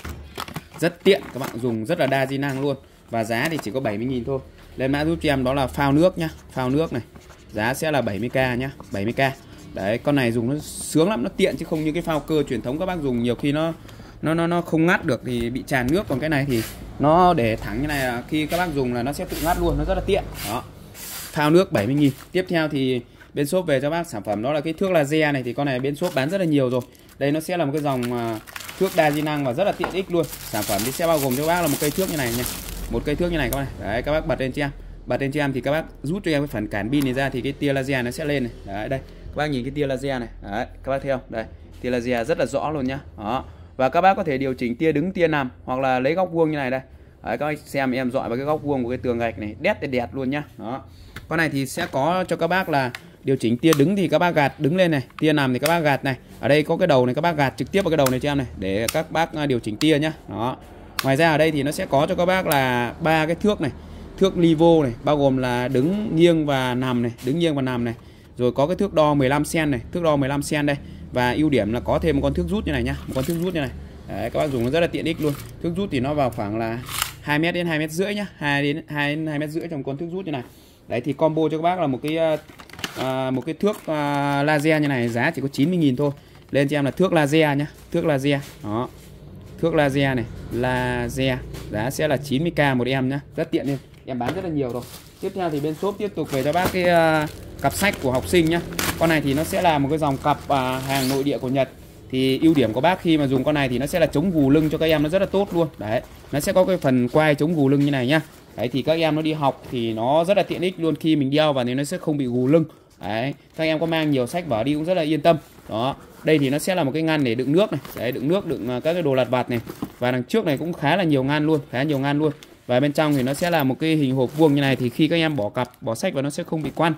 Rất tiện, các bạn dùng rất là đa di năng luôn. Và giá thì chỉ có 70.000 thôi. Lên mã giúp cho em đó là phao nước nhá. Phao nước này, giá sẽ là 70k nhá, 70k. Đấy, con này dùng nó sướng lắm, nó tiện chứ không như cái phao cơ truyền thống các bác dùng nhiều khi nó không ngắt được thì bị tràn nước. Còn cái này thì nó để thẳng như này là khi các bác dùng là nó sẽ tự ngắt luôn, nó rất là tiện. Đó. Phao nước 70.000. Tiếp theo thì bên shop về cho bác sản phẩm đó là cái thước laser này, thì con này bên shop bán rất là nhiều rồi. Đây nó sẽ là một cái dòng thước đa di năng và rất là tiện ích luôn. Sản phẩm thì sẽ bao gồm cho bác là một cây thước như này nha. Một cây thước như này các bạn này. Đấy, các bác bật lên cho em. Bật lên cho em thì các bác rút cho em cái phần cản pin này ra thì cái tia laser nó sẽ lên này. Đấy, đây. Các bác nhìn cái tia laser này. Đấy, các bác thấy không? Đây, tia laser rất là rõ luôn nhá. Đó. Và các bác có thể điều chỉnh tia đứng, tia nằm hoặc là lấy góc vuông như này đây. Đấy, các bác xem em dọi vào cái góc vuông của cái tường gạch này, đét thì đẹp luôn nhá. Đó. Con này thì sẽ có cho các bác là điều chỉnh tia đứng thì các bác gạt đứng lên này, tia nằm thì các bác gạt này. Ở đây có cái đầu này, các bác gạt trực tiếp vào cái đầu này cho em này để các bác điều chỉnh tia nhá. Đó. Ngoài ra ở đây thì nó sẽ có cho các bác là 3 cái thước này, thước livo này, bao gồm là đứng, nghiêng và nằm này, đứng, nghiêng và nằm này. Rồi có cái thước đo 15 cm này, thước đo 15 cm đây. Và ưu điểm là có thêm một con thước rút như này nhá, một con thước rút như này. Đấy, các bác dùng nó rất là tiện ích luôn. Thước rút thì nó vào khoảng là 2m đến 2m rưỡi nhá, 2 đến 2m rưỡi trong con thước rút như này. Đấy thì combo cho các bác là một cái thước laser như này, giá chỉ có 90.000 thôi. Lên cho em là thước laser nhá, thước laser. Đó. Thước laser này, laser, giá sẽ là 90k một em nhá, rất tiện luôn. Em bán rất là nhiều rồi. Tiếp theo thì bên shop tiếp tục về cho bác cái cặp sách của học sinh nhá. Con này thì nó sẽ là một cái dòng cặp hàng nội địa của Nhật. Thì ưu điểm của bác khi mà dùng con này thì nó sẽ là chống gù lưng cho các em, nó rất là tốt luôn. Đấy, nó sẽ có cái phần quai chống gù lưng như này nhá. Đấy thì các em nó đi học thì nó rất là tiện ích luôn, khi mình đeo vào thì nó sẽ không bị gù lưng. Đấy, các em có mang nhiều sách vở đi cũng rất là yên tâm. Đó, đây thì nó sẽ là một cái ngăn để đựng nước này. Đấy, đựng nước, đựng các cái đồ lặt vặt này. Và đằng trước này cũng khá là nhiều ngăn luôn, khá nhiều ngăn luôn. Và bên trong thì nó sẽ là một cái hình hộp vuông như này, thì khi các em bỏ sách vào nó sẽ không bị quăn.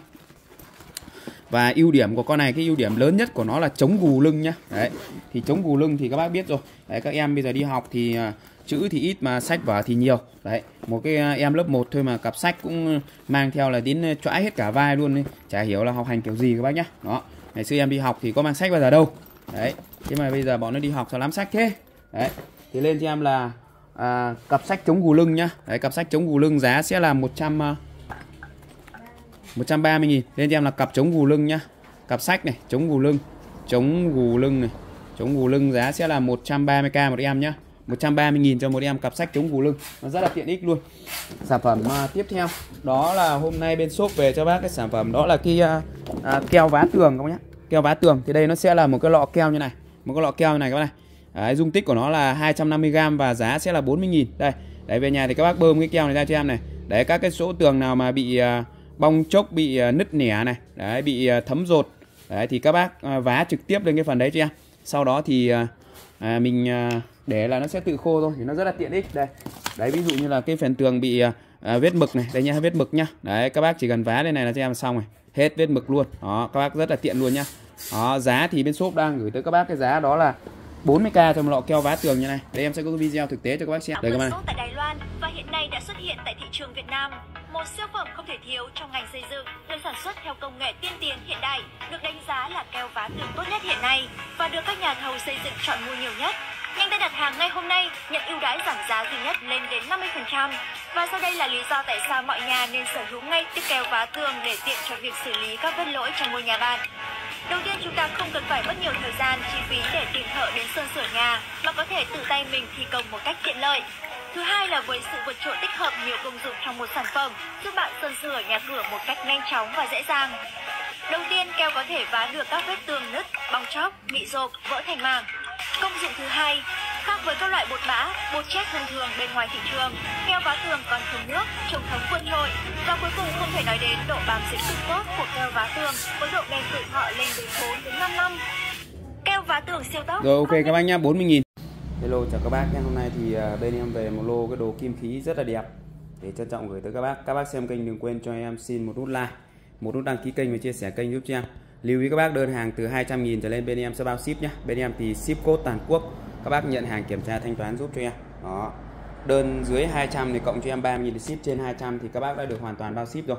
Và ưu điểm của con này, cái ưu điểm lớn nhất của nó là chống gù lưng nhá. Đấy, thì chống gù lưng thì các bác biết rồi. Đấy, các em bây giờ đi học thì chữ thì ít mà sách vở thì nhiều. Đấy, một cái em lớp 1 thôi mà cặp sách cũng mang theo là đến choãi hết cả vai luôn ấy. Chả hiểu là học hành kiểu gì các bác nhá. Đó, ngày xưa em đi học thì có mang sách bao giờ đâu. Đấy, thế mà bây giờ bọn nó đi học sao lắm sách thế. Đấy, thì lên cho em là cặp sách chống gù lưng nhá. Đấy, cặp sách chống gù lưng giá sẽ là 130.000. Lên cho em là cặp chống gù lưng nhá. Cặp sách này, chống gù lưng này, chống gù lưng giá sẽ là 130k một em nhá. 130.000 cho một em cặp sách chống gù lưng, nó rất là tiện ích luôn. Sản phẩm tiếp theo đó là hôm nay bên shop về cho bác cái sản phẩm đó là cái keo vá tường các bác nhé. Keo vá tường thì đây nó sẽ là một cái lọ keo như này, một cái lọ keo như này các bác này. Đấy, dung tích của nó là 250g và giá sẽ là 40.000. Đây, đấy về nhà thì các bác bơm cái keo này ra cho em này. Đấy, các cái số tường nào mà bị bong chốc, bị nứt nẻ này, đấy, bị thấm rột, đấy thì các bác vá trực tiếp lên cái phần đấy cho em. Sau đó thì mình để là nó sẽ tự khô thôi, thì nó rất là tiện ích. Đây, đấy, ví dụ như là cái phần tường bị vết mực này, đây nhá, vết mực nhá. Đấy, các bác chỉ cần vá lên này là cho em xong rồi, hết vết mực luôn. Đó, các bác rất là tiện luôn nhá. Đó, giá thì bên shop đang gửi tới các bác cái giá đó là 40k cho một lọ keo vá tường như này. Đây em sẽ có cái video thực tế cho các bác xem. Đây các bạn. Tại Đài Loan và hiện nay đã xuất hiện tại thị trường Việt Nam. Một siêu phẩm không thể thiếu trong ngành xây dựng, được sản xuất theo công nghệ tiên tiến hiện đại, được đánh giá là keo vá tường tốt nhất hiện nay và được các nhà thầu xây dựng chọn mua nhiều nhất. Nhanh tay đặt hàng ngay hôm nay, nhận ưu đãi giảm giá duy nhất lên đến 50%. Và sau đây là lý do tại sao mọi nhà nên sở hữu ngay chiếc keo vá tường để tiện cho việc xử lý các vết lỗi trong ngôi nhà bạn. Đầu tiên, chúng ta không cần phải mất nhiều thời gian, chi phí để tìm thợ đến sơn sửa nhà, mà có thể tự tay mình thi công một cách tiện lợi. Thứ hai là với sự vượt trội tích hợp nhiều công dụng trong một sản phẩm, giúp bạn sơn sửa nhà cửa một cách nhanh chóng và dễ dàng. Đầu tiên, keo có thể vá được các vết tường nứt, bong chóc, bị rộp, vỡ thành mảng. Công dụng thứ hai, khác với các loại bột bã, bột chét thông thường bên ngoài thị trường, keo Keo vá tường còn thùng nước, truyền thống quân đội. Và cuối cùng không thể nói đến độ bám dính cực tốt của keo vá tường với độ bền tuổi thọ lên đến 4 đến 5 năm. Keo vá tường siêu tốc. Rồi ok các bác nhá, 40.000. Hello chào các bác nhé. Hôm nay thì bên em về một lô cái đồ kim khí rất là đẹp để trân trọng gửi tới các bác. Các bác xem kênh đừng quên cho em xin một nút like, một nút đăng ký kênh và chia sẻ kênh giúp cho em. Lưu ý các bác đơn hàng từ 200.000 trở lên bên em sẽ bao ship nhé. Bên em thì ship code toàn quốc. Các bác nhận hàng kiểm tra thanh toán giúp cho em. Đó. Đơn dưới 200 thì cộng cho em 30.000 ship, trên 200 thì các bác đã được hoàn toàn bao ship rồi.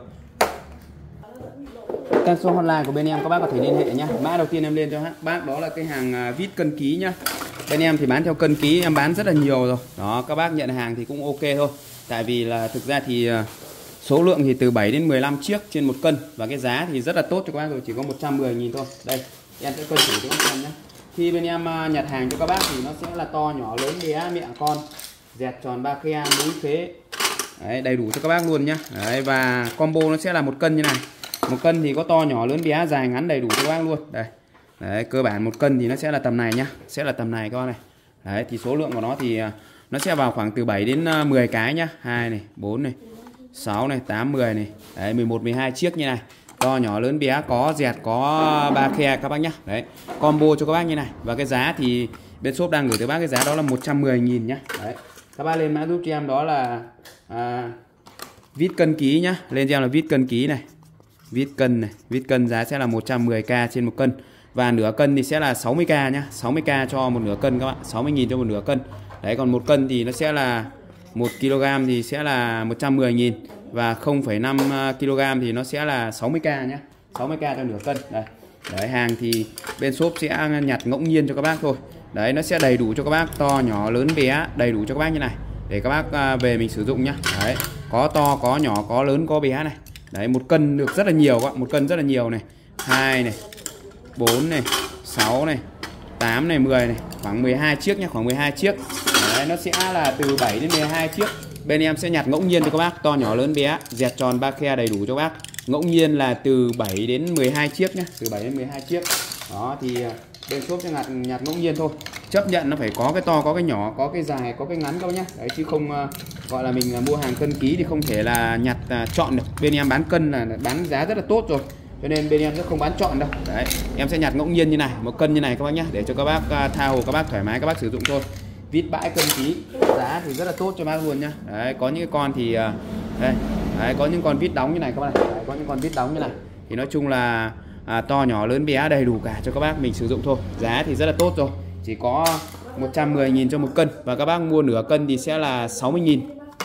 Các số hotline của bên em các bác có thể liên hệ nhé. Mã đầu tiên em lên cho bác đó là cái hàng vít cân ký nhá. Bên em thì bán theo cân ký, em bán rất là nhiều rồi. Đó, các bác nhận hàng thì cũng ok thôi. Tại vì là thực ra thì số lượng thì từ 7 đến 15 chiếc trên 1 cân. Và cái giá thì rất là tốt cho các bác rồi, chỉ có 110.000 thôi. Đây, em sẽ cân thử cho các em nhé. Khi bên em nhặt hàng cho các bác thì nó sẽ là to, nhỏ, lớn, bé, miệng, con, dẹt, tròn, ba khe, múi, khế. Đấy, đầy đủ cho các bác luôn nhá. Đấy, và combo nó sẽ là 1 cân như này. 1 cân thì có to, nhỏ, lớn, bé, dài, ngắn đầy đủ cho các bác luôn. Đây. Đấy, cơ bản 1 cân thì nó sẽ là tầm này nhá. Sẽ là tầm này các bác này. Đấy, thì số lượng của nó thì nó sẽ vào khoảng từ 7 đến 10 cái nhá. 2 này, 4 này, 6 này, 8, 10 này. Đấy, 11, 12 chiếc như này. To, nhỏ, lớn, bé, có dẹt, có ba khe các bác nhá. Đấy, combo cho các bác như này. Và cái giá thì bên shop đang gửi tới bác cái giá đó là 110.000 nhá. Đấy. Các bác lên mã giúp cho em đó là vít cân ký nhá. Lên cho em là vít cân ký này. Vít cân này, vít cân giá sẽ là 110k trên 1 cân. Và nửa cân thì sẽ là 60k nhá. 60k cho một nửa cân các bạn, 60.000 cho một nửa cân. Đấy, còn 1 cân thì nó sẽ là 1 kg thì sẽ là 110.000 và 0,5 kg thì nó sẽ là 60k nhá. 60k cho nửa cân. Đây. Đấy, hàng thì bên shop sẽ nhặt ngẫu nhiên cho các bác thôi. Đấy, nó sẽ đầy đủ cho các bác, to, nhỏ, lớn, bé, đầy đủ cho các bác như này để các bác về mình sử dụng nhá. Đấy, có to, có nhỏ, có lớn, có bé này. Đấy, 1 cân được rất là nhiều các bạn, 1 cân rất là nhiều này. 2 này, 4 này, 6 này, 8 này, 10 này, khoảng 12 chiếc nhá, khoảng 12 chiếc. Đấy, nó sẽ là từ 7 đến 12 chiếc. Bên em sẽ nhặt ngẫu nhiên cho các bác, to, nhỏ, lớn, bé, dẹt, tròn, ba khe đầy đủ cho các bác. Ngẫu nhiên là từ 7 đến 12 chiếc nhá, từ 7 đến 12 chiếc. Đó thì bên shop sẽ nhặt ngẫu nhiên thôi. Chấp nhận nó phải có cái to, có cái nhỏ, có cái dài, có cái ngắn các bác nhá. Đấy, chứ không gọi là mình mua hàng cân ký thì không thể là nhặt chọn được. Bên em bán cân là bán giá rất là tốt rồi. Cho nên bên em sẽ không bán chọn đâu. Đấy, em sẽ nhặt ngẫu nhiên như này, 1 cân như này các bác nhé, để cho các bác tha hồ các bác thoải mái các bác sử dụng thôi. Vít bãi cân ký, giá thì rất là tốt cho bác luôn nhá. Đấy, có những cái con thì đây, đấy, có những con vít đóng như này các bác này. Đấy, có những con vít đóng như này. Thì nói chung là to, nhỏ, lớn, bé đầy đủ cả cho các bác mình sử dụng thôi. Giá thì rất là tốt rồi, chỉ có 110.000 cho 1 cân. Và các bác mua nửa cân thì sẽ là 60.000.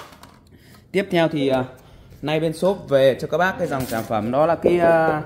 Tiếp theo thì nay bên shop về cho các bác cái dòng sản phẩm đó là cái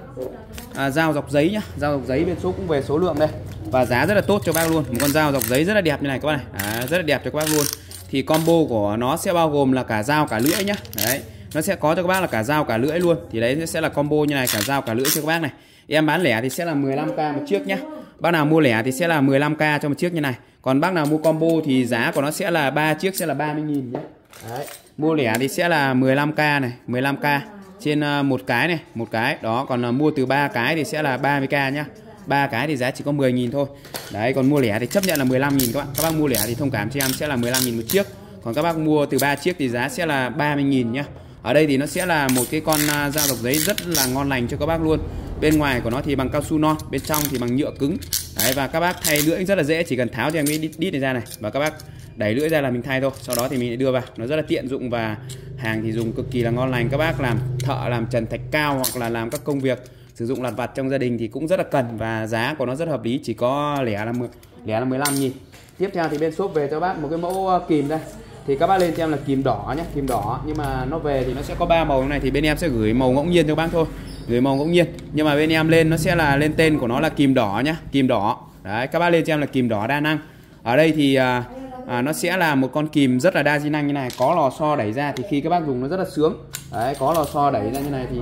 dao dọc giấy nhá. Dao dọc giấy bên shop cũng về số lượng đây. Và giá rất là tốt cho bác luôn. Một con dao dọc giấy rất là đẹp như này các bác này. Rất là đẹp cho các bác luôn. Thì combo của nó sẽ bao gồm là cả dao cả lưỡi nhá. Đấy, nó sẽ có cho các bác là cả dao cả lưỡi luôn. Thì đấy sẽ là combo như này, cả dao cả lưỡi cho các bác này. Em bán lẻ thì sẽ là 15k một chiếc nhá. Bác nào mua lẻ thì sẽ là 15k cho một chiếc như này. Còn bác nào mua combo thì giá của nó sẽ là 3 chiếc sẽ là 30.000 nhé. Đấy. Mua lẻ thì sẽ là 15k này, 15k trên 1 cái này, 1 cái. Đó, còn mua từ 3 cái thì sẽ là 30k nhá. 3 cái thì giá chỉ có 10.000 thôi. Đấy, còn mua lẻ thì chấp nhận là 15.000 các bạn. Các bác mua lẻ thì thông cảm cho em sẽ là 15.000 một chiếc. Còn các bác mua từ 3 chiếc thì giá sẽ là 30.000 nhá. Ở đây thì nó sẽ là một cái con dao dọc giấy rất là ngon lành cho các bác luôn. Bên ngoài của nó thì bằng cao su non, bên trong thì bằng nhựa cứng. Đấy, và các bác thay lưỡi rất là dễ, chỉ cần tháo cho em cái đít này ra này và các bác đẩy lưỡi ra là mình thay thôi. Sau đó thì mình đưa vào, nó rất là tiện dụng và hàng thì dùng cực kỳ là ngon lành. Các bác làm thợ, làm trần thạch cao hoặc là làm các công việc sử dụng lặt vặt trong gia đình thì cũng rất là cần. Và giá của nó rất hợp lý, chỉ có lẻ là 15.000. Tiếp theo thì bên shop về cho bác một cái mẫu kìm đây. Thì các bác lên cho em là kìm đỏ nhé, kìm đỏ. Nhưng mà nó về thì nó sẽ có 3 màu này. Thì bên em sẽ gửi màu ngẫu nhiên cho bác thôi, gửi màu ngẫu nhiên. Nhưng mà bên em lên nó sẽ là lên tên của nó là kìm đỏ nhá, kìm đỏ. Đấy, các bác lên cho em là kìm đỏ đa năng. Ở đây thì nó sẽ là một con kìm rất là đa di năng như này. Có lò xo đẩy ra thì khi các bác dùng nó rất là sướng. Đấy, có lò xo đẩy ra như này thì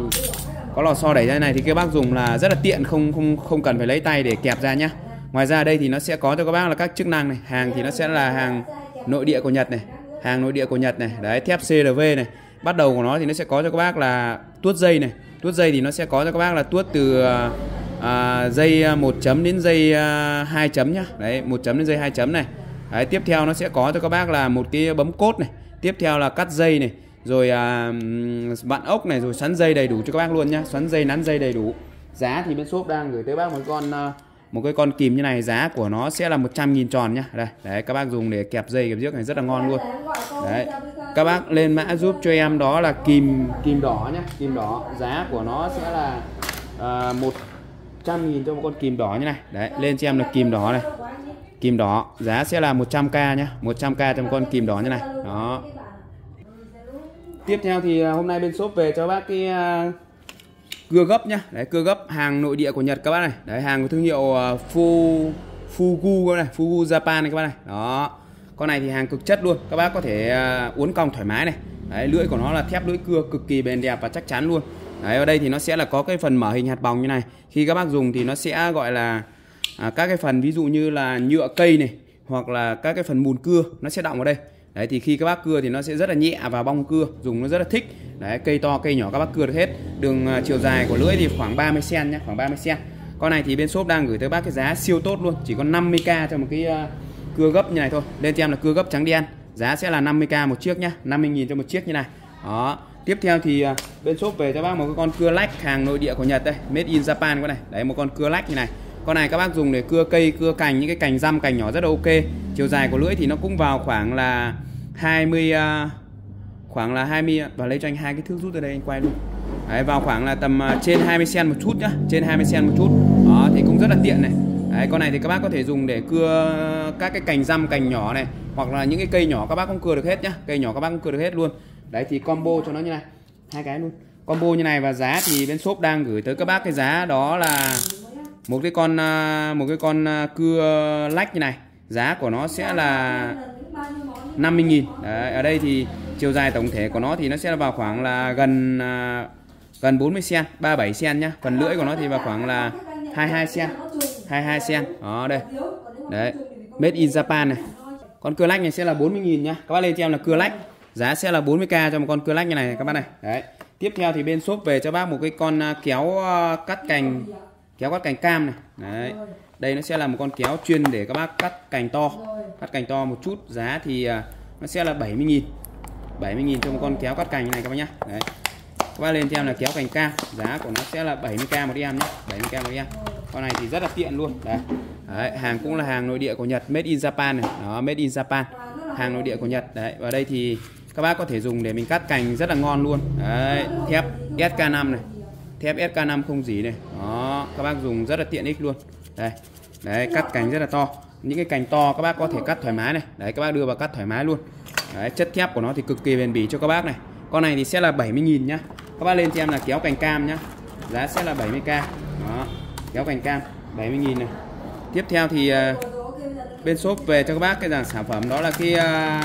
các bác dùng là rất là tiện, không cần phải lấy tay để kẹp ra nhá. Ngoài ra đây thì nó sẽ có cho các bác là các chức năng này. Hàng thì nó sẽ là hàng nội địa của Nhật này, hàng nội địa của Nhật này. Đấy, thép CRV này. Bắt đầu của nó thì nó sẽ có cho các bác là tuốt dây này. Tuốt dây thì nó sẽ có cho các bác là tuốt từ dây 1 chấm đến dây 2 chấm nhá. Đấy, 1 chấm đến dây 2 chấm này. Đấy, tiếp theo nó sẽ có cho các bác là một cái bấm cốt này. Tiếp theo là cắt dây này, rồi vặn ốc này, rồi xoắn dây đầy đủ cho các bác luôn nhá. Xoắn dây, nắn dây đầy đủ. Giá thì bên shop đang gửi tới bác một cái con kìm như này, giá của nó sẽ là 100.000 tròn nhá. Đây, đấy các bác dùng để kẹp dây kẹp rước này rất là ngon luôn. Đấy. Các bác lên mã giúp cho em đó là kìm đỏ nhá, kìm đỏ. Giá của nó sẽ là 100.000 cho một con kìm đỏ như này. Đấy, lên cho em là kìm đỏ này. Kìm đỏ giá sẽ là 100k nhá, 100k cho một con kìm đỏ như này. Đó. Tiếp theo thì hôm nay bên shop về cho bác cái cưa gấp nhá. Đấy, cưa gấp hàng nội địa của Nhật các bác này. Đấy, hàng của thương hiệu Fugu các này, Fugu Japan này các bác này. Đó. Con này thì hàng cực chất luôn, các bác có thể uốn cong thoải mái này. Đấy, lưỡi của nó là thép lưỡi cưa cực kỳ bền đẹp và chắc chắn luôn. Đấy, ở đây thì nó sẽ là có cái phần mở hình hạt bòng như này. Khi các bác dùng thì nó sẽ gọi là các cái phần ví dụ như là nhựa cây này, hoặc là các cái phần mùn cưa nó sẽ đọng vào đây. Đấy, thì khi các bác cưa thì nó sẽ rất là nhẹ và bong cưa, dùng nó rất là thích. Đấy, cây to cây nhỏ các bác cưa được hết. Đường chiều dài của lưỡi thì khoảng 30 cm nhá, khoảng 30 cm. Con này thì bên shop đang gửi tới bác cái giá siêu tốt luôn, chỉ có 50k cho một cái cưa gấp như này thôi. Lên cho em là cưa gấp trắng đen, giá sẽ là 50k một chiếc nhá, 50.000 cho một chiếc như này. Đó. Tiếp theo thì bên shop về cho bác một cái con cưa lách hàng nội địa của Nhật đây, made in Japan con này. Đấy, một con cưa lách như này. Con này các bác dùng để cưa cây, cưa cành, những cái cành răm, cành nhỏ rất là ok. Chiều dài của lưỡi thì nó cũng vào khoảng là 20 và lấy cho anh hai cái thước rút ở đây anh quay luôn. Đấy, vào khoảng là tầm trên 20 cm một chút nhá, trên 20 cm một chút. Đó, thì cũng rất là tiện này. Đấy, con này thì các bác có thể dùng để cưa các cái cành răm, cành nhỏ này, hoặc là những cái cây nhỏ các bác cũng cưa được hết nhá. Cây nhỏ các bác cũng cưa được hết luôn. Đấy, thì combo cho nó như này, hai cái luôn. Combo như này, và giá thì bên shop đang gửi tới các bác cái giá đó là một cái con cưa lách như này. Giá của nó sẽ là 50.000. Đấy, ở đây thì chiều dài tổng thể của nó thì nó sẽ vào khoảng là gần 40 cm, 37 cm nhá. Phần lưỡi của nó thì vào khoảng là 22 cm. 22 cm. Đó đây. Đấy, made in Japan này. Con cưa lách này sẽ là 40.000 nhá. Các bác lên cho em là cưa lách. Giá sẽ là 40k cho một con cưa lách như này các bác này. Đấy. Tiếp theo thì bên shop về cho bác một cái con kéo cắt cành cam này. Đấy. Đây nó sẽ là một con kéo chuyên để các bác cắt cành to một chút. Giá thì nó sẽ là 70.000. 70.000 cho một con kéo cắt cành như này các bác nhá. Đấy. Các bác lên cho em là kéo cành cam, giá của nó sẽ là 70k một em nhé, 70k một em. Con này thì rất là tiện luôn. Đấy. Đấy, hàng cũng là hàng nội địa của Nhật, made in Japan này. Đó, made in Japan. Hàng nội địa của Nhật. Đấy, và đây thì các bác có thể dùng để mình cắt cành rất là ngon luôn. Đấy, thép SK5 này. Thép SK5 không dỉ này. Đó, các bác dùng rất là tiện ích luôn. Đây. Đấy, cắt cành rất là to. Những cái cành to các bác có thể cắt thoải mái này. Đấy, các bác đưa vào cắt thoải mái luôn. Đấy, chất thép của nó thì cực kỳ bền bỉ cho các bác này. Con này thì sẽ là 70.000 nhá. Các bác lên cho em là kéo cành cam nhá. Giá sẽ là 70k. Đó, kéo cành cam 70.000 này. Tiếp theo thì bên shop về cho các bác cái dàn sản phẩm đó là cái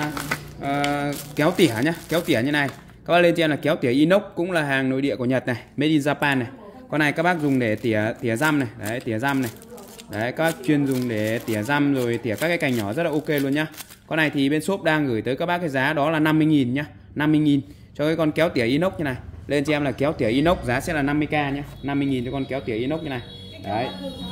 kéo tỉa nhá, kéo tỉa như này. Các bác lên cho em là kéo tỉa inox, cũng là hàng nội địa của Nhật này, made in Japan này. Con này các bác dùng để tỉa răm này, đấy, tỉa răm này. Đấy, các bác chuyên dùng để tỉa răm rồi tỉa các cái cành nhỏ rất là ok luôn nhá. Con này thì bên shop đang gửi tới các bác cái giá đó là 50.000 nhá, 50.000 cho cái con kéo tỉa inox như này. Lên cho em là kéo tỉa inox, giá sẽ là 50k nhá, 50.000 cho con kéo tỉa inox như này. Đấy.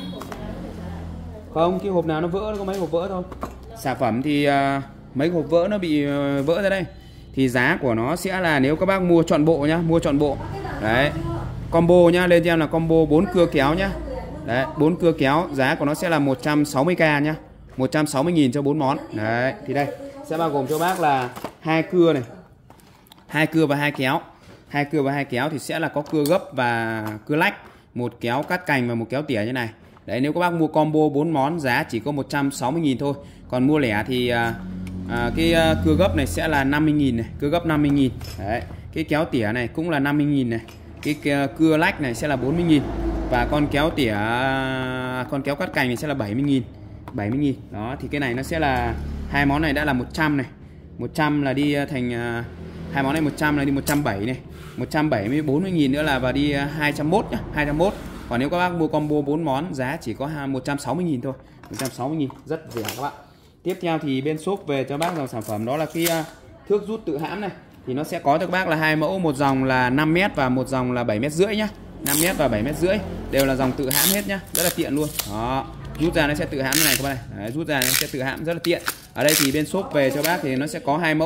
Không, cái hộp nào nó vỡ, nó có mấy hộp vỡ thôi. Sản phẩm thì mấy hộp vỡ nó bị vỡ ra đây. Thì giá của nó sẽ là, nếu các bác mua trọn bộ nhá, mua trọn bộ. Đấy. Combo nhá, lên cho em là combo 4 cưa kéo nhá. Đấy, 4 cưa kéo, giá của nó sẽ là 160k nhá. 160.000 cho 4 món. Đấy, thì đây sẽ bao gồm cho bác là 2 cưa này. 2 cưa và 2 kéo. 2 cưa và 2 kéo thì sẽ là có cưa gấp và cưa lách, một kéo cắt cành và một kéo tỉa như này. Đấy, nếu các bác mua combo 4 món giá chỉ có 160.000 thôi. Còn mua lẻ thì cái cưa gấp này sẽ là 50.000 này, cưa gấp 50.000. Đấy, cái kéo tỉa này cũng là 50.000 này. Cái cưa lách này sẽ là 40.000. Và con kéo tỉa, con kéo cắt cành này sẽ là 70.000. 70.000. Đó, thì cái này nó sẽ là, hai món này đã là 100 này. 100 là đi thành hai món này 100 là đi 170 này. 170 40.000 nữa là vào đi 201 nhá, 201. Còn nếu các bác mua combo 4 món giá chỉ có 160.000 thôi. 160.000, rất rẻ các bạn. Tiếp theo thì bên shop về cho bác dòng sản phẩm đó là cái thước rút tự hãm này. Thì nó sẽ có cho các bác là hai mẫu, một dòng là 5m và một dòng là 7m rưỡi nhá. 5m và 7m rưỡi đều là dòng tự hãm hết nhá, rất là tiện luôn. Đó, rút ra nó sẽ tự hãm như này các bạn này. Đấy, rút ra nó sẽ tự hãm rất là tiện. Ở đây thì bên shop về cho bác thì nó sẽ có hai mẫu,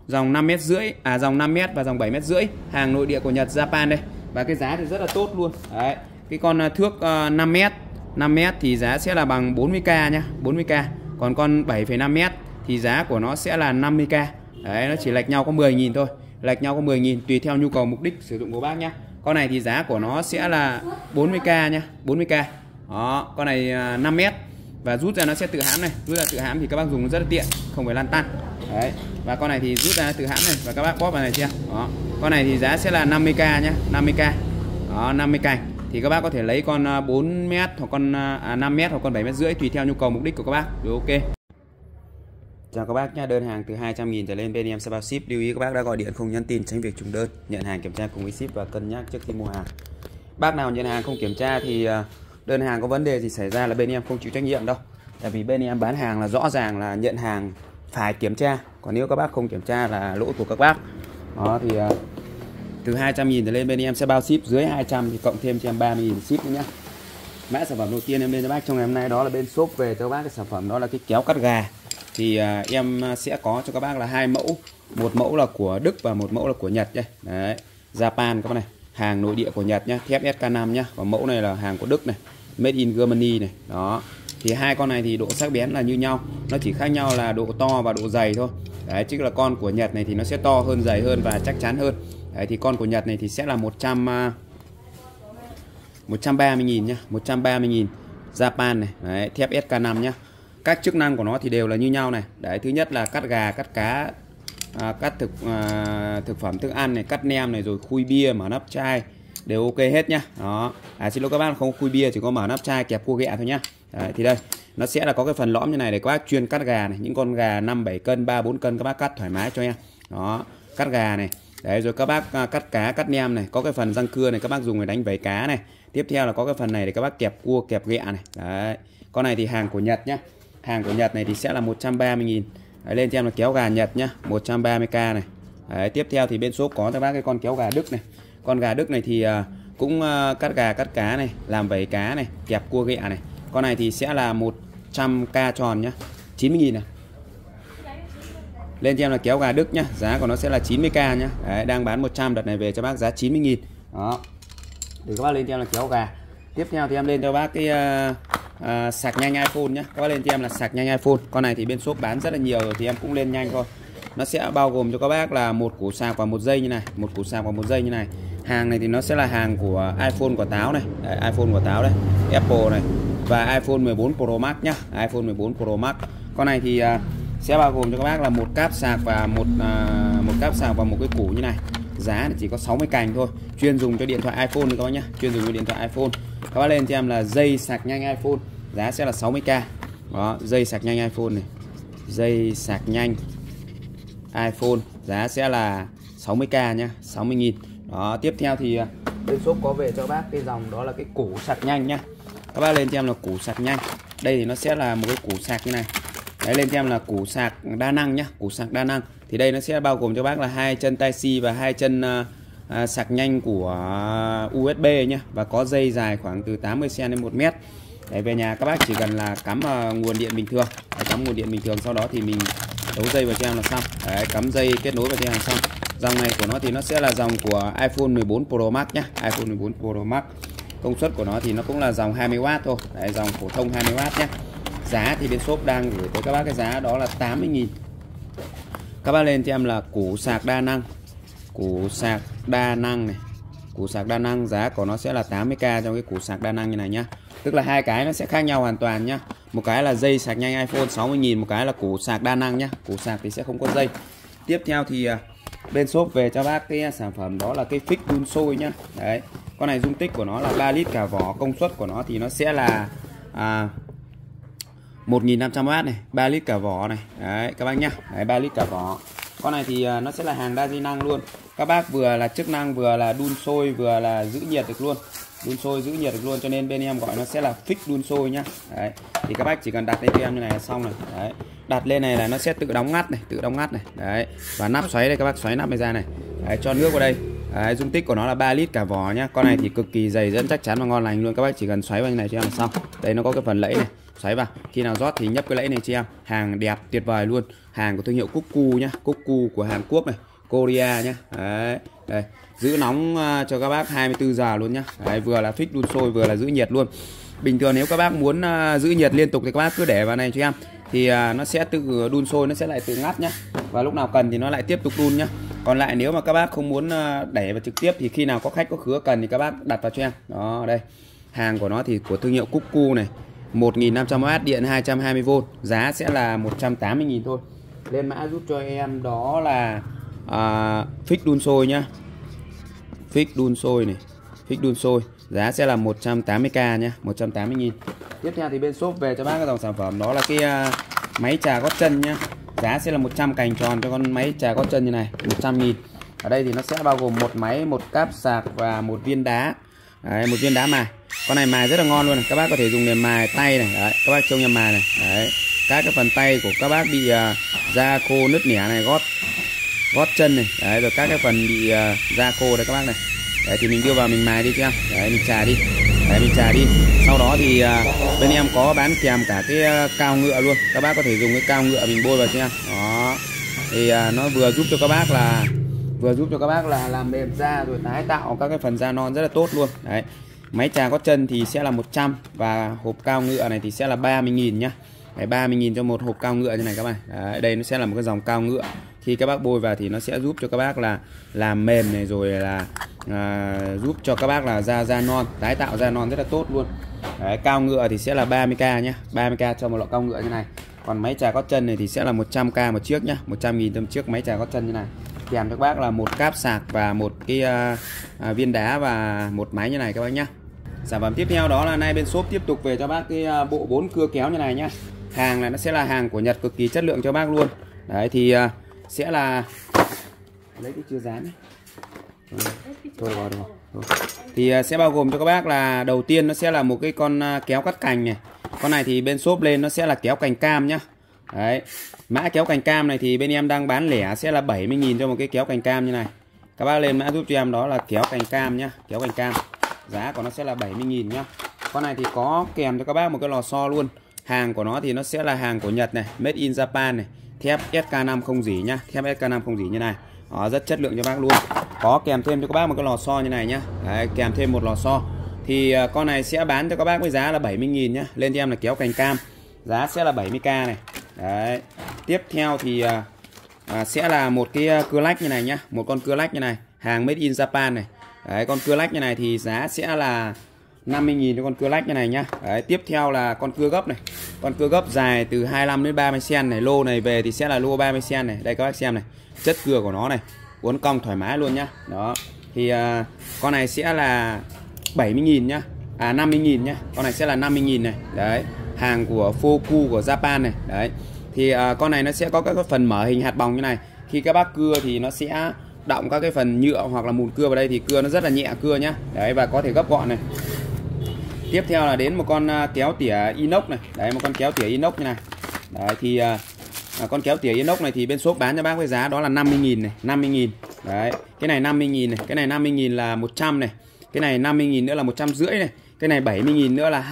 dòng 5,5 m, dòng 5 m và dòng 7,5 m, hàng nội địa của Nhật, Japan đây. Và cái giá thì rất là tốt luôn. Đấy, cái con thước 5 m thì giá sẽ là bằng 40k nhá, 40k. Còn con 7,5 m thì giá của nó sẽ là 50k. Đấy, nó chỉ lệch nhau có 10.000 thôi, lệch nhau có 10.000 tùy theo nhu cầu mục đích sử dụng của bác nhá. Con này thì giá của nó sẽ là 40k nhá, 40k. Đó, con này 5 m và rút ra nó sẽ tự hãm này, rút ra tự hãm thì các bác dùng nó rất là tiện, không phải lăn tăn. Đấy, và con này thì rút ra tự hãm này và các bác bóp vào này chưa? Đó. Con này thì giá sẽ là 50k nhá, 50k. Đó, 50 cành. Thì các bác có thể lấy con 4 m hoặc con 5 m hoặc con 7,5 m tùy theo nhu cầu mục đích của các bác. Được ok. Chào các bác nhá, đơn hàng từ 200.000 trở lên bên em sẽ bao ship. Lưu ý các bác đã gọi điện không nhắn tin tránh việc trùng đơn. Nhận hàng kiểm tra cùng với ship và cân nhắc trước khi mua hàng. Bác nào nhận hàng không kiểm tra thì đơn hàng có vấn đề gì xảy ra là bên em không chịu trách nhiệm đâu. Tại vì bên em bán hàng là rõ ràng là nhận hàng phải kiểm tra. Còn nếu các bác không kiểm tra là lỗi của các bác. Đó thì từ 200.000 trở lên bên em sẽ bao ship, dưới 200 thì cộng thêm cho em 30.000 ship nữa nhá. Mã sản phẩm đầu tiên em lên cho bác trong ngày hôm nay đó là bên shop về cho bác cái sản phẩm đó là cái kéo cắt gà. Thì em sẽ có cho các bác là 2 mẫu, một mẫu là của Đức và một mẫu là của Nhật đây. Đấy, Japan các bác này, hàng nội địa của Nhật nhá, thép SK5 nhá, và mẫu này là hàng của Đức này, made in Germany này. Đó. Thì hai con này thì độ sắc bén là như nhau, nó chỉ khác nhau là độ to và độ dày thôi. Đấy, chứ là con của Nhật này thì nó sẽ to hơn, dày hơn và chắc chắn hơn. Đấy, thì con của Nhật này thì sẽ là 130.000 nhá, 130.000 Japan này. Đấy, thép SK5 nhá. Các chức năng của nó thì đều là như nhau này. Đấy, thứ nhất là cắt gà, cắt cá, cắt thực phẩm thức ăn này, cắt nem này, rồi khui bia, mở nắp chai đều ok hết nhá. Đó. Xin lỗi các bác, không khui bia, chỉ có mở nắp chai kẹp cua ghẹ thôi nhá. Đấy, thì đây nó sẽ là có cái phần lõm như này để các bác chuyên cắt gà này, những con gà 5-7 cân, 3-4 cân các bác cắt thoải mái cho em. Đó, cắt gà này. Đấy, rồi các bác cắt cá, cắt nem này, có cái phần răng cưa này các bác dùng để đánh vảy cá này. Tiếp theo là có cái phần này để các bác kẹp cua, kẹp ghẹ này. Đấy. Con này thì hàng của Nhật nhá. Hàng của Nhật này thì sẽ là 130.000. Đấy, lên cho em là kéo gà Nhật nhá, 130k này. Đấy, tiếp theo thì bên shop có cho bác cái con kéo gà Đức này. Con gà Đức này thì cũng cắt gà, cắt cá này, làm vảy cá này, kẹp cua ghẹ này. Con này thì sẽ là 100k tròn nhá, 90.000 này. Lên cho em là kéo gà Đức nhá, giá của nó sẽ là 90k nhá. Đấy, đang bán 100, đợt này về cho bác giá 90.000. Đó. Để các bác lên cho em là kéo gà. Tiếp theo thì em lên cho bác cái sạc nhanh iPhone nhé. Các bác lên cho em là sạc nhanh iPhone. Con này thì bên shop bán rất là nhiều rồi thì em cũng lên nhanh thôi. Nó sẽ bao gồm cho các bác là một củ sạc và một dây như này, một củ sạc và một dây như này. Hàng này thì nó sẽ là hàng của iPhone của Táo này. Đấy, iPhone của Táo đây, Apple này và iPhone 14 Pro Max nhá, iPhone 14 Pro Max. Con này thì sẽ bao gồm cho các bác là một cáp sạc và một cáp sạc và một cái củ như này. Giá chỉ có 60 cành thôi, chuyên dùng cho điện thoại iPhone các bác nhá, chuyên dùng cho điện thoại iPhone. Các bác lên cho em là dây sạc nhanh iPhone, giá sẽ là 60k. Đó, dây sạc nhanh iPhone này, dây sạc nhanh iPhone giá sẽ là 60k nhá, 60.000. Đó, tiếp theo thì bên shop có về cho bác cái dòng đó là cái củ sạc nhanh nhá. Các bác lên cho em là củ sạc nhanh. Đây thì nó sẽ là một cái củ sạc như này. Đấy, lên cho em là củ sạc đa năng nhá, củ sạc đa năng. Thì đây nó sẽ bao gồm cho bác là 2 chân Type-C và 2 chân sạc nhanh của USB nhá, và có dây dài khoảng từ 80 cm đến 1 m. Để về nhà các bác chỉ cần là cắm nguồn điện bình thường, cắm nguồn điện bình thường, sau đó thì mình đấu dây vào cho em là xong. Đấy, cắm dây kết nối vào cho em là xong. Dòng này của nó thì nó sẽ là dòng của iPhone 14 Pro Max nhá, iPhone 14 Pro Max. Công suất của nó thì nó cũng là dòng 20W thôi. Đấy, dòng phổ thông 20W nhé. Giá thì bên shop đang gửi tới các bác cái giá đó là 80.000. Các bác lên cho em là củ sạc đa năng, củ sạc đa năng này, củ sạc đa năng giá của nó sẽ là 80k trong cái củ sạc đa năng như này nhá. Tức là hai cái nó sẽ khác nhau hoàn toàn nhá. Một cái là dây sạc nhanh iPhone 60.000, một cái là củ sạc đa năng nhá. Củ sạc thì sẽ không có dây. Tiếp theo thì bên shop về cho bác cái sản phẩm đó là cái phích đun sôi nhá. Đấy, con này dung tích của nó là 3 lít cả vỏ, công suất của nó thì nó sẽ là 1.500W này, 3 lít cả vỏ này. Đấy các bác nhá. Đấy, 3 lít cả vỏ. Con này thì nó sẽ là hàng đa di năng luôn. Các bác vừa là chức năng, vừa là đun sôi, vừa là giữ nhiệt được luôn. Đun sôi giữ nhiệt được luôn, cho nên bên em gọi nó sẽ là phích đun sôi nhá. Đấy, thì các bác chỉ cần đặt lên cho em như này là xong rồi. Đấy, đặt lên này là nó sẽ tự đóng ngắt này, tự đóng ngắt này. Đấy, và nắp xoáy đây, các bác xoáy nắp này ra này. Đấy, cho nước vào đây. Đấy, dung tích của nó là 3 lít cả vỏ nhá. Con này thì cực kỳ dày dẫn, chắc chắn và ngon lành luôn. Các bác chỉ cần xoáy vào như này cho em là xong. Đây nó có cái phần lẫy này. xoáy vào. Khi nào rót thì nhấp cái lẫy này chị em. Hàng đẹp tuyệt vời luôn. Hàng của thương hiệu Cuckoo nhá, Cuckoo của Hàn Quốc này, Korea nhá. Đấy, đây, giữ nóng cho các bác 24 giờ luôn nhá. Đấy, vừa là fix đun sôi vừa là giữ nhiệt luôn. Bình thường nếu các bác muốn giữ nhiệt liên tục thì các bác cứ để vào này cho em, thì nó sẽ tự đun sôi, nó sẽ lại tự ngắt nhá. Và lúc nào cần thì nó lại tiếp tục đun nhá. Còn lại nếu mà các bác không muốn đẩy vào trực tiếp thì khi nào có khách có khứa cần thì các bác đặt vào cho em. Đó, đây. Hàng của nó thì của thương hiệu Cuckoo này, 1500W điện 220V, giá sẽ là 180.000 thôi. Lên mã giúp cho em đó là fix đun sôi nhá. Fix đun sôi này, fix đun sôi, giá sẽ là 180k nhá, 180.000. Tiếp theo thì bên shop về cho bác cái dòng sản phẩm đó là cái máy trà gót chân nhá. Giá sẽ là 100 cành tròn cho con máy trà gót chân như này, 100.000. Ở đây thì nó sẽ bao gồm một máy, một cáp sạc và một viên đá. Đấy, một viên đá mài. Con này mài rất là ngon luôn này. Các bác có thể dùng để mài tay này. Đấy, các bác trông em mài này. Đấy, các cái phần tay của các bác bị da khô nứt nẻ này, gót chân này. Đấy, rồi các cái phần bị da khô đây các bác này. Đấy thì mình đưa vào mình mài đi cho em. Đấy, mình chà đi. Đấy, mình chà đi. Sau đó thì bên em có bán kèm cả cái cao ngựa luôn. Các bác có thể dùng cái cao ngựa mình bôi vào cho em. Đó. Thì nó vừa giúp cho các bác là làm mềm da rồi tái tạo các cái phần da non rất là tốt luôn. Đấy. Máy trà gót chân thì sẽ là 100 và hộp cao ngựa này thì sẽ là 30.000 nhá. Đấy, 30.000 cho một hộp cao ngựa như này các bạn. Đấy, đây nó sẽ là một cái dòng cao ngựa. Khi các bác bôi vào thì nó sẽ giúp cho các bác là làm mềm này, rồi là giúp cho các bác là da non, tái tạo da non rất là tốt luôn. Đấy, cao ngựa thì sẽ là 30k nhá, 30k cho một lọ cao ngựa như này. Còn máy trà gót chân này thì sẽ là 100k một chiếc nhá, 100.000 cho một chiếc máy trà gót chân như này. Kèm cho các bác là một cáp sạc và một cái viên đá và một máy như này các bác nhá. Sản phẩm tiếp theo đó là nay bên shop tiếp tục về cho bác cái bộ 4 cưa kéo như này nhá. Hàng này nó sẽ là hàng của Nhật, cực kỳ chất lượng cho bác luôn. Đấy thì sẽ là lấy cái chưa dán ấy. Thôi rồi. Thì sẽ bao gồm cho các bác là đầu tiên nó sẽ là một cái con kéo cắt cành này. Con này thì bên shop lên nó sẽ là kéo cành cam nhá. Đấy. Mã kéo cành cam này thì bên em đang bán lẻ sẽ là 70.000 cho một cái kéo cành cam như này. Các bác lên mã giúp cho em đó là kéo cành cam nhá, kéo cành cam. Giá của nó sẽ là 70.000 nhá. Con này thì có kèm cho các bác một cái lò xo luôn. Hàng của nó thì nó sẽ là hàng của Nhật này, made in Japan này, thép SK5 không rỉ nhá, thép SK5 không rỉ như này. Đó, rất chất lượng cho bác luôn. Có kèm thêm cho các bác một cái lò xo như này nhá. Đấy, kèm thêm một lò xo. Thì con này sẽ bán cho các bác với giá là 70.000 nhá. Lên cho em là kéo cành cam. Giá sẽ là 70k này. Đấy. Tiếp theo thì sẽ là một cái cưa lách như này nhá, một con cưa lách như này, hàng made in Japan này. Đấy, con cưa lách như này thì giá sẽ là 50.000 cho con cưa lách như này nhá. Đấy, tiếp theo là con cưa gấp này. Con cưa gấp dài từ 25 đến 30 cm này, lô này về thì sẽ là lô 30 cm này. Đây các bác xem này. Chất cưa của nó này, uốn cong thoải mái luôn nhá. Đó. Thì con này sẽ là 70.000 nhá. 50.000 nhá. Con này sẽ là 50.000 này. Đấy, hàng của Foku của Japan này. Đấy. Thì con này nó sẽ có các phần mở hình hạt bòng như này. Khi các bác cưa thì nó sẽ động các cái phần nhựa hoặc là mùn cưa vào đây thì cưa nó rất là nhẹ cưa nhá. Đấy, và có thể gấp gọn này. Tiếp theo là đến một con kéo tỉa inox này. Đấy, một con kéo tỉa inox như này. Đấy thì con kéo tỉa inox này thì bên shop bán cho bác với giá đó là 50.000 này, 50.000. Đấy, cái này 50.000 này, cái này 50.000 là 100 này. Cái này 50.000 nữa là 150 này. Cái này 70.000 nữa là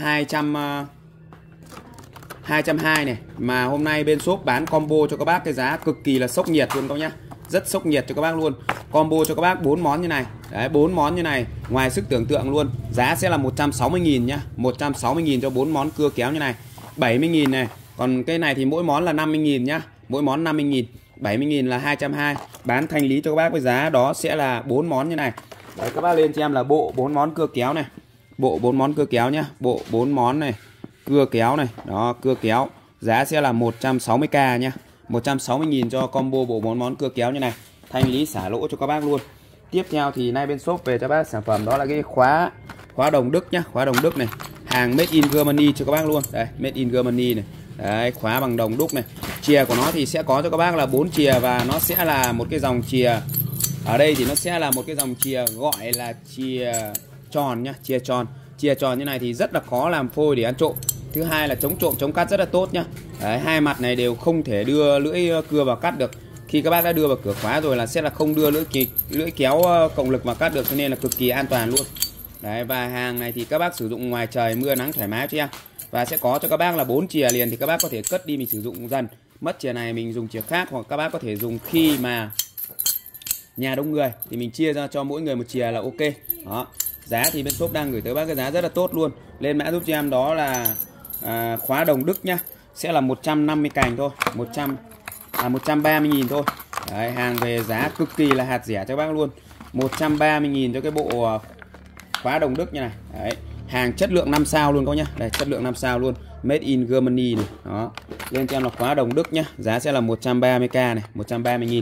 220 này. Mà hôm nay bên shop bán combo cho các bác cái giá cực kỳ là sốc nhiệt luôn các nhá. Rất sốc nhiệt cho các bác luôn. Combo cho các bác 4 món như này. Đấy, 4 món như này, ngoài sức tưởng tượng luôn. Giá sẽ là 160.000 nhá. 160.000 cho 4 món cưa kéo như này. 70.000 này. Còn cái này thì mỗi món là 50.000 nhá. Mỗi món 50.000. 70.000 là 220. Bán thanh lý cho các bác với giá đó sẽ là 4 món như này. Đấy, các bác lên cho em là bộ 4 món cưa kéo này. Bộ 4 món cưa kéo nhá. Bộ 4 món này. Cưa kéo này. Đó, cưa kéo. Giá sẽ là 160k nhá. 160.000 cho combo bộ 4 món cưa kéo như này. Thanh lý xả lỗ cho các bác luôn. Tiếp theo thì nay bên shop về cho bác sản phẩm đó là cái khóa đồng Đức nhá, khóa đồng Đức này. Hàng made in Germany cho các bác luôn. Đây, made in Germany này. Đấy, khóa bằng đồng đúc này. Chìa của nó thì sẽ có cho các bác là 4 chìa và nó sẽ là một cái dòng chìa. Ở đây thì nó sẽ là một cái dòng chìa gọi là chìa tròn nhá, chìa tròn. Chìa tròn như này thì rất là khó làm phôi để ăn trộm. Thứ hai là chống trộm, chống cắt rất là tốt nhá. Đấy, hai mặt này đều không thể đưa lưỡi cưa vào cắt được. Khi các bác đã đưa vào cửa khóa rồi là sẽ là không đưa lưỡi kéo cộng lực vào cắt được, cho nên là cực kỳ an toàn luôn. Đấy, và hàng này thì các bác sử dụng ngoài trời mưa nắng thoải mái cho em. Và sẽ có cho các bác là 4 chìa liền, thì các bác có thể cất đi mình sử dụng dần. Mất chìa này mình dùng chìa khác, hoặc các bác có thể dùng khi mà nhà đông người thì mình chia ra cho mỗi người một chìa là ok. Đó. Giá thì bên shop đang gửi tới bác cái giá rất là tốt luôn. Lên mã giúp cho em đó là khóa đồng Đức nhá. Sẽ là 150 cành thôi, 130.000 thôi. Đấy, hàng về giá cực kỳ là hạt rẻ cho bác luôn. 130.000 cho cái bộ khóa đồng Đức như này. Đấy, hàng chất lượng 5 sao luôn các nhá. Đây, chất lượng 5 sao luôn. Made in Germany này. Đó. Lên cho em là khóa đồng Đức nhá. Giá sẽ là 130k này, 130.000.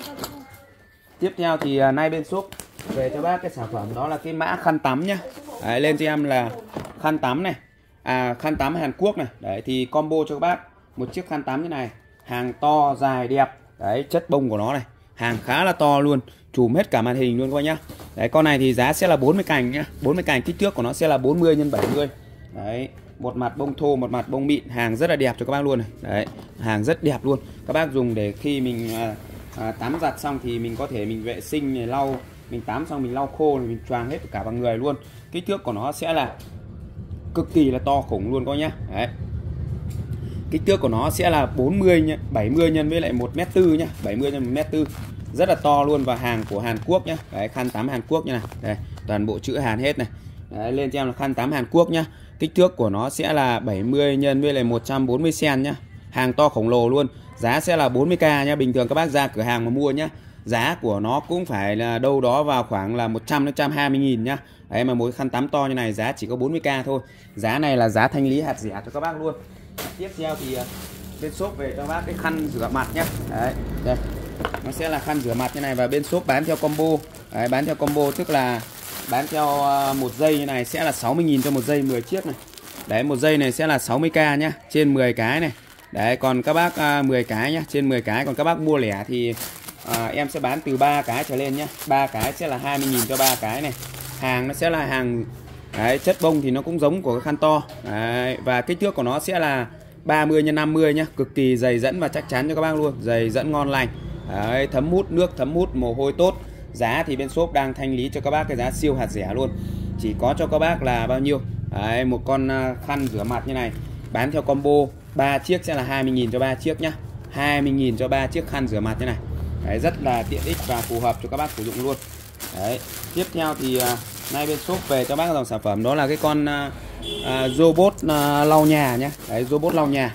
Tiếp theo thì nay bên shop về cho bác cái sản phẩm đó là cái mã khăn tắm nhá. Đấy, lên cho em là khăn tắm này. Khăn tắm Hàn Quốc này. Đấy, thì combo cho các bác một chiếc khăn tắm như này. Hàng to, dài, đẹp. Đấy, chất bông của nó này. Hàng khá là to luôn. Chùm hết cả màn hình luôn các bác nhá. Đấy, con này thì giá sẽ là 40 cành nhá. 40 cành, kích thước của nó sẽ là 40 x 70. Đấy, một mặt bông thô, một mặt bông mịn. Hàng rất là đẹp cho các bác luôn này. Đấy, hàng rất đẹp luôn. Các bác dùng để khi mình tắm giặt xong thì mình có thể mình vệ sinh này, lau, mình tắm xong mình lau khô này, mình choàng hết cả vào người luôn. Kích thước của nó sẽ là cực kỳ là to khủng luôn các nhá. Đấy. Kích thước của nó sẽ là 70 nhân với lại 1m4 nhá, 70 x 1m4. Rất là to luôn, và hàng của Hàn Quốc nhá. Đấy, khăn tắm Hàn Quốc như này. Đây, toàn bộ chữ Hàn hết này. Đấy, lên cho em là khăn tắm Hàn Quốc nhá. Kích thước của nó sẽ là 70 nhân với lại 140 cm nhá. Hàng to khổng lồ luôn. Giá sẽ là 40k nhá. Bình thường các bác ra cửa hàng mà mua nhá, giá của nó cũng phải là đâu đó vào khoảng là 100 đến 120.000 nhá. Đấy, mà mỗi khăn tắm to như này giá chỉ có 40k thôi. Giá này là giá thanh lý hạt rẻ cho các bác luôn. Tiếp theo thì bên shop về cho bác cái khăn rửa mặt nhá. Đấy, đây. Nó sẽ là khăn rửa mặt như này, và bên shop bán theo combo. Đấy, bán theo combo tức là bán theo một dây như này sẽ là 60.000 cho một dây 10 chiếc này. Đấy, một dây này sẽ là 60k nhá, trên 10 cái này. Đấy, còn các bác 10 cái nhá, trên 10 cái. Còn các bác mua lẻ thì em sẽ bán từ 3 cái trở lên nhá. 3 cái sẽ là 20.000 cho 3 cái này. Hàng nó sẽ là hàng đấy, chất bông thì nó cũng giống của cái khăn to. Đấy, và kích thước của nó sẽ là 30 x 50 nhá, cực kỳ dày dẫn và chắc chắn cho các bác luôn, dày dẫn ngon lành. Đấy, thấm hút nước, thấm hút mồ hôi tốt. Giá thì bên shop đang thanh lý cho các bác cái giá siêu hạt rẻ luôn. Chỉ có cho các bác là bao nhiêu? Đấy, một con khăn rửa mặt như này bán theo combo 3 chiếc sẽ là 20.000 cho 3 chiếc nhá. 20.000 cho 3 chiếc khăn rửa mặt như này. Đấy, rất là tiện ích và phù hợp cho các bác sử dụng luôn. Đấy, tiếp theo thì nay bên shop về cho bác dòng sản phẩm đó là cái con robot lau nhà nhé. Đấy, robot lau nhà.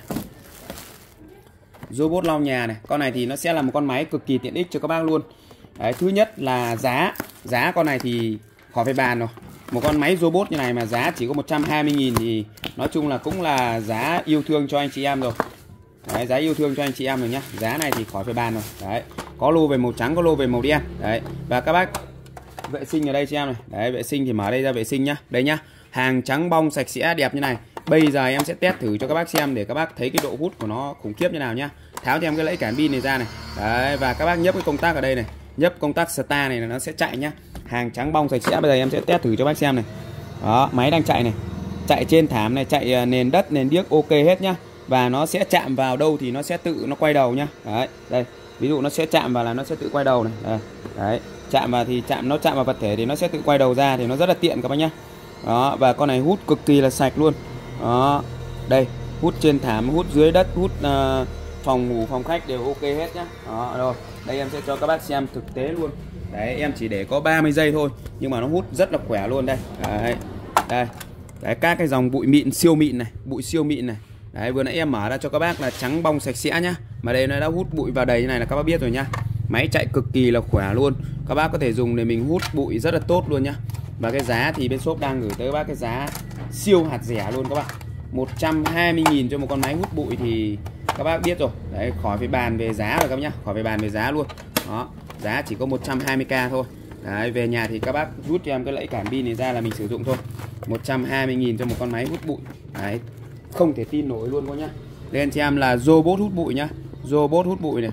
Robot lau nhà này. Con này thì nó sẽ là một con máy cực kỳ tiện ích cho các bác luôn. Đấy, thứ nhất là giá con này thì khỏi phải bàn rồi. Một con máy robot như này mà giá chỉ có 120.000 thì nói chung là cũng là giá yêu thương cho anh chị em rồi. Đấy, giá yêu thương cho anh chị em rồi nhá. Giá này thì khỏi phải bàn rồi. Đấy, có lô về màu trắng, có lô về màu đen. Đấy, và các bác vệ sinh ở đây cho em này. Đấy, vệ sinh thì mở đây ra vệ sinh nhá. Đây nhá. Hàng trắng bong sạch sẽ đẹp như này. Bây giờ em sẽ test thử cho các bác xem để các bác thấy cái độ hút của nó khủng khiếp như nào nhá. Tháo cho em cái lẫy cản pin này ra này. Đấy, và các bác nhấp cái công tắc ở đây này. Nhấp công tắc start này là nó sẽ chạy nhá. Hàng trắng bong sạch sẽ. Bây giờ em sẽ test thử cho bác xem này. Đó, máy đang chạy này. Chạy trên thảm này, chạy nền đất, nền điếc ok hết nhá. Và nó sẽ chạm vào đâu thì nó sẽ tự nó quay đầu nhá. Đấy, đây. Ví dụ nó sẽ chạm vào là nó sẽ tự quay đầu này. Đây. Đấy, chạm vào thì nó chạm vào vật thể thì nó sẽ tự quay đầu ra, thì nó rất là tiện các bác nhá. Đó, và con này hút cực kỳ là sạch luôn. Đó. Đây, hút trên thảm, hút dưới đất, hút phòng ngủ, phòng khách đều ok hết nhá. Đó, rồi. Đây em sẽ cho các bác xem thực tế luôn. Đấy, em chỉ để có 30 giây thôi nhưng mà nó hút rất là khỏe luôn đây. Đấy. Đây. Đấy, các cái dòng bụi mịn siêu mịn này, bụi siêu mịn này. Đấy, vừa nãy em mở ra cho các bác là trắng bong sạch sẽ nhá. Mà đây nó đã hút bụi vào đầy như này là các bác biết rồi nhá. Máy chạy cực kỳ là khỏe luôn. Các bác có thể dùng để mình hút bụi rất là tốt luôn nhá. Và cái giá thì bên shop đang gửi tới các bác cái giá siêu hạt rẻ luôn các bạn. 120.000 cho một con máy hút bụi thì các bác biết rồi. Đấy, khỏi phải bàn về giá rồi các bác nhá. Khỏi phải bàn về giá luôn. Đó, giá chỉ có 120k thôi. Đấy, về nhà thì các bác rút cho em cái lẫy cản pin này ra là mình sử dụng thôi. 120.000 cho một con máy hút bụi. Đấy, không thể tin nổi luôn các nhá. Lên cho em là robot hút bụi nhá. Robot hút bụi này.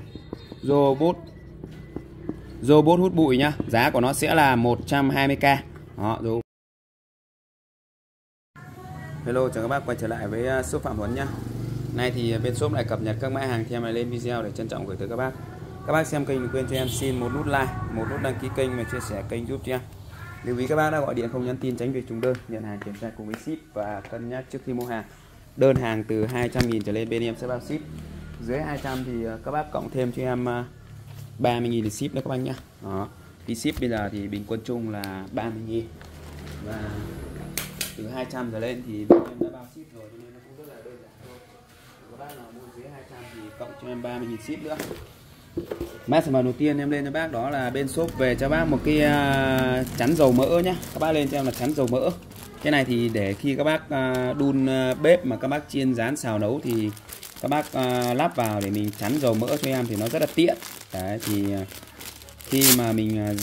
Robot hút bụi nhá. Giá của nó sẽ là 120k. Đó, rồi. Hello, chào các bác quay trở lại với shop Phạm Huấn nhá. Nay thì bên shop lại cập nhật các mã hàng thì em lại lên video để trân trọng gửi tới các bác. Các bác xem kênh đừng quên cho em xin một nút like, một nút đăng ký kênh và chia sẻ kênh giúp cho em. Lưu ý các bác đã gọi điện không nhắn tin tránh việc trùng đơn, nhận hàng kiểm tra cùng với ship và cân nhắc trước khi mua hàng. đơn hàng từ 200.000 trở lên bên em sẽ bao ship. Dưới 200 thì các bác cộng thêm cho em 30.000 để ship nữa các bác nhá. Đó. Phí ship bây giờ thì bình quân chung là 30.000. Và từ 200 trở lên thì bên em đã bao ship rồi, cho nên nó cũng rất là đơn giản thôi. Các bác nào mua dưới 200 thì cộng cho em 30.000 ship nữa. Mã sản phẩm đầu tiên em lên cho bác đó là bên shop về cho bác một cái chắn dầu mỡ nhá. Các bác lên cho em là chắn dầu mỡ. Cái này thì để khi các bác đun bếp mà các bác chiên rán xào nấu thì các bác lắp vào để mình chắn dầu mỡ cho em thì nó rất là tiện. Đấy, thì khi mà mình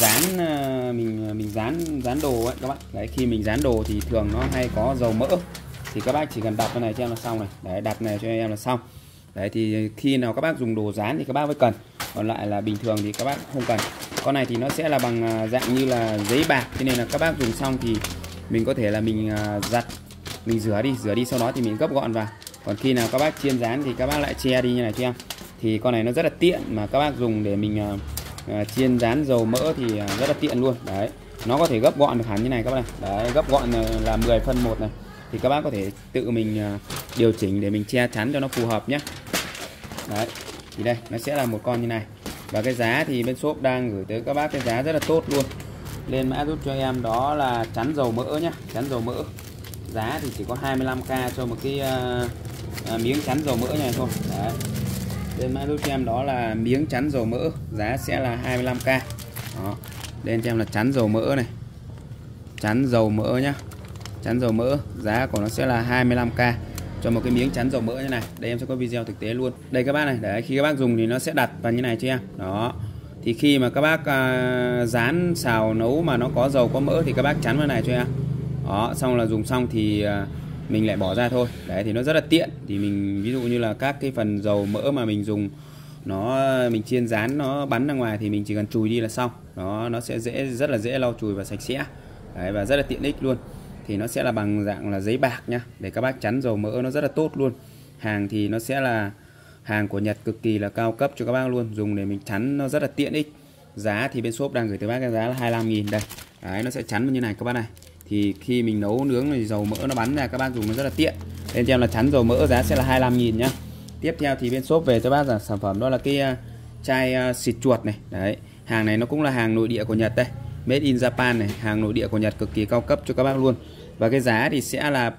dán đồ ấy các bác. Đấy, khi mình dán đồ thì thường nó hay có dầu mỡ. Thì các bác chỉ cần đặt cái này cho em là xong này. Đấy, đặt này cho em là xong. Đấy, thì khi nào các bác dùng đồ dán thì các bác mới cần. Còn lại là bình thường thì các bác không cần. Con này thì nó sẽ là bằng dạng như là giấy bạc, cho nên là các bác dùng xong thì mình có thể là mình giặt, mình rửa đi sau đó thì mình gấp gọn vào. Còn khi nào các bác chiên rán thì các bác lại che đi như này cho em. Thì con này nó rất là tiện, mà các bác dùng để mình chiên rán dầu mỡ thì rất là tiện luôn. Đấy, nó có thể gấp gọn được hẳn như này các bác này. Đấy, gấp gọn là 10 phân 1 này. Thì các bác có thể tự mình điều chỉnh để mình che chắn cho nó phù hợp nhé. Đấy, thì đây nó sẽ là một con như này. Và cái giá thì bên shop đang gửi tới các bác cái giá rất là tốt luôn. Lên mã giúp cho em đó là chắn dầu mỡ nhá, chắn dầu mỡ. Giá thì chỉ có 25k cho một cái miếng chắn dầu mỡ này thôi. Đấy. Lên mã giúp cho em đó là miếng chắn dầu mỡ, giá sẽ là 25k. Đó. Lên cho em là chắn dầu mỡ này. Chắn dầu mỡ nhá. Chắn dầu mỡ, giá của nó sẽ là 25k cho một cái miếng chắn dầu mỡ như này. Đây em sẽ có video thực tế luôn. Đây các bác này, đấy, khi các bác dùng thì nó sẽ đặt vào như này cho em. Đó. Thì khi mà các bác rán xào nấu mà nó có dầu có mỡ thì các bác chắn vào này cho em. Đó, xong là dùng xong thì mình lại bỏ ra thôi. Đấy, thì nó rất là tiện. Thì mình ví dụ như là các cái phần dầu mỡ mà mình dùng mình chiên rán nó bắn ra ngoài thì mình chỉ cần chùi đi là xong. Đó, nó sẽ rất là dễ lau chùi và sạch sẽ. Đấy, và rất là tiện ích luôn. Thì nó sẽ là bằng dạng là giấy bạc nhá, để các bác chắn dầu mỡ nó rất là tốt luôn. Hàng thì nó sẽ là hàng của Nhật, cực kỳ là cao cấp cho các bác luôn, dùng để mình chắn nó rất là tiện ích. Giá thì bên shop đang gửi tới bác cái giá là 25.000 đây. Đấy, nó sẽ chắn như này các bác này. Thì khi mình nấu nướng thì dầu mỡ nó bắn ra, các bác dùng nó rất là tiện. Bên cho em là chắn dầu mỡ, giá sẽ là 25.000 nhá. Tiếp theo thì bên shop về cho bác là sản phẩm đó là cái chai xịt chuột này. Đấy, hàng này nó cũng là hàng nội địa của Nhật đây, made in Japan này, hàng nội địa của Nhật cực kỳ cao cấp cho các bác luôn. Và cái giá thì sẽ là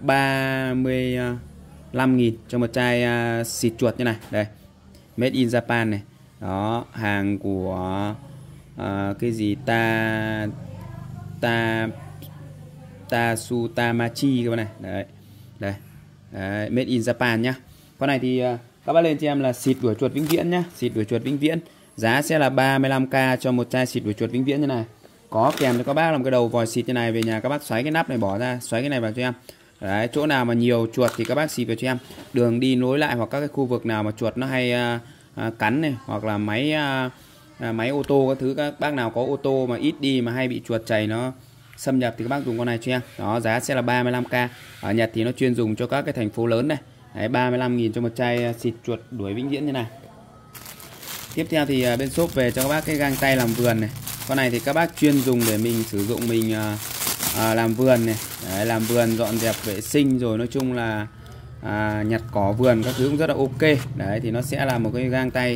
35.000 cho một chai xịt chuột như này. Đây, made in Japan này. Đó, hàng của cái gì Tasutamachi các bạn này. Đấy. Đây. Đấy, made in Japan nhá. Con này thì các bác lên cho em là xịt đuổi chuột vĩnh viễn nhá, xịt đuổi chuột vĩnh viễn. Giá sẽ là 35k cho một chai xịt đuổi chuột vĩnh viễn như này. Có kèm cho các bác là một cái đầu vòi xịt như này, về nhà các bác xoáy cái nắp này bỏ ra, xoáy cái này vào cho em. Đấy, chỗ nào mà nhiều chuột thì các bác xịt vào cho em. Đường đi nối lại hoặc các cái khu vực nào mà chuột nó hay cắn này, hoặc là máy ô tô các thứ, các bác nào có ô tô mà ít đi mà hay bị chuột chày nó xâm nhập thì các bác dùng con này cho em. Đó, giá sẽ là 35k. Ở Nhật thì nó chuyên dùng cho các cái thành phố lớn này. Đấy, 35.000 cho một chai xịt chuột đuổi vĩnh viễn như này. Tiếp theo thì bên shop về cho các bác cái găng tay làm vườn này. Con này thì các bác chuyên dùng để mình sử dụng mình làm vườn này. Đấy, làm vườn dọn dẹp vệ sinh rồi nói chung là nhặt cỏ vườn các thứ cũng rất là ok. Đấy, thì nó sẽ là một cái găng tay,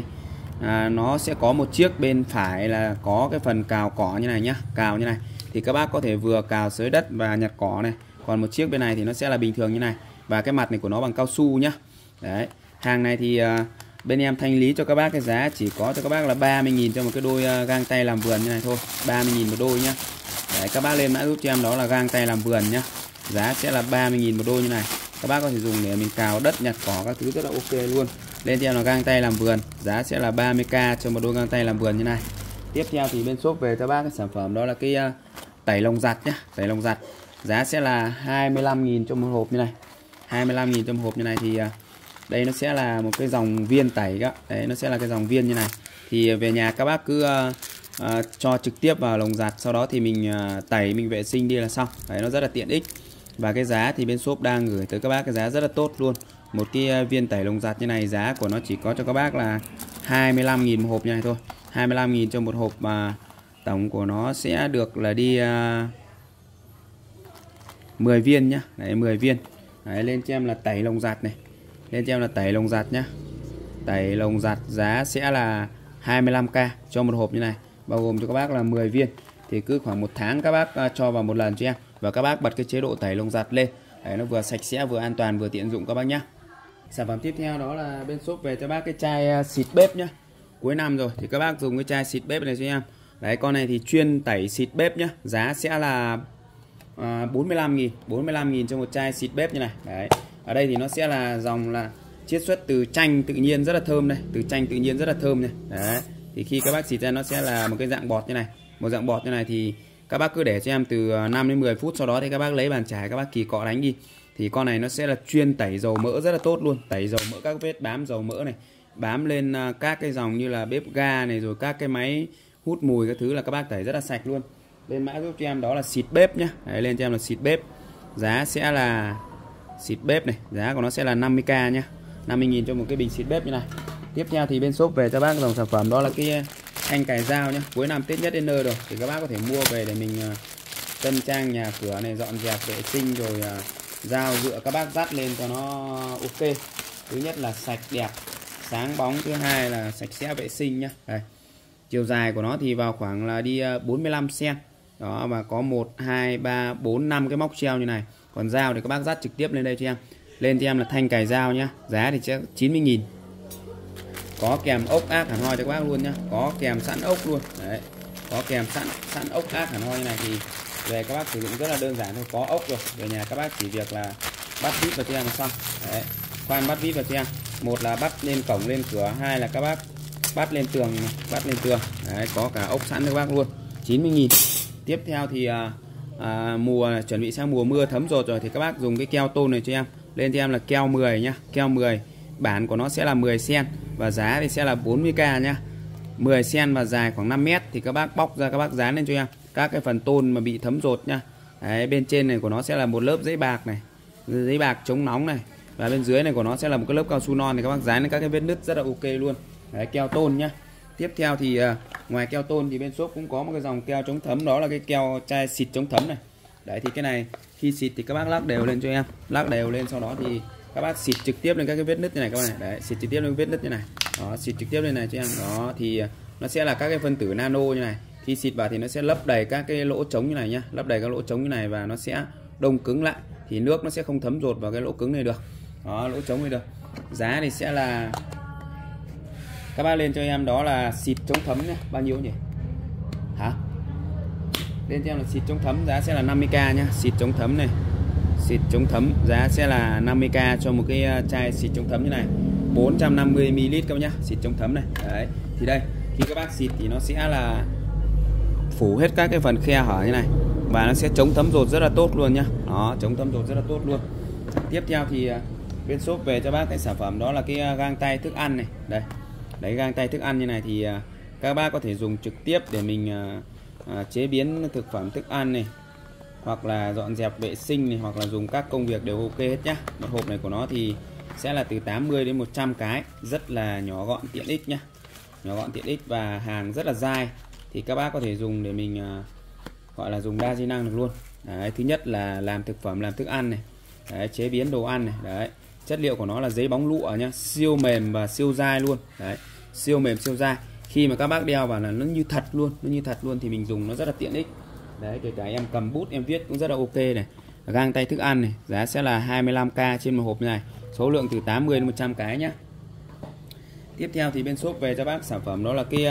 nó sẽ có một chiếc bên phải là có cái phần cào cỏ như này nhá, cào như này thì các bác có thể vừa cào xới đất và nhặt cỏ này. Còn một chiếc bên này thì nó sẽ là bình thường như này, và cái mặt này của nó bằng cao su nhá. Đấy, hàng này thì bên em thanh lý cho các bác cái giá chỉ có cho các bác là 30.000 cho một cái đôi găng tay làm vườn như này thôi, 30.000 một đôi nhá. Đấy, các bác lên mã giúp cho em đó là găng tay làm vườn nhá, giá sẽ là 30.000 một đôi như này. Các bác có thể dùng để mình cào đất, nhặt cỏ các thứ rất là ok luôn. Lên cho em là găng tay làm vườn, giá sẽ là 30k cho một đôi găng tay làm vườn như này. Tiếp theo thì bên shop về cho bác cái sản phẩm đó là cái tẩy lông giặt nhá, tẩy lông giặt, giá sẽ là 25.000 cho một hộp như này. 25.000 cho một hộp như này thì đây nó sẽ là một cái dòng viên tẩy đó. Đấy, nó sẽ là cái dòng viên như này. Thì về nhà các bác cứ cho trực tiếp vào lồng giặt, sau đó thì mình tẩy, mình vệ sinh đi là xong. Đấy, nó rất là tiện ích. Và cái giá thì bên shop đang gửi tới các bác cái giá rất là tốt luôn. Một cái viên tẩy lồng giặt như này giá của nó chỉ có cho các bác là 25.000 một hộp như này thôi. 25.000 cho một hộp, mà tổng của nó sẽ được là đi 10 viên nhá. Đấy, 10 viên. Đấy, lên cho em là tẩy lồng giặt này. Lên cho em là tẩy lồng giặt nhá. Tẩy lồng giặt giá sẽ là 25k cho một hộp như này, bao gồm cho các bác là 10 viên. Thì cứ khoảng 1 tháng các bác cho vào một lần cho em. Và các bác bật cái chế độ tẩy lồng giặt lên. Đấy, nó vừa sạch sẽ vừa an toàn vừa tiện dụng các bác nhá. Sản phẩm tiếp theo đó là bên shop về cho bác cái chai xịt bếp nhá. Cuối năm rồi thì các bác dùng cái chai xịt bếp này cho em. Đấy, con này thì chuyên tẩy xịt bếp nhá. Giá sẽ là 45.000 cho một chai xịt bếp như này. Đấy. Ở đây thì nó sẽ là dòng là chiết xuất từ chanh tự nhiên rất là thơm đây, từ chanh tự nhiên rất là thơm này. Đấy. Thì khi các bác xịt ra nó sẽ là một cái dạng bọt như này. Một dạng bọt như này thì các bác cứ để cho em từ 5 đến 10 phút, sau đó thì các bác lấy bàn chải các bác kỳ cọ đánh đi. Thì con này nó sẽ là chuyên tẩy dầu mỡ rất là tốt luôn, tẩy dầu mỡ, các vết bám dầu mỡ này, bám lên các cái dòng như là bếp ga này, rồi các cái máy hút mùi các thứ là các bác tẩy rất là sạch luôn. Lên mã giúp cho em đó là xịt bếp nhá. Đấy, lên cho em là xịt bếp. Giá sẽ là xịt bếp này, giá của nó sẽ là 50k nhá. 50.000 cho một cái bình xịt bếp như này. Tiếp theo thì bên shop về cho bác dòng sản phẩm đó là cái thanh cài dao nhá. Cuối năm Tết nhất đến nơi rồi thì các bác có thể mua về để mình tân trang nhà cửa này, dọn dẹp vệ sinh, rồi dao dựa các bác dắt lên cho nó ok. Thứ nhất là sạch đẹp, sáng bóng, thứ hai là sạch sẽ vệ sinh nhá. Đây. Chiều dài của nó thì vào khoảng là đi 45 cm. Đó, và có 1 2 3 4 5 cái móc treo như này. Còn dao thì các bác dắt trực tiếp lên đây cho em. Lên cho em là thanh cài dao nhá. Giá thì sẽ 90.000. Có kèm ốc ác hẳn hoi cho các bác luôn nhá. Có kèm sẵn ốc luôn. Đấy. Có kèm sẵn ốc ác hẳn hoi như này thì về các bác sử dụng rất là đơn giản thôi. Có ốc rồi. Về nhà các bác chỉ việc là bắt vít vào cho em là xong. Đấy. Khoan bắt vít vào cho em. Một là bắt lên cổng lên cửa, hai là các bác bắt lên tường, bắt lên tường. Đấy, có cả ốc sẵn cho các bác luôn. 90.000. Tiếp theo thì mùa chuẩn bị sang mùa mưa thấm rột rồi thì các bác dùng cái keo tôn này cho em. Lên cho em là keo 10 nhá. Keo 10. Bản của nó sẽ là 10 cm và giá thì sẽ là 40k nhá. 10 cm và dài khoảng 5 m thì các bác bóc ra các bác dán lên cho em các cái phần tôn mà bị thấm rột nhá. Đấy, bên trên này của nó sẽ là một lớp giấy bạc này, giấy bạc chống nóng này, và bên dưới này của nó sẽ là một cái lớp cao su non thì các bác dán lên các cái vết nứt rất là ok luôn. Đấy, keo tôn nhá. Tiếp theo thì ngoài keo tôn thì bên shop cũng có một cái dòng keo chống thấm, đó là cái keo chai xịt chống thấm này. Đấy, thì cái này khi xịt thì các bác lắc đều lên cho em, lắc đều lên, sau đó thì các bác xịt trực tiếp lên các cái vết nứt như này các bạn này. Đấy, xịt trực tiếp lên vết nứt như này. Đó, xịt trực tiếp lên này cho em. Đó thì nó sẽ là các cái phân tử nano như này. Khi xịt vào thì nó sẽ lấp đầy các cái lỗ trống như này nhá, lấp đầy các lỗ trống như này và nó sẽ đông cứng lại thì nước nó sẽ không thấm rột vào cái lỗ cứng này được. Đó, lỗ trống này được. Giá thì sẽ là các bác lên cho em đó là xịt chống thấm nhé. Bao nhiêu nhỉ? Hả? Lên cho em là xịt chống thấm giá sẽ là 50k nhá. Xịt chống thấm này, xịt chống thấm giá sẽ là 50k cho một cái chai xịt chống thấm như này, 450ml các bác nhá. Xịt chống thấm này. Đấy, thì đây khi các bác xịt thì nó sẽ là phủ hết các cái phần khe hở như này và nó sẽ chống thấm rột rất là tốt luôn nhá. Đó, chống thấm rột rất là tốt luôn. Tiếp theo thì bên shop về cho bác cái sản phẩm đó là cái găng tay thức ăn này. Đây. Đấy, găng tay thức ăn như này thì các bác có thể dùng trực tiếp để mình chế biến thực phẩm thức ăn này, hoặc là dọn dẹp vệ sinh này, hoặc là dùng các công việc đều ok hết nhá. Một hộp này của nó thì sẽ là từ 80 đến 100 cái, rất là nhỏ gọn tiện ích nhá. Nhỏ gọn tiện ích và hàng rất là dai. Thì các bác có thể dùng để mình gọi là dùng đa di năng được luôn. Đấy, thứ nhất là làm thực phẩm, làm thức ăn này. Đấy, chế biến đồ ăn này. Đấy, chất liệu của nó là giấy bóng lụa nhá, siêu mềm và siêu dai luôn. Đấy, siêu mềm siêu dai. Khi mà các bác đeo vào là nó như thật luôn, nó như thật luôn thì mình dùng nó rất là tiện ích. Đấy, kể cả em cầm bút em viết cũng rất là ok này. Găng tay thức ăn này, giá sẽ là 25k trên một hộp như này, số lượng từ 80 đến 100 cái nhá. Tiếp theo thì bên shop về cho bác sản phẩm đó là cái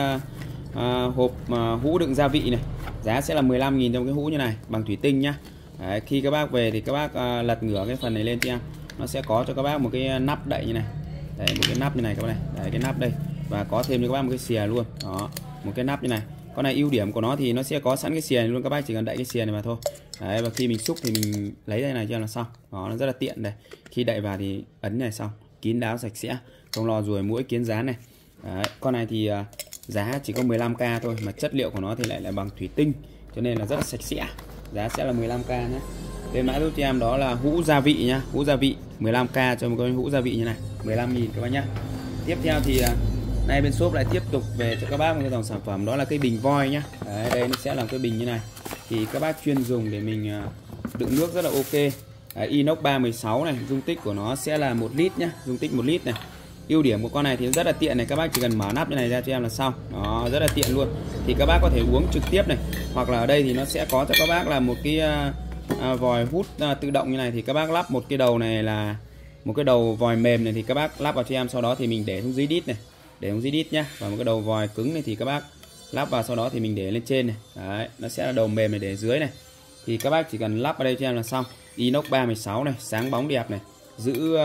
hộp hũ đựng gia vị này, giá sẽ là 15.000 trong cái hũ như này, bằng thủy tinh nhá. Đấy, khi các bác về thì các bác lật ngửa cái phần này lên cho em, nó sẽ có cho các bác một cái nắp đậy như này. Đấy, một cái nắp như này các bác này. Đấy, cái nắp đây và có thêm cho các bác một cái xìa luôn. Đó, một cái nắp như này. Con này ưu điểm của nó thì nó sẽ có sẵn cái xìa này luôn, các bác chỉ cần đậy cái xìa này mà thôi. Đấy, và khi mình xúc thì mình lấy đây này cho là xong. Đó, nó rất là tiện đây. Khi đậy vào thì ấn này xong, kín đáo sạch sẽ, không lo ruồi muỗi kiến dán này. Đấy, con này thì giá chỉ có 15k thôi mà chất liệu của nó thì lại là bằng thủy tinh, cho nên là rất là sạch sẽ. Giá sẽ là 15k nhé. Lên mã giúp cho em đó là hũ gia vị nhá, hũ gia vị 15k cho một cái hũ gia vị như này, 15.000 các bác nhá. Tiếp theo thì nay bên shop lại tiếp tục về cho các bác một cái dòng sản phẩm đó là cái bình voi nhá. Đấy, đây nó sẽ là cái bình như này thì các bác chuyên dùng để mình đựng nước rất là ok. Đấy, inox 316 này, dung tích của nó sẽ là 1 lít nhá, dung tích 1 lít này. Ưu điểm của con này thì rất là tiện này, các bác chỉ cần mở nắp như này ra cho em là xong. Đó, rất là tiện luôn. Thì các bác có thể uống trực tiếp này, hoặc là ở đây thì nó sẽ có cho các bác là một cái vòi hút tự động như này, thì các bác lắp một cái đầu này là một cái đầu vòi mềm này thì các bác lắp vào cho em, sau đó thì mình để xuống dưới đít này, để xuống dưới đít nhá. Và một cái đầu vòi cứng này thì các bác lắp vào, sau đó thì mình để lên trên này. Đấy, nó sẽ là đầu mềm này để dưới này. Thì các bác chỉ cần lắp vào đây cho em là xong. Inox 316 này, sáng bóng đẹp này, giữ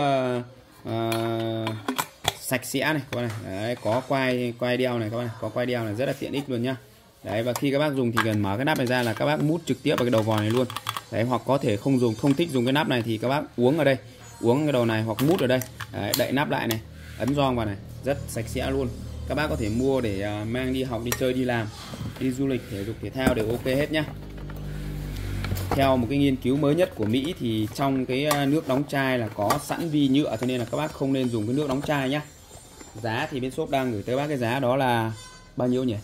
sạch sẽ này các bạn này. Đấy, có quai đeo này các bạn này, có quai đeo này rất là tiện ích luôn nhá. Đấy, và khi các bác dùng thì cần mở cái nắp này ra là các bác mút trực tiếp vào cái đầu vòi này luôn. Đấy, hoặc có thể không thích dùng cái nắp này thì các bác uống ở đây, uống cái đầu này hoặc mút ở đây. Đấy, đậy nắp lại này, ấn gioăng vào này, rất sạch sẽ luôn. Các bác có thể mua để mang đi học, đi chơi, đi làm, đi du lịch, thể dục thể thao đều ok hết nhá. Theo một cái nghiên cứu mới nhất của Mỹ thì trong cái nước đóng chai là có sẵn vi nhựa, cho nên là các bác không nên dùng cái nước đóng chai nhá. Giá thì bên shop đang gửi tới bác cái giá đó là bao nhiêu nhỉ?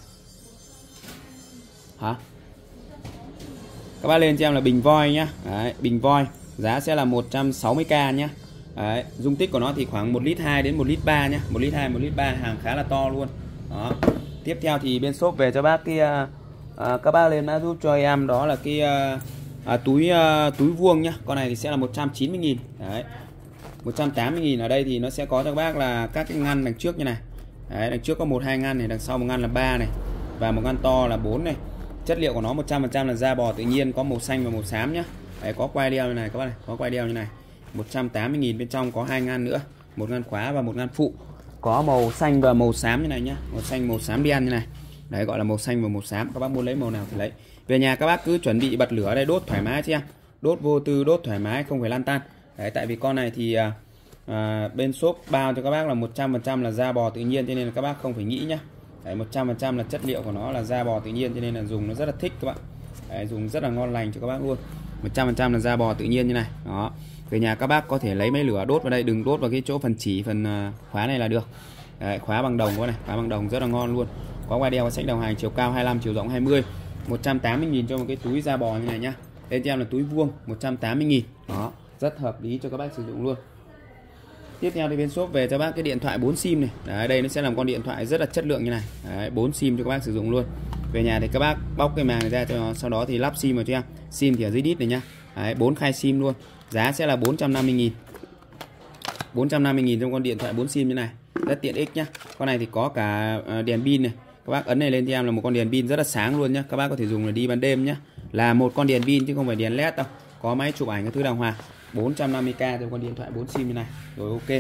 Hả? Các bác lên cho em là bình voi nhá. Đấy, bình voi giá sẽ là 160k nhá. Đấy, dung tích của nó thì khoảng 1 lít 2 đến 1 lít 3 nhá. 1 lít 2, 1 lít 3, hàng khá là to luôn. Đó. Tiếp theo thì bên shop về cho bác cái các bác lên mã giúp cho em đó là cái túi vuông nhá. Con này thì sẽ là 190.000. Đấy. 180.000. Ở đây thì nó sẽ có cho các bác là các cái ngăn đằng trước như này. Đấy, đằng trước có 1-2 ngăn này, đằng sau một ngăn là 3 này và một ngăn to là 4 này. Chất liệu của nó 100% là da bò tự nhiên, có màu xanh và màu xám nhá. Đấy, có quai đeo như này các bác này, có quai đeo như này. 180.000, bên trong có 2 ngăn nữa, một ngăn khóa và một ngăn phụ. Có màu xanh và màu xám như này nhá, màu xanh màu xám đen như này. Đấy, gọi là màu xanh và màu xám, các bác muốn lấy màu nào thì lấy. Về nhà các bác cứ chuẩn bị bật lửa đây, đốt thoải mái cho em. Đốt vô tư, đốt thoải mái, không phải lan tan. Đấy, tại vì con này thì bên shop bao cho các bác là 100% là da bò tự nhiên, cho nên là các bác không phải nghĩ nhá. Đấy, 100% là chất liệu của nó là da bò tự nhiên, cho nên là dùng nó rất là thích các bạn. Đấy, dùng rất là ngon lành cho các bác luôn. 100% là da bò tự nhiên như này. Đó. Về nhà các bác có thể lấy máy lửa đốt vào đây, đừng đốt vào cái chỗ phần chỉ, phần khóa này là được. Đấy, khóa bằng đồng quá này, khóa bằng đồng rất là ngon luôn. Có quai đeo, có sách đồng hành, chiều cao 25, chiều rộng 20. 180.000 cho một cái túi da bò như này nhá. Bên em là túi vuông 180.000. Đó, rất hợp lý cho các bác sử dụng luôn. Tiếp theo thì bên shop về cho bác cái điện thoại 4 sim này. Đấy, đây nó sẽ là một con điện thoại rất là chất lượng như này. Đấy, 4 sim cho các bác sử dụng luôn. Về nhà thì các bác bóc cái màng này ra cho, sau đó thì lắp sim vào cho em. Sim thì ở dưới đít này nhá. Đấy, 4 khai sim luôn. Giá sẽ là 450.000. 450.000 trong con điện thoại 4 sim như này. Rất tiện ích nhá. Con này thì có cả đèn pin này. Các bác ấn này lên cho em là một con đèn pin rất là sáng luôn nhá. Các bác có thể dùng là đi ban đêm nhá. Là một con đèn pin chứ không phải đèn led đâu. Có máy chụp ảnh cái thứ đàng hoàng. 450k cho con điện thoại 4 sim như này. Rồi ok.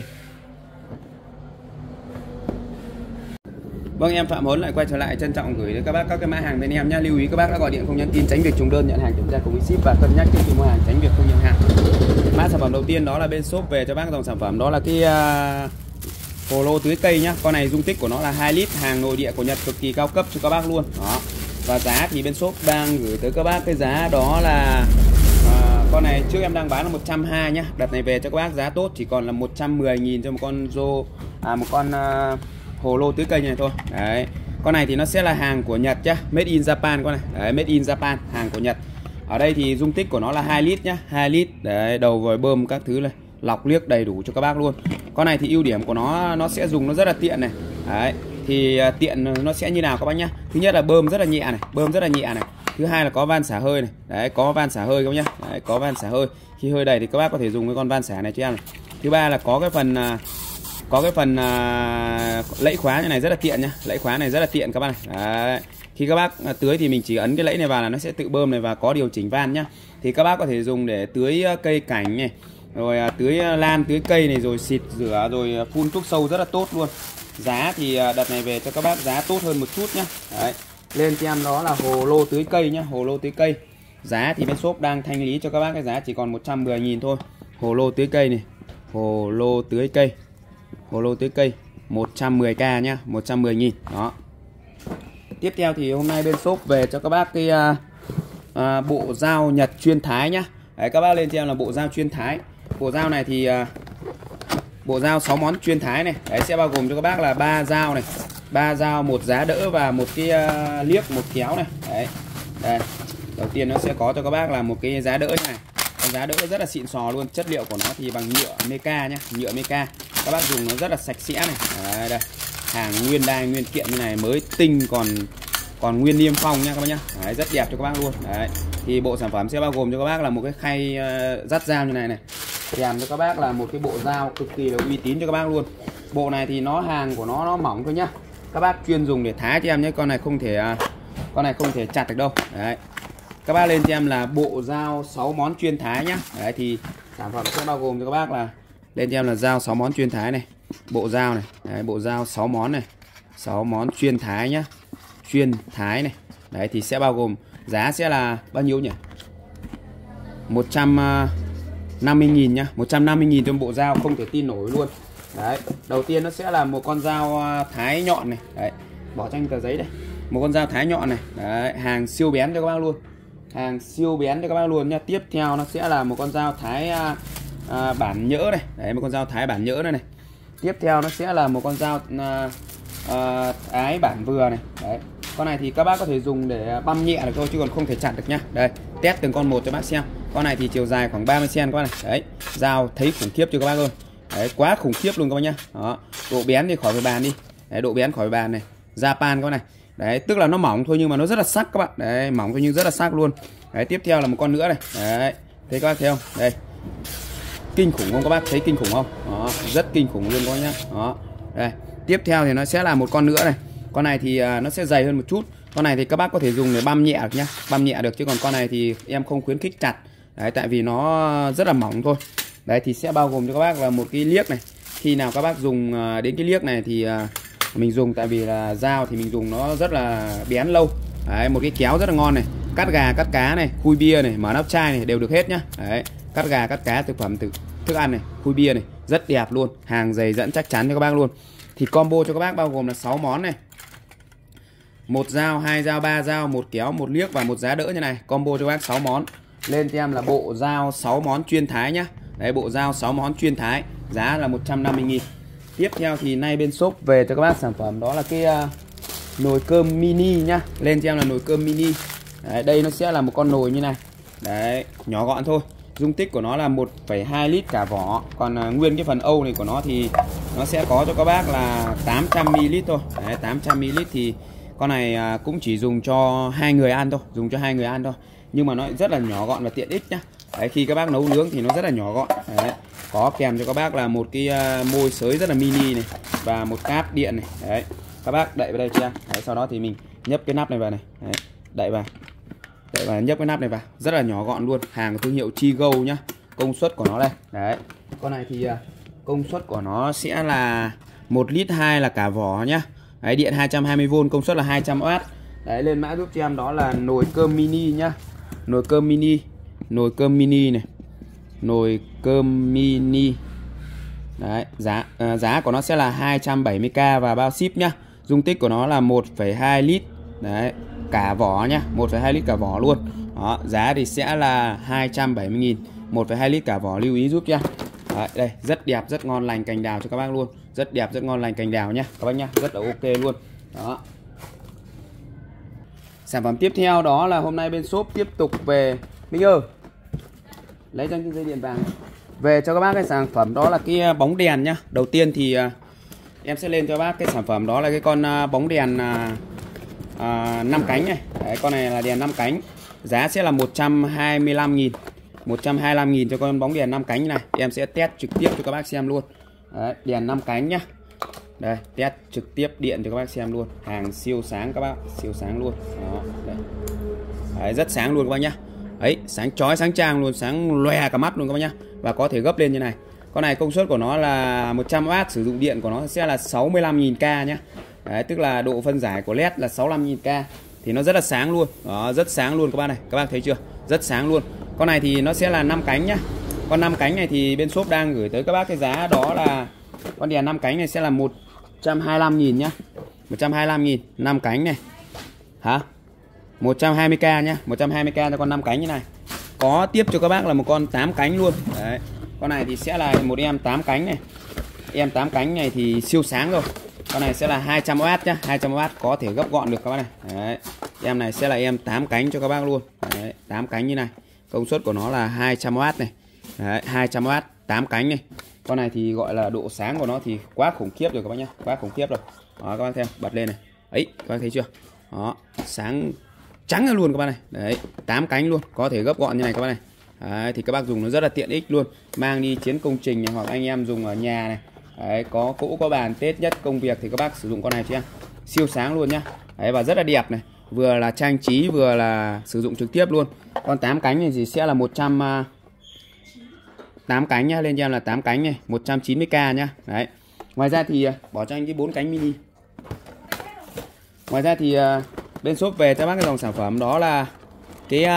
Vâng, em Phạm Huấn lại quay trở lại, trân trọng gửi đến các bác các cái mã hàng bên em nhá. Lưu ý các bác đã gọi điện không nhắn tin, tránh việc trùng đơn, nhận hàng kiểm tra cùng với ship và cân nhắc trước khi mua hàng, tránh việc không nhận hàng. Mã sản phẩm đầu tiên đó là bên shop về cho bác dòng sản phẩm đó là cái hồ lô tưới cây nhá. Con này dung tích của nó là 2 lít, hàng nội địa của Nhật, cực kỳ cao cấp cho các bác luôn. Đó. Và giá thì bên shop đang gửi tới các bác cái giá đó là con này trước em đang bán là 120 nhá. Đợt này về cho các bác giá tốt chỉ còn là 110.000 cho một con hồ lô tưới cây như này thôi. Đấy. Con này thì nó sẽ là hàng của Nhật nhá, made in Japan con này. Đấy, made in Japan, hàng của Nhật. Ở đây thì dung tích của nó là 2 lít nhá, 2 lít. Đấy, đầu vòi bơm các thứ này, lọc liếc đầy đủ cho các bác luôn. Con này thì ưu điểm của nó sẽ dùng nó rất là tiện này. Đấy. Thì tiện nó sẽ như nào các bác nhá. Thứ nhất là bơm rất là nhẹ này, bơm rất là nhẹ này. Thứ hai là có van xả hơi này. Đấy, có van xả hơi các bác nhá. Đấy, có van xả hơi. Khi hơi đầy thì các bác có thể dùng cái con van xả này cho em. Thứ ba là có cái phần lẫy khóa như này rất là tiện nhá. Lẫy khóa này rất là tiện các bác này. Đấy. Khi các bác tưới thì mình chỉ ấn cái lẫy này vào là nó sẽ tự bơm này và có điều chỉnh van nhá. Thì các bác có thể dùng để tưới cây cảnh này, rồi tưới lan, tưới cây này, rồi xịt rửa, rồi phun thuốc sâu rất là tốt luôn. Giá thì đợt này về cho các bác giá tốt hơn một chút nhá. Đấy. Lên cho em đó là hồ lô tưới cây nhá, hồ lô tưới cây. Giá thì bên shop đang thanh lý cho các bác cái giá chỉ còn 110.000 thôi. Hồ lô tưới cây này, hồ lô tưới cây. Hồ lô tưới cây 110k nhá, 110.000. Đó. Tiếp theo thì hôm nay bên shop về cho các bác cái bộ dao Nhật chuyên thái nhá. Đấy, các bác lên cho em là bộ dao chuyên thái. Bộ dao này thì bộ dao 6 món chuyên thái này. Đấy, sẽ bao gồm cho các bác là 3 dao này, 3 dao, 1 giá đỡ và một cái liếc, một kéo này. Đấy. Đây. Đầu tiên nó sẽ có cho các bác là một cái giá đỡ như này. Con giá đỡ rất là xịn sò luôn. Chất liệu của nó thì bằng nhựa Meca nhá, nhựa Meca. Các bác dùng nó rất là sạch sẽ này. Đấy, đây. Hàng nguyên đai nguyên kiện như này, mới tinh còn nguyên niêm phong nha các bác nhá. Đấy, rất đẹp cho các bác luôn. Đấy. Thì bộ sản phẩm sẽ bao gồm cho các bác là một cái khay dắt dao như này này. Kèm cho các bác là một cái bộ dao cực kỳ là uy tín cho các bác luôn. Bộ này thì hàng của nó mỏng thôi nhá. Các bác chuyên dùng để thái cho em nhé. Con này không thể chặt được đâu. Đấy. Các bác lên cho em là bộ dao 6 món chuyên thái nhá. Đấy thì sản phẩm sẽ bao gồm cho các bác là lên cho em là dao 6 món chuyên thái này, bộ dao này. Đấy, bộ dao 6 món này, 6 món chuyên thái nhá, chuyên thái này. Đấy thì sẽ bao gồm giá sẽ là bao nhiêu nhỉ? 150.000 nhá, 150.000 cho bộ dao không thể tin nổi luôn. Đấy, đầu tiên nó sẽ là một con dao thái nhọn này. Đấy, bỏ cho anh tờ giấy đây. Một con dao thái nhọn này. Đấy, hàng siêu bén cho các bác luôn. Hàng siêu bén cho các bác luôn nhá. Tiếp theo nó sẽ là một con dao thái bản nhỡ này. Đấy, một con dao thái bản nhỡ này này. Tiếp theo nó sẽ là một con dao thái bản vừa này. Đấy. Con này thì các bác có thể dùng để băm nhẹ được thôi chứ còn không thể chặt được nhá. Đây, test từng con một cho bác xem. Con này thì chiều dài khoảng 30 cm các bác này. Đấy, dao thấy khủng khiếp cho các bác luôn. Đấy, quá khủng khiếp luôn các bác nhá. Đó, độ bén thì khỏi phải bàn đi. Đấy, độ bén khỏi bàn này. Japan các bác này. Đấy, tức là nó mỏng thôi nhưng mà nó rất là sắc các bạn. Đấy, mỏng thôi nhưng rất là sắc luôn. Đấy, tiếp theo là một con nữa này. Đấy, thấy các bác thấy không? Đây. Kinh khủng không các bác? Thấy kinh khủng không? Đó, rất kinh khủng luôn các bác nhá. Đó. Đây, tiếp theo thì nó sẽ là một con nữa này. Con này thì nó sẽ dày hơn một chút. Con này thì các bác có thể dùng để băm nhẹ được nhá. Băm nhẹ được chứ còn con này thì em không khuyến khích chặt. Đấy, tại vì nó rất là mỏng thôi. Đấy thì sẽ bao gồm cho các bác là một cái liếc này. Khi nào các bác dùng đến cái liếc này thì mình dùng tại vì là dao thì mình dùng nó rất là bén lâu. Đấy, một cái kéo rất là ngon này. Cắt gà, cắt cá này, khui bia này, mở nắp chai này đều được hết nhá. Đấy, cắt gà, cắt cá, thực phẩm thức ăn này, khui bia này, rất đẹp luôn. Hàng dày dẫn chắc chắn cho các bác luôn. Thì combo cho các bác bao gồm là 6 món này. 1 dao, 2 dao, 3 dao, 1 kéo, 1 liếc và 1 giá đỡ như này. Combo cho các bác 6 món. Lên cho em là bộ dao 6 món chuyên thái nhá. Đấy, bộ dao 6 món chuyên thái, giá là 150.000. Tiếp theo thì nay bên shop về cho các bác sản phẩm đó là cái nồi cơm mini nhá. Lên cho em là nồi cơm mini. Đấy, đây nó sẽ là một con nồi như này. Đấy, nhỏ gọn thôi. Dung tích của nó là 1,2 lít cả vỏ. Còn nguyên cái phần âu này của nó thì nó sẽ có cho các bác là 800ml thôi. Đấy, 800ml thì con này cũng chỉ dùng cho 2 người ăn thôi. Dùng cho 2 người ăn thôi. Nhưng mà nó rất là nhỏ gọn và tiện ích nhá. Đấy, khi các bác nấu nướng thì nó rất là nhỏ gọn. Đấy, có kèm cho các bác là một cái môi sới rất là mini này. Và một cáp điện này. Đấy, các bác đậy vào đây cho em. Đấy, sau đó thì mình nhấp cái nắp này vào này. Đấy, đậy vào. Và nhấp cái nắp này vào, rất là nhỏ gọn luôn. Hàng thương hiệu Chigo nhá. Công suất của nó đây. Đấy. Con này thì công suất của nó sẽ là 1,2 lít là cả vỏ nhá. Đấy, điện 220V, công suất là 200W. Đấy, lên mã giúp cho em đó là nồi cơm mini nhá. Nồi cơm mini. Nồi cơm mini này. Nồi cơm mini. Đấy, giá của nó sẽ là 270k và bao ship nhá. Dung tích của nó là 1,2 lít. Đấy, cả vỏ nhá, 1,2 lít cả vỏ luôn. Đó, giá thì sẽ là 270.000, 1,2 lít cả vỏ, lưu ý giúp nha. Đấy, đây, rất đẹp, rất ngon lành cành đào cho các bác luôn. Rất đẹp, rất ngon lành cành đào nhá các bác nhá, rất là ok luôn. Đó. Sản phẩm tiếp theo đó là hôm nay bên shop tiếp tục về Minh ơi. Lấy cho cái dây điện vàng. Về cho các bác cái sản phẩm đó là cái bóng đèn nhá. Đầu tiên thì em sẽ lên cho bác cái sản phẩm đó là cái con bóng đèn 5 cánh này. Đấy, con này là đèn 5 cánh. Giá sẽ là 125.000. 125.000 cho con bóng đèn 5 cánh này. Em sẽ test trực tiếp cho các bác xem luôn. Đấy, đèn 5 cánh nhá. Đây, test trực tiếp điện cho các bác xem luôn. Hàng siêu sáng các bác, siêu sáng luôn. Đó, đây. Đấy, rất sáng luôn các bác nhá. Đấy, sáng chói sáng trang luôn, sáng lòe cả mắt luôn các bác nhá. Và có thể gấp lên như này. Con này công suất của nó là 100W, sử dụng điện của nó sẽ là 65.000k nhá. Đấy, tức là độ phân giải của LED là 65.000k. Thì nó rất là sáng luôn. Đó, rất sáng luôn các bác này. Các bác thấy chưa? Rất sáng luôn. Con này thì nó sẽ là 5 cánh nhá. Con 5 cánh này thì bên shop đang gửi tới các bác cái giá đó là con đèn 5 cánh này sẽ là 125.000 nhá. 125.000, 5 cánh này. Hả? 120k nhá, 120k cho con 5 cánh như này. Có tiếp cho các bác là một con 8 cánh luôn. Đấy. Con này thì sẽ là một em 8 cánh này. Em 8 cánh này thì siêu sáng rồi. Con này sẽ là 200W nhá, 200W có thể gấp gọn được các bác này. Đấy. Em này sẽ là em 8 cánh cho các bác luôn. Đấy, 8 cánh như này. Công suất của nó là 200W này. Đấy, 200W, 8 cánh này. Con này thì gọi là độ sáng của nó thì quá khủng khiếp rồi các bác nhá, quá khủng khiếp rồi. Đó các bác xem, bật lên này. Ấy, các bác thấy chưa? Đó, sáng trắng luôn các bác này. Đấy, 8 cánh luôn, có thể gấp gọn như này các bác này. Đấy, thì các bác dùng nó rất là tiện ích luôn, mang đi chiến công trình này, hoặc anh em dùng ở nhà này. Đấy, có cỗ có bàn, Tết nhất công việc thì các bác sử dụng con này cho em. Siêu sáng luôn nhá. Đấy, và rất là đẹp này, vừa là trang trí vừa là sử dụng trực tiếp luôn. Con 8 cánh này thì sẽ là 8 cánh nhá, lên cho em là 8 cánh này, 190k nhá. Đấy. Ngoài ra thì bỏ cho anh cái 4 cánh mini. Ngoài ra thì bên shop về cho bác cái dòng sản phẩm đó là cái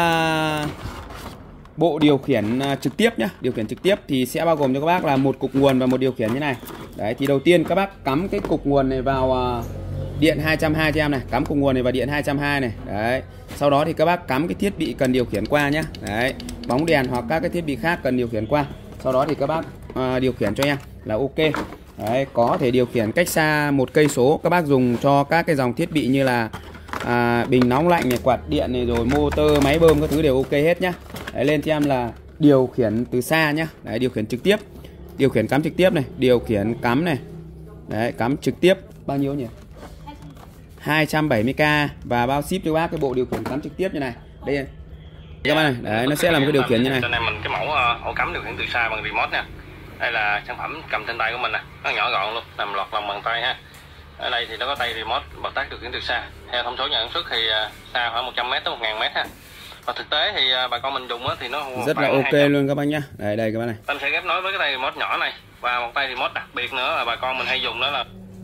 bộ điều khiển trực tiếp nhá. Điều khiển trực tiếp thì sẽ bao gồm cho các bác là một cục nguồn và một điều khiển như này. Đấy, thì đầu tiên các bác cắm cái cục nguồn này vào điện 220 cho em này, cắm cục nguồn này vào điện 220 này. Đấy. Sau đó thì các bác cắm cái thiết bị cần điều khiển qua nhá. Đấy, bóng đèn hoặc các cái thiết bị khác cần điều khiển qua. Sau đó thì các bác điều khiển cho em là ok. Đấy, có thể điều khiển cách xa 1 cây số. Các bác dùng cho các cái dòng thiết bị như là bình nóng lạnh này, quạt điện này, rồi motor, máy bơm các thứ đều ok hết nhá. Đấy, lên cho em là điều khiển từ xa nhá. Đấy, điều khiển trực tiếp, điều khiển cắm trực tiếp này, điều khiển cắm này. Đấy, cắm trực tiếp bao nhiêu nhỉ? 270k và bao ship cho bác cái bộ điều khiển cắm trực tiếp như này. Đây các bạn này, đấy, nó sẽ là một cái điều khiển như này. Cho nên mình cái mẫu ổ cắm điều khiển từ xa bằng remote nha. Đây là sản phẩm cầm trên tay của mình nè, nó nhỏ gọn luôn, nằm lọt lòng bàn tay ha. Ở đây thì nó có tay remote bật tắt điều khiển từ xa. Theo thông số nhà sản xuất thì xa khoảng 100m tới 1000m ha. Và thực tế thì bà con mình dùng thì nó rất là ok 200. Luôn các bác nhá. Đây các bác này. Mình sẽ ghép nối với cái tay remote nhỏ này và một tay remote đặc biệt nữa là bà con mình hay dùng đó là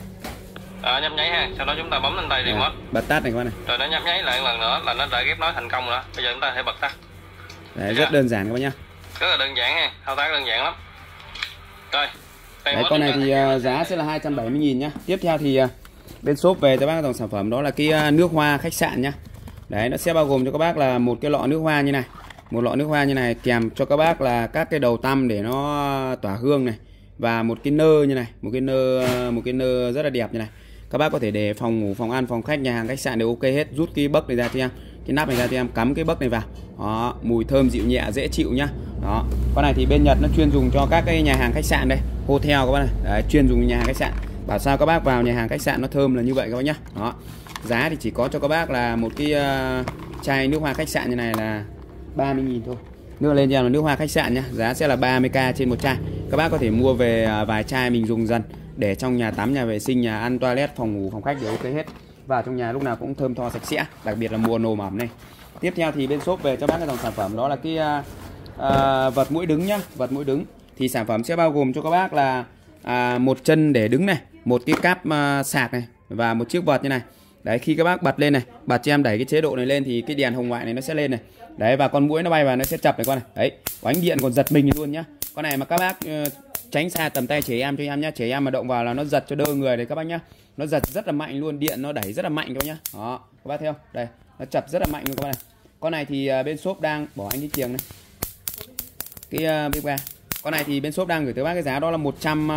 nhấp nháy ha. Sau đó chúng ta bấm lên tay remote. Bật tắt này các bác này. Rồi nó nhấp nháy lại một lần nữa là nó đã ghép nối thành công rồi đó. Bây giờ chúng ta sẽ bật tắt. Đấy, rất đơn giản các bác nhá. Rất là đơn giản ha, thao tác đơn giản lắm. Rồi. Đấy, con này thì giá sẽ là 270.000 nhá. Tiếp theo thì bên shop về cho bác dòng sản phẩm đó là cái nước hoa khách sạn nhá. Đấy, nó sẽ bao gồm cho các bác là một cái lọ nước hoa như này. Một lọ nước hoa như này kèm cho các bác là các cái đầu tăm để nó tỏa hương này, và một cái nơ như này, một cái nơ rất là đẹp như này. Các bác có thể để phòng ngủ, phòng ăn, phòng khách, nhà hàng, khách sạn đều ok hết. Rút cái bấc này ra cho em, cái nắp này ra cho em, cắm cái bấc này vào. Đó, mùi thơm dịu nhẹ dễ chịu nhá. Đó. Con này thì bên Nhật nó chuyên dùng cho các cái nhà hàng khách sạn đây, hotel các bác này. Đấy, chuyên dùng nhà hàng khách sạn. Bảo sao các bác vào nhà hàng khách sạn nó thơm là như vậy các bác nhá. Đó. Giá thì chỉ có cho các bác là một cái chai nước hoa khách sạn như này là 30.000 thôi. Nước lên cho em là nước hoa khách sạn nhá. Giá sẽ là 30k trên một chai. Các bác có thể mua về vài chai mình dùng dần để trong nhà tắm, nhà vệ sinh, nhà ăn, toilet, phòng ngủ, phòng khách đều ok hết. Và trong nhà lúc nào cũng thơm tho sạch sẽ, đặc biệt là mùa nồm ẩm này. Tiếp theo thì bên shop về cho bác cái dòng sản phẩm đó là cái vật mũi đứng nhá. Vật mũi đứng thì sản phẩm sẽ bao gồm cho các bác là một chân để đứng này, một cái cáp sạc này và một chiếc vật như này. Đấy, khi các bác bật lên này, bật cho em đẩy cái chế độ này lên thì cái đèn hồng ngoại này nó sẽ lên này. Đấy, và con muỗi nó bay vào nó sẽ chập này con này. Đấy, ánh điện còn giật mình luôn nhá. Con này mà các bác tránh xa tầm tay trẻ em cho em nhá. Trẻ em mà động vào là nó giật cho đơ người đấy các bác nhá. Nó giật rất là mạnh luôn, điện nó đẩy rất là mạnh các bác nhá. Đó, các bác thấy không? Đây, nó chập rất là mạnh luôn các bác này. Con này thì bên shop đang bỏ anh cái kiềng này. Cái bếp ga. Con này thì bên shop đang gửi tới bác cái giá đó là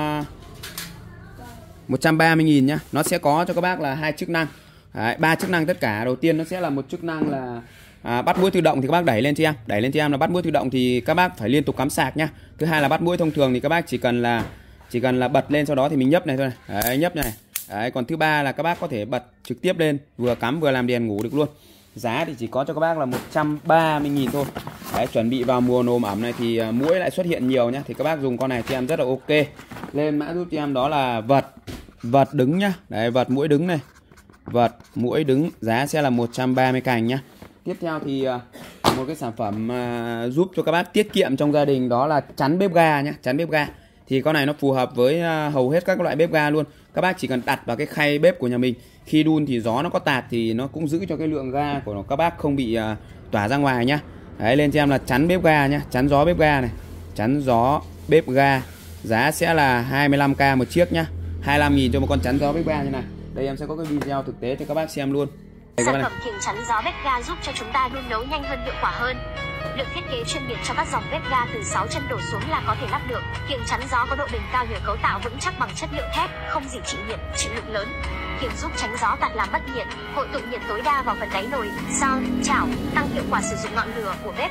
130.000 nhá. Nó sẽ có cho các bác là 2 chức năng. Đấy, 3 chức năng tất cả. Đầu tiên nó sẽ là một chức năng là bắt muỗi tự động thì các bác đẩy lên cho em. Đẩy lên cho em là bắt muỗi tự động thì các bác phải liên tục cắm sạc nhá. Thứ hai là bắt muỗi thông thường thì các bác chỉ cần là bật lên, sau đó thì mình nhấp này thôi này. Đấy, nhấp này. Đấy, còn thứ ba là các bác có thể bật trực tiếp lên, vừa cắm vừa làm đèn ngủ được luôn. Giá thì chỉ có cho các bác là 130.000 thôi. Đấy, chuẩn bị vào mùa nồm ẩm này thì muỗi lại xuất hiện nhiều nhá, thì các bác dùng con này cho em rất là ok. Lên mã giúp cho em đó là vật đứng nhá. Đấy, vật mũi đứng này. Vật mũi đứng giá sẽ là 130.000 nhá. Tiếp theo thì một cái sản phẩm giúp cho các bác tiết kiệm trong gia đình đó là chắn bếp ga nhá. Chắn bếp ga thì con này nó phù hợp với hầu hết các loại bếp ga luôn. Các bác chỉ cần đặt vào cái khay bếp của nhà mình, khi đun thì gió nó có tạt thì nó cũng giữ cho cái lượng ga của các bác không bị tỏa ra ngoài nhá. Đấy, lên cho em là chắn bếp ga nhá, chắn gió bếp ga này, chắn gió bếp ga. Giá sẽ là 25k một chiếc nhá. 25.000 cho một con chắn gió bếp ga như này. Đây em sẽ có cái video thực tế cho các bác xem luôn. Đây, sản phẩm kiềng chắn gió bếp ga giúp cho chúng ta đun nấu nhanh hơn, hiệu quả hơn. Được thiết kế chuyên biệt cho các dòng bếp ga từ 6 chân đổ xuống là có thể lắp được. Kiềng chắn gió có độ bền cao nhờ cấu tạo vững chắc bằng chất liệu thép, không gì chịu nhiệt, chịu lực lớn. Kiềng giúp tránh gió tạt làm mất nhiệt, hội tụ nhiệt tối đa vào phần đáy nồi, xào, chảo, tăng hiệu quả sử dụng ngọn lửa của bếp.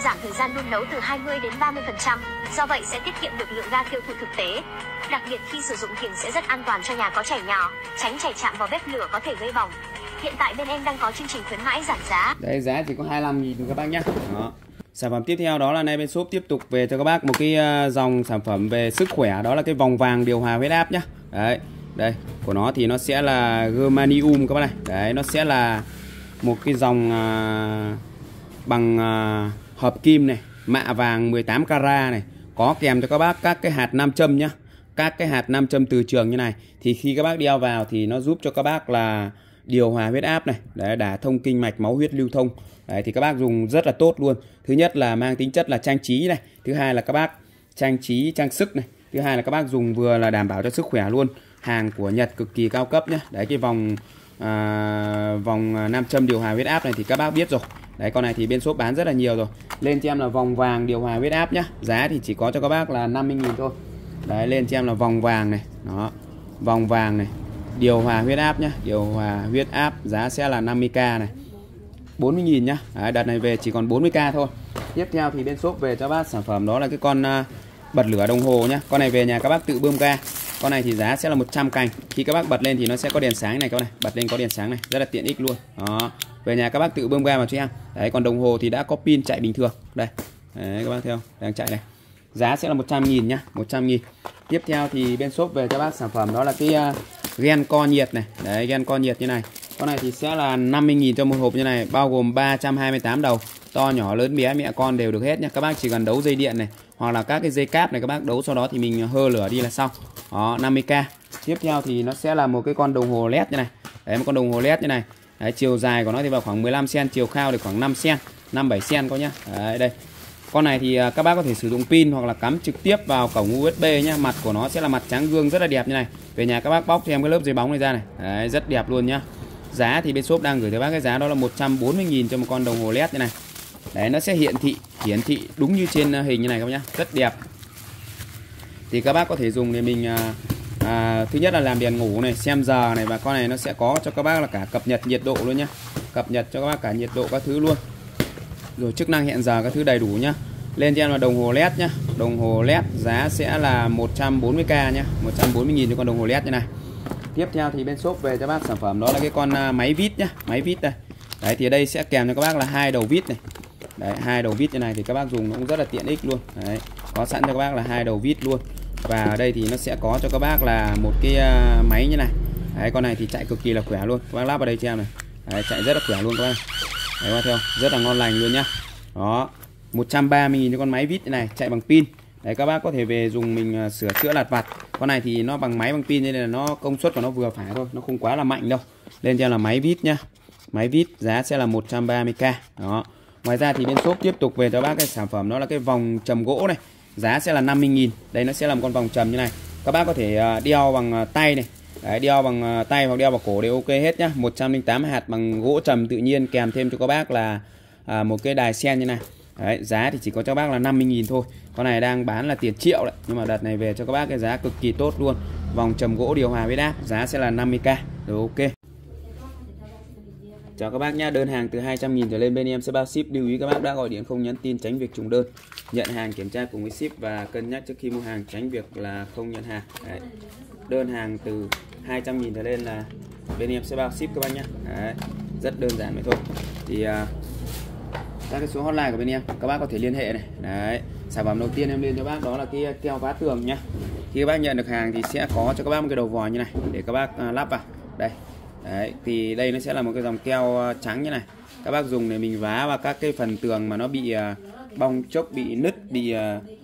giảm thời gian đun nấu từ 20 đến 30%, do vậy sẽ tiết kiệm được lượng ga tiêu thụ thực tế. Đặc biệt khi sử dụng kiềng sẽ rất an toàn cho nhà có trẻ nhỏ, tránh chảy chạm vào bếp lửa có thể gây bỏng. Hiện tại bên em đang có chương trình khuyến mãi giảm giá. Đây giá chỉ có 25.000 các bác nhé. Đó. Sản phẩm tiếp theo đó là nay bên shop tiếp tục về cho các bác một cái dòng sản phẩm về sức khỏe, đó là cái vòng vàng điều hòa huyết áp nhá. Đấy, đây của nó thì nó sẽ là germanium các bác này. Đấy, nó sẽ là một cái dòng bằng hợp kim này, mạ vàng 18 carat này, có kèm cho các bác các cái hạt nam châm nhá. Các cái hạt nam châm từ trường như này thì khi các bác đeo vào thì nó giúp cho các bác là điều hòa huyết áp này, đấy, đả thông kinh mạch, máu huyết lưu thông. Đấy, thì các bác dùng rất là tốt luôn. Thứ nhất là mang tính chất là trang trí này, thứ hai là các bác trang trí trang sức này, thứ hai là các bác dùng vừa là đảm bảo cho sức khỏe luôn. Hàng của Nhật cực kỳ cao cấp nhé. Đấy, cái vòng nam châm điều hòa huyết áp này thì các bác biết rồi. Đấy, con này thì bên shop bán rất là nhiều rồi. Lên cho em là vòng vàng điều hòa huyết áp nhá. Giá thì chỉ có cho các bác là 50.000 thôi. Đấy, lên cho em là vòng vàng này. Đó, vòng vàng này, điều hòa huyết áp nhá. Điều hòa huyết áp giá sẽ là 50k này, 40.000 nhá. Đấy, đợt này về chỉ còn 40k thôi. Tiếp theo thì bên shop về cho bác sản phẩm đó là cái con bật lửa đồng hồ nhá. Con này về nhà các bác tự bơm ga. Con này thì giá sẽ là 100 cành. Khi các bác bật lên thì nó sẽ có đèn sáng này các bác này, bật lên có đèn sáng này, rất là tiện ích luôn. Đó, về nhà các bác tự bơm ga vào cho em. Đấy, còn đồng hồ thì đã có pin chạy bình thường. Đây. Đấy, các bác thấy không? Đang chạy này. Giá sẽ là 100.000 nhá, 100.000. Tiếp theo thì bên shop về cho bác sản phẩm đó là cái ghen co nhiệt này. Đấy, ghen co nhiệt như này. Con này thì sẽ là 50.000 cho một hộp như này, bao gồm 328 đầu, to nhỏ lớn bé mẹ con đều được hết nhé. Các bác chỉ cần đấu dây điện này hoặc là các cái dây cáp này các bác đấu, sau đó thì mình hơ lửa đi là xong. Đó, 50k. Tiếp theo thì nó sẽ là một cái con đồng hồ led như này. Đấy, một con đồng hồ led như này. Đấy, chiều dài của nó thì vào khoảng 15 cm, chiều cao thì khoảng 5 cm, 5-7 cm có nhá. Đấy, đây. Con này thì các bác có thể sử dụng pin hoặc là cắm trực tiếp vào cổng USB nhá. Mặt của nó sẽ là mặt trắng gương rất là đẹp như này. Về nhà các bác bóc cho em cái lớp giấy bóng này ra này. Đấy, rất đẹp luôn nhá. Giá thì bên shop đang gửi tới bác cái giá đó là 140.000 cho một con đồng hồ led như này. Đấy, nó sẽ hiển thị đúng như trên hình như này các bác nhá, rất đẹp. Thì các bác có thể dùng để mình thứ nhất là làm đèn ngủ này, xem giờ này, và con này nó sẽ có cho các bác là cả cập nhật nhiệt độ luôn nhá. Cập nhật cho các bác cả nhiệt độ các thứ luôn. Rồi chức năng hẹn giờ các thứ đầy đủ nhá. Lên cho em là đồng hồ led nhá. Đồng hồ led giá sẽ là 140k nhá, 140.000 cho con đồng hồ led như này. Tiếp theo thì bên shop về cho bác sản phẩm đó là cái con máy vít nhá, máy vít đây. Đấy, thì ở đây sẽ kèm cho các bác là 2 đầu vít này. Đấy, 2 đầu vít như này thì các bác dùng nó cũng rất là tiện ích luôn. Đấy, có sẵn cho các bác là 2 đầu vít luôn. Và ở đây thì nó sẽ có cho các bác là một cái máy như này. Đấy, con này thì chạy cực kỳ là khỏe luôn. Các bác lắp vào đây cho em này. Đấy, chạy rất là khỏe luôn các bác. Đấy, các bác thấy không? Rất là ngon lành luôn nhá. Đó, 130.000 cho con máy vít như này, chạy bằng pin. Đấy, các bác có thể về dùng mình sửa chữa lặt vặt. Con này thì nó bằng máy bằng pin nên là nó công suất của nó vừa phải thôi, nó không quá là mạnh đâu. Lên cho em là máy vít nhá. Máy vít giá sẽ là 130k. Đó. Ngoài ra thì bên shop tiếp tục về cho bác cái sản phẩm đó là cái vòng trầm gỗ này. Giá sẽ là 50.000. Đây nó sẽ là một con vòng trầm như này. Các bác có thể đeo bằng tay này. Đấy, đeo bằng tay hoặc đeo vào cổ đều ok hết nhá. 108 hạt bằng gỗ trầm tự nhiên, kèm thêm cho các bác là một cái đài sen như này. Đấy, giá thì chỉ có cho bác là 50.000 thôi. Con này đang bán là tiền triệu đấy, nhưng mà đợt này về cho các bác cái giá cực kỳ tốt luôn. Vòng trầm gỗ điều hòa huyết áp giá sẽ là 50k. Rồi, ok. Chào các bác nhá, đơn hàng từ 200.000 trở lên bên em sẽ bao ship. Lưu ý các bác đã gọi điện không nhắn tin tránh việc trùng đơn. Nhận hàng kiểm tra cùng với ship và cân nhắc trước khi mua hàng, tránh việc là không nhận hàng. Đấy. Đơn hàng từ 200.000 trở lên là bên em sẽ bao ship các bác nhá. Đấy. Rất đơn giản vậy thôi. Thì các cái số hotline của bên em các bác có thể liên hệ này. Đấy, sản phẩm đầu tiên em lên cho bác đó là cái keo vá tường nhá. Khi các bác nhận được hàng thì sẽ có cho các bác một cái đầu vòi như này để các bác lắp vào đây. Đấy, thì đây nó sẽ là một cái dòng keo trắng như này. Các bác dùng để mình vá vào các cái phần tường mà nó bị bong chốc, bị nứt, bị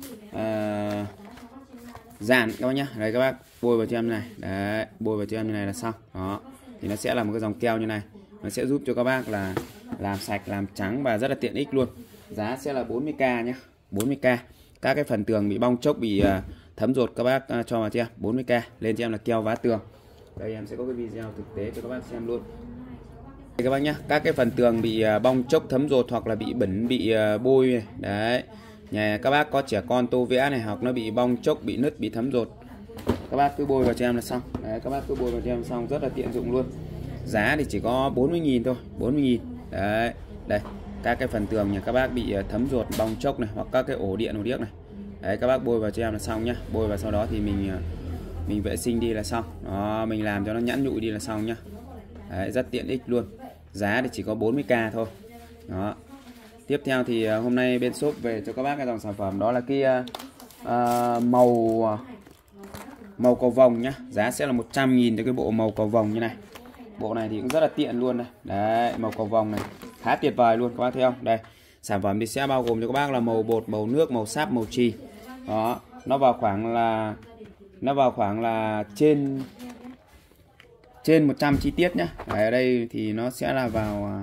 dạn các bác nhá. Đây, các bác bôi vào cho em này. Đấy, bôi vào cho em như này là xong. Đó, thì nó sẽ là một cái dòng keo như này. Nó sẽ giúp cho các bác là làm sạch, làm trắng và rất là tiện ích luôn. Giá sẽ là 40k nhé, 40k. Các cái phần tường bị bong chốc, bị thấm rột các bác cho vào cho em 40k. Lên cho em là keo vá tường. Đây em sẽ có cái video thực tế cho các bác xem luôn. Đây các bác nhé, các cái phần tường bị bong chốc, thấm rột hoặc là bị bẩn, bị bôi này. Đấy, nhà các bác có trẻ con tô vẽ này hoặc nó bị bong chốc, bị nứt, bị thấm rột, các bác cứ bôi vào cho em là xong. Đấy, các bác cứ bôi vào cho em xong, rất là tiện dụng luôn. Giá thì chỉ có 40.000 thôi, 40.000. Đấy, đây các cái phần tường nhà các bác bị thấm ruột bong chốc này, hoặc các cái ổ điện ổ điếc này. Đấy, các bác bôi vào cho em là xong nhá. Bôi vào sau đó thì mình vệ sinh đi là xong. Đó, mình làm cho nó nhẵn nhụi đi là xong nhá. Đấy, rất tiện ích luôn. Giá thì chỉ có 40k thôi. Đó. Tiếp theo thì hôm nay bên shop về cho các bác cái dòng sản phẩm đó là cái màu cầu vồng nhá. Giá sẽ là 100.000 cho cái bộ màu cầu vồng như này. Bộ này thì cũng rất là tiện luôn này. Đấy, màu cầu vồng này khá tuyệt vời luôn các bác thấy không? Đây, sản phẩm thì sẽ bao gồm cho các bác là màu bột, màu nước, màu sáp, màu chì. Đó, nó vào khoảng là trên 100 chi tiết nhá. Đấy, ở đây thì nó sẽ là vào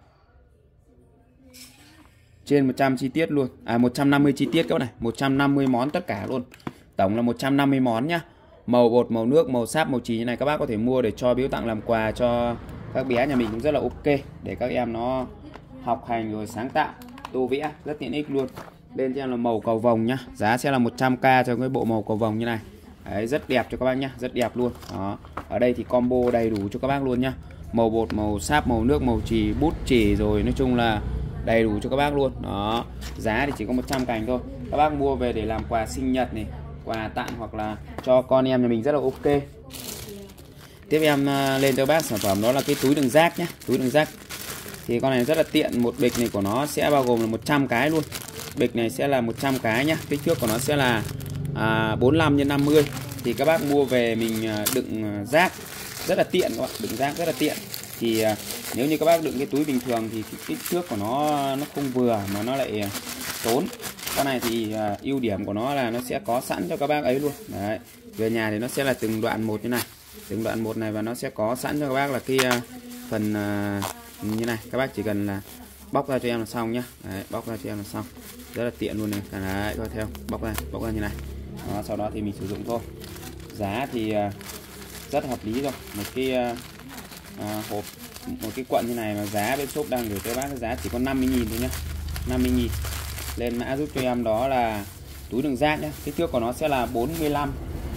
trên 100 chi tiết luôn. 150 chi tiết các bạn này, 150 món tất cả luôn. Tổng là 150 món nhá. Màu bột, màu nước, màu sáp, màu chì như này các bác có thể mua để cho biếu tặng làm quà cho các bé nhà mình cũng rất là ok, để các em nó học hành rồi sáng tạo, tô vẽ rất tiện ích luôn. Bên trên là màu cầu vồng nhá. Giá sẽ là 100k cho cái bộ màu cầu vồng như này. Đấy, rất đẹp cho các bác nhá, rất đẹp luôn. Đó. Ở đây thì combo đầy đủ cho các bác luôn nhá. Màu bột, màu sáp, màu nước, màu chì, bút chỉ rồi nói chung là đầy đủ cho các bác luôn. Đó. Giá thì chỉ có 100 cành thôi. Các bác mua về để làm quà sinh nhật này, quà tặng hoặc là cho con em nhà mình rất là ok. Tiếp em lên cho bác sản phẩm đó là cái túi đựng rác nhé. Túi đựng rác thì con này rất là tiện. Một bịch này của nó sẽ bao gồm là 100 cái luôn. Bịch này sẽ là 100 cái nhá. Kích thước của nó sẽ là 45 x 50. Thì các bác mua về mình đựng rác rất là tiện các bạn, đựng rác rất là tiện. Thì nếu như các bác đựng cái túi bình thường thì cái kích thước của nó không vừa mà nó lại tốn. Con này thì ưu điểm của nó là nó sẽ có sẵn cho các bác ấy luôn. Đấy. Về nhà thì nó sẽ là từng đoạn một như này, từng đoạn một này, và nó sẽ có sẵn cho các bác là cái phần như này. Các bác chỉ cần là bóc ra cho em là xong nhá. Đấy, bóc ra cho em là xong, rất là tiện luôn này. Đấy, coi theo, bóc ra như này. Đó, sau đó thì mình sử dụng thôi. Giá thì rất hợp lý rồi. Một cái hộp, một cái quận như này mà giá bên shop đang gửi tới bác cái giá chỉ có 50.000 thôi nhá. 50.000. Lên mã giúp cho em đó là túi đựng rác nhé. Kích thước của nó sẽ là 45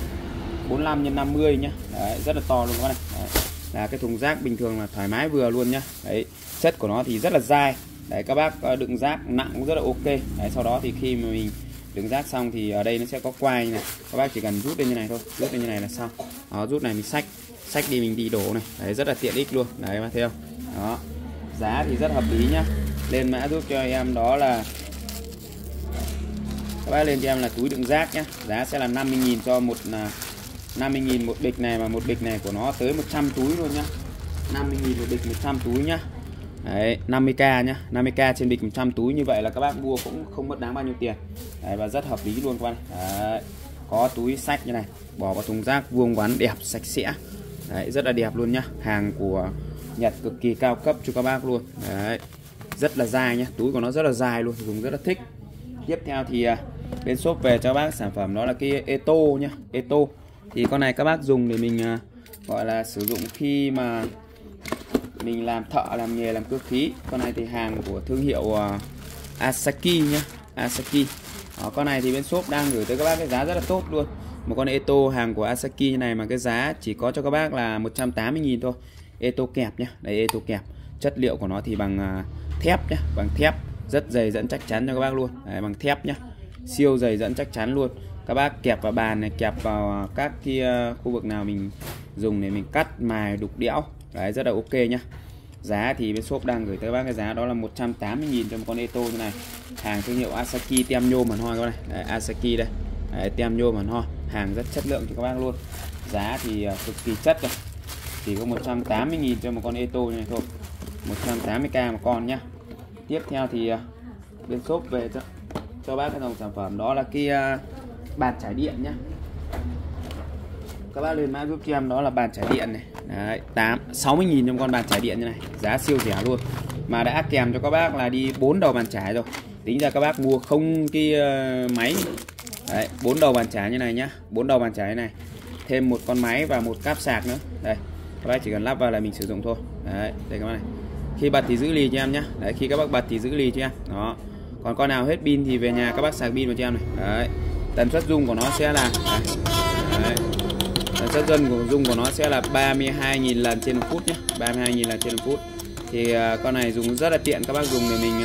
x 50 nhá. Đấy, rất là to luôn các bạn này. Đấy, là cái thùng rác bình thường là thoải mái vừa luôn nhá. Đấy, chất của nó thì rất là dai. Đấy, các bác đựng rác nặng cũng rất là ok. Đấy, sau đó thì khi mà mình đựng rác xong thì ở đây nó sẽ có quai như này. Các bác chỉ cần rút lên như này thôi, rút lên như này là xong. Đó, rút này mình xách đi mình đi đổ này. Đấy, rất là tiện ích luôn. Đấy, các bác thấy không? Đó. Giá thì rất hợp lý nhá. Lên mã giúp cho em đó là các bác lên cho em là túi đựng rác nhé. Giá sẽ là 50.000 cho 50.000 một bịch này, mà một bịch này của nó tới 100 túi luôn nhá. 50.000 một bịch 100 túi nhá. Đấy, 50k nhá. 50k trên bịch 100 túi, như vậy là các bác mua cũng không mất đáng bao nhiêu tiền. Đấy, và rất hợp lý luôn các bạn. Đấy, có túi xách như này, bỏ vào thùng rác vuông vắn đẹp sạch sẽ. Đấy, rất là đẹp luôn nhá. Hàng của Nhật cực kỳ cao cấp cho các bác luôn. Đấy, rất là dài nhá. Túi của nó rất là dài luôn, dùng rất là thích. Tiếp theo thì bên shop về cho bác sản phẩm đó là cái Eto nhá. Eto thì con này các bác dùng để mình gọi là sử dụng khi mà mình làm thợ, làm nghề, làm cơ khí. Con này thì hàng của thương hiệu Asaki nhá. Asaki. Con này thì bên shop đang gửi tới các bác cái giá rất là tốt luôn. Một con Eto hàng của Asaki như này mà cái giá chỉ có cho các bác là 180.000 thôi. Eto kẹp nhá. Đây, Eto kẹp. Chất liệu của nó thì bằng thép nhá, bằng thép. Rất dày dẫn chắc chắn cho các bác luôn. Đấy, bằng thép nhá. Siêu dày dẫn chắc chắn luôn. Các bác kẹp vào bàn này, kẹp vào các cái khu vực nào mình dùng để mình cắt, mài, đục đẽo. Đấy, rất là ok nhá. Giá thì bên shop đang gửi tới bác cái giá đó là 180.000 cho một con Eto như này. Hàng thương hiệu Asaki, tem nhôm hẳn hoi các bạn này. Đấy, Asaki đây. Đấy, tem nhôm hẳn hoi. Hàng rất chất lượng cho các bác luôn. Giá thì cực kỳ chất rồi. Chỉ có 180.000 cho một con Eto như này thôi. 180k một con nhá. Tiếp theo thì bên shop về cho bác cái dòng sản phẩm đó là cái bàn trải điện nhá. Các bác lên mã giúp cho em đó là bàn trải điện này. Đấy, 60.000 trong con bàn trải điện như này. Giá siêu rẻ luôn. Mà đã kèm cho các bác là đi 4 đầu bàn trải rồi. Tính ra các bác mua không cái máy. Đấy, 4 đầu bàn trải như này nhá. 4 đầu bàn trải như này. Thêm một con máy và một cáp sạc nữa. Đây, các bác chỉ cần lắp vào là mình sử dụng thôi. Đấy, đây các bác này. Khi bật thì giữ lì cho em nhé. Đấy, khi các bác bật thì giữ lì cho em. Đó. Còn con nào hết pin thì về nhà các bác sạc pin vào cho em này. Đấy. Tần suất rung của nó sẽ là đấy. Tần suất rung của nó sẽ là 32.000 lần trên một phút nhé. 32.000 lần trên một phút. Thì con này dùng rất là tiện, các bác dùng để mình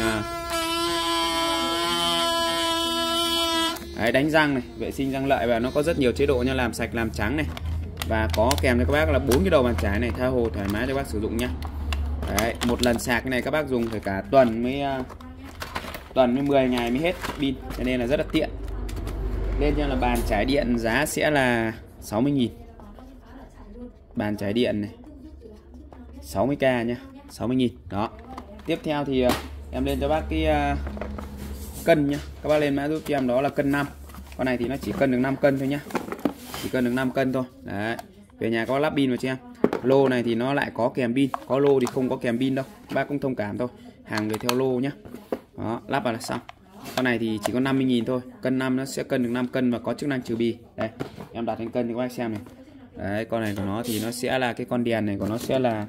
đấy, đánh răng này, vệ sinh răng lợi, và nó có rất nhiều chế độ như làm sạch, làm trắng này, và có kèm cho các bác là 4 cái đầu bàn chải này, tha hồ thoải mái cho các bác sử dụng nhá. Đấy, một lần sạc cái này các bác dùng phải cả tuần mới 10 ngày mới hết pin, cho nên là rất là tiện. Lên cho là bàn chải điện giá sẽ là 60.000. Bàn chải điện này 60k nhá, 60.000 đó. Tiếp theo thì em lên cho bác cái cân nhá, các bác lên mã giúp cho em đó là cân 5. Con này thì nó chỉ cân được 5 cân thôi nhá, chỉ cân được 5 cân thôi. Đấy, về nhà có lắp pin vào cho em. Lô này thì nó lại có kèm pin, có lô thì không có kèm pin đâu, bác cũng thông cảm thôi, hàng về theo lô nhá. Đó, lắp vào là xong. Con này thì chỉ có 50.000 thôi, cân 5 nó sẽ cân được 5 cân và có chức năng trừ bì. Đây, em đặt lên cân cho các bác xem này. Đấy, con này của nó thì nó sẽ là cái con đèn này của nó sẽ là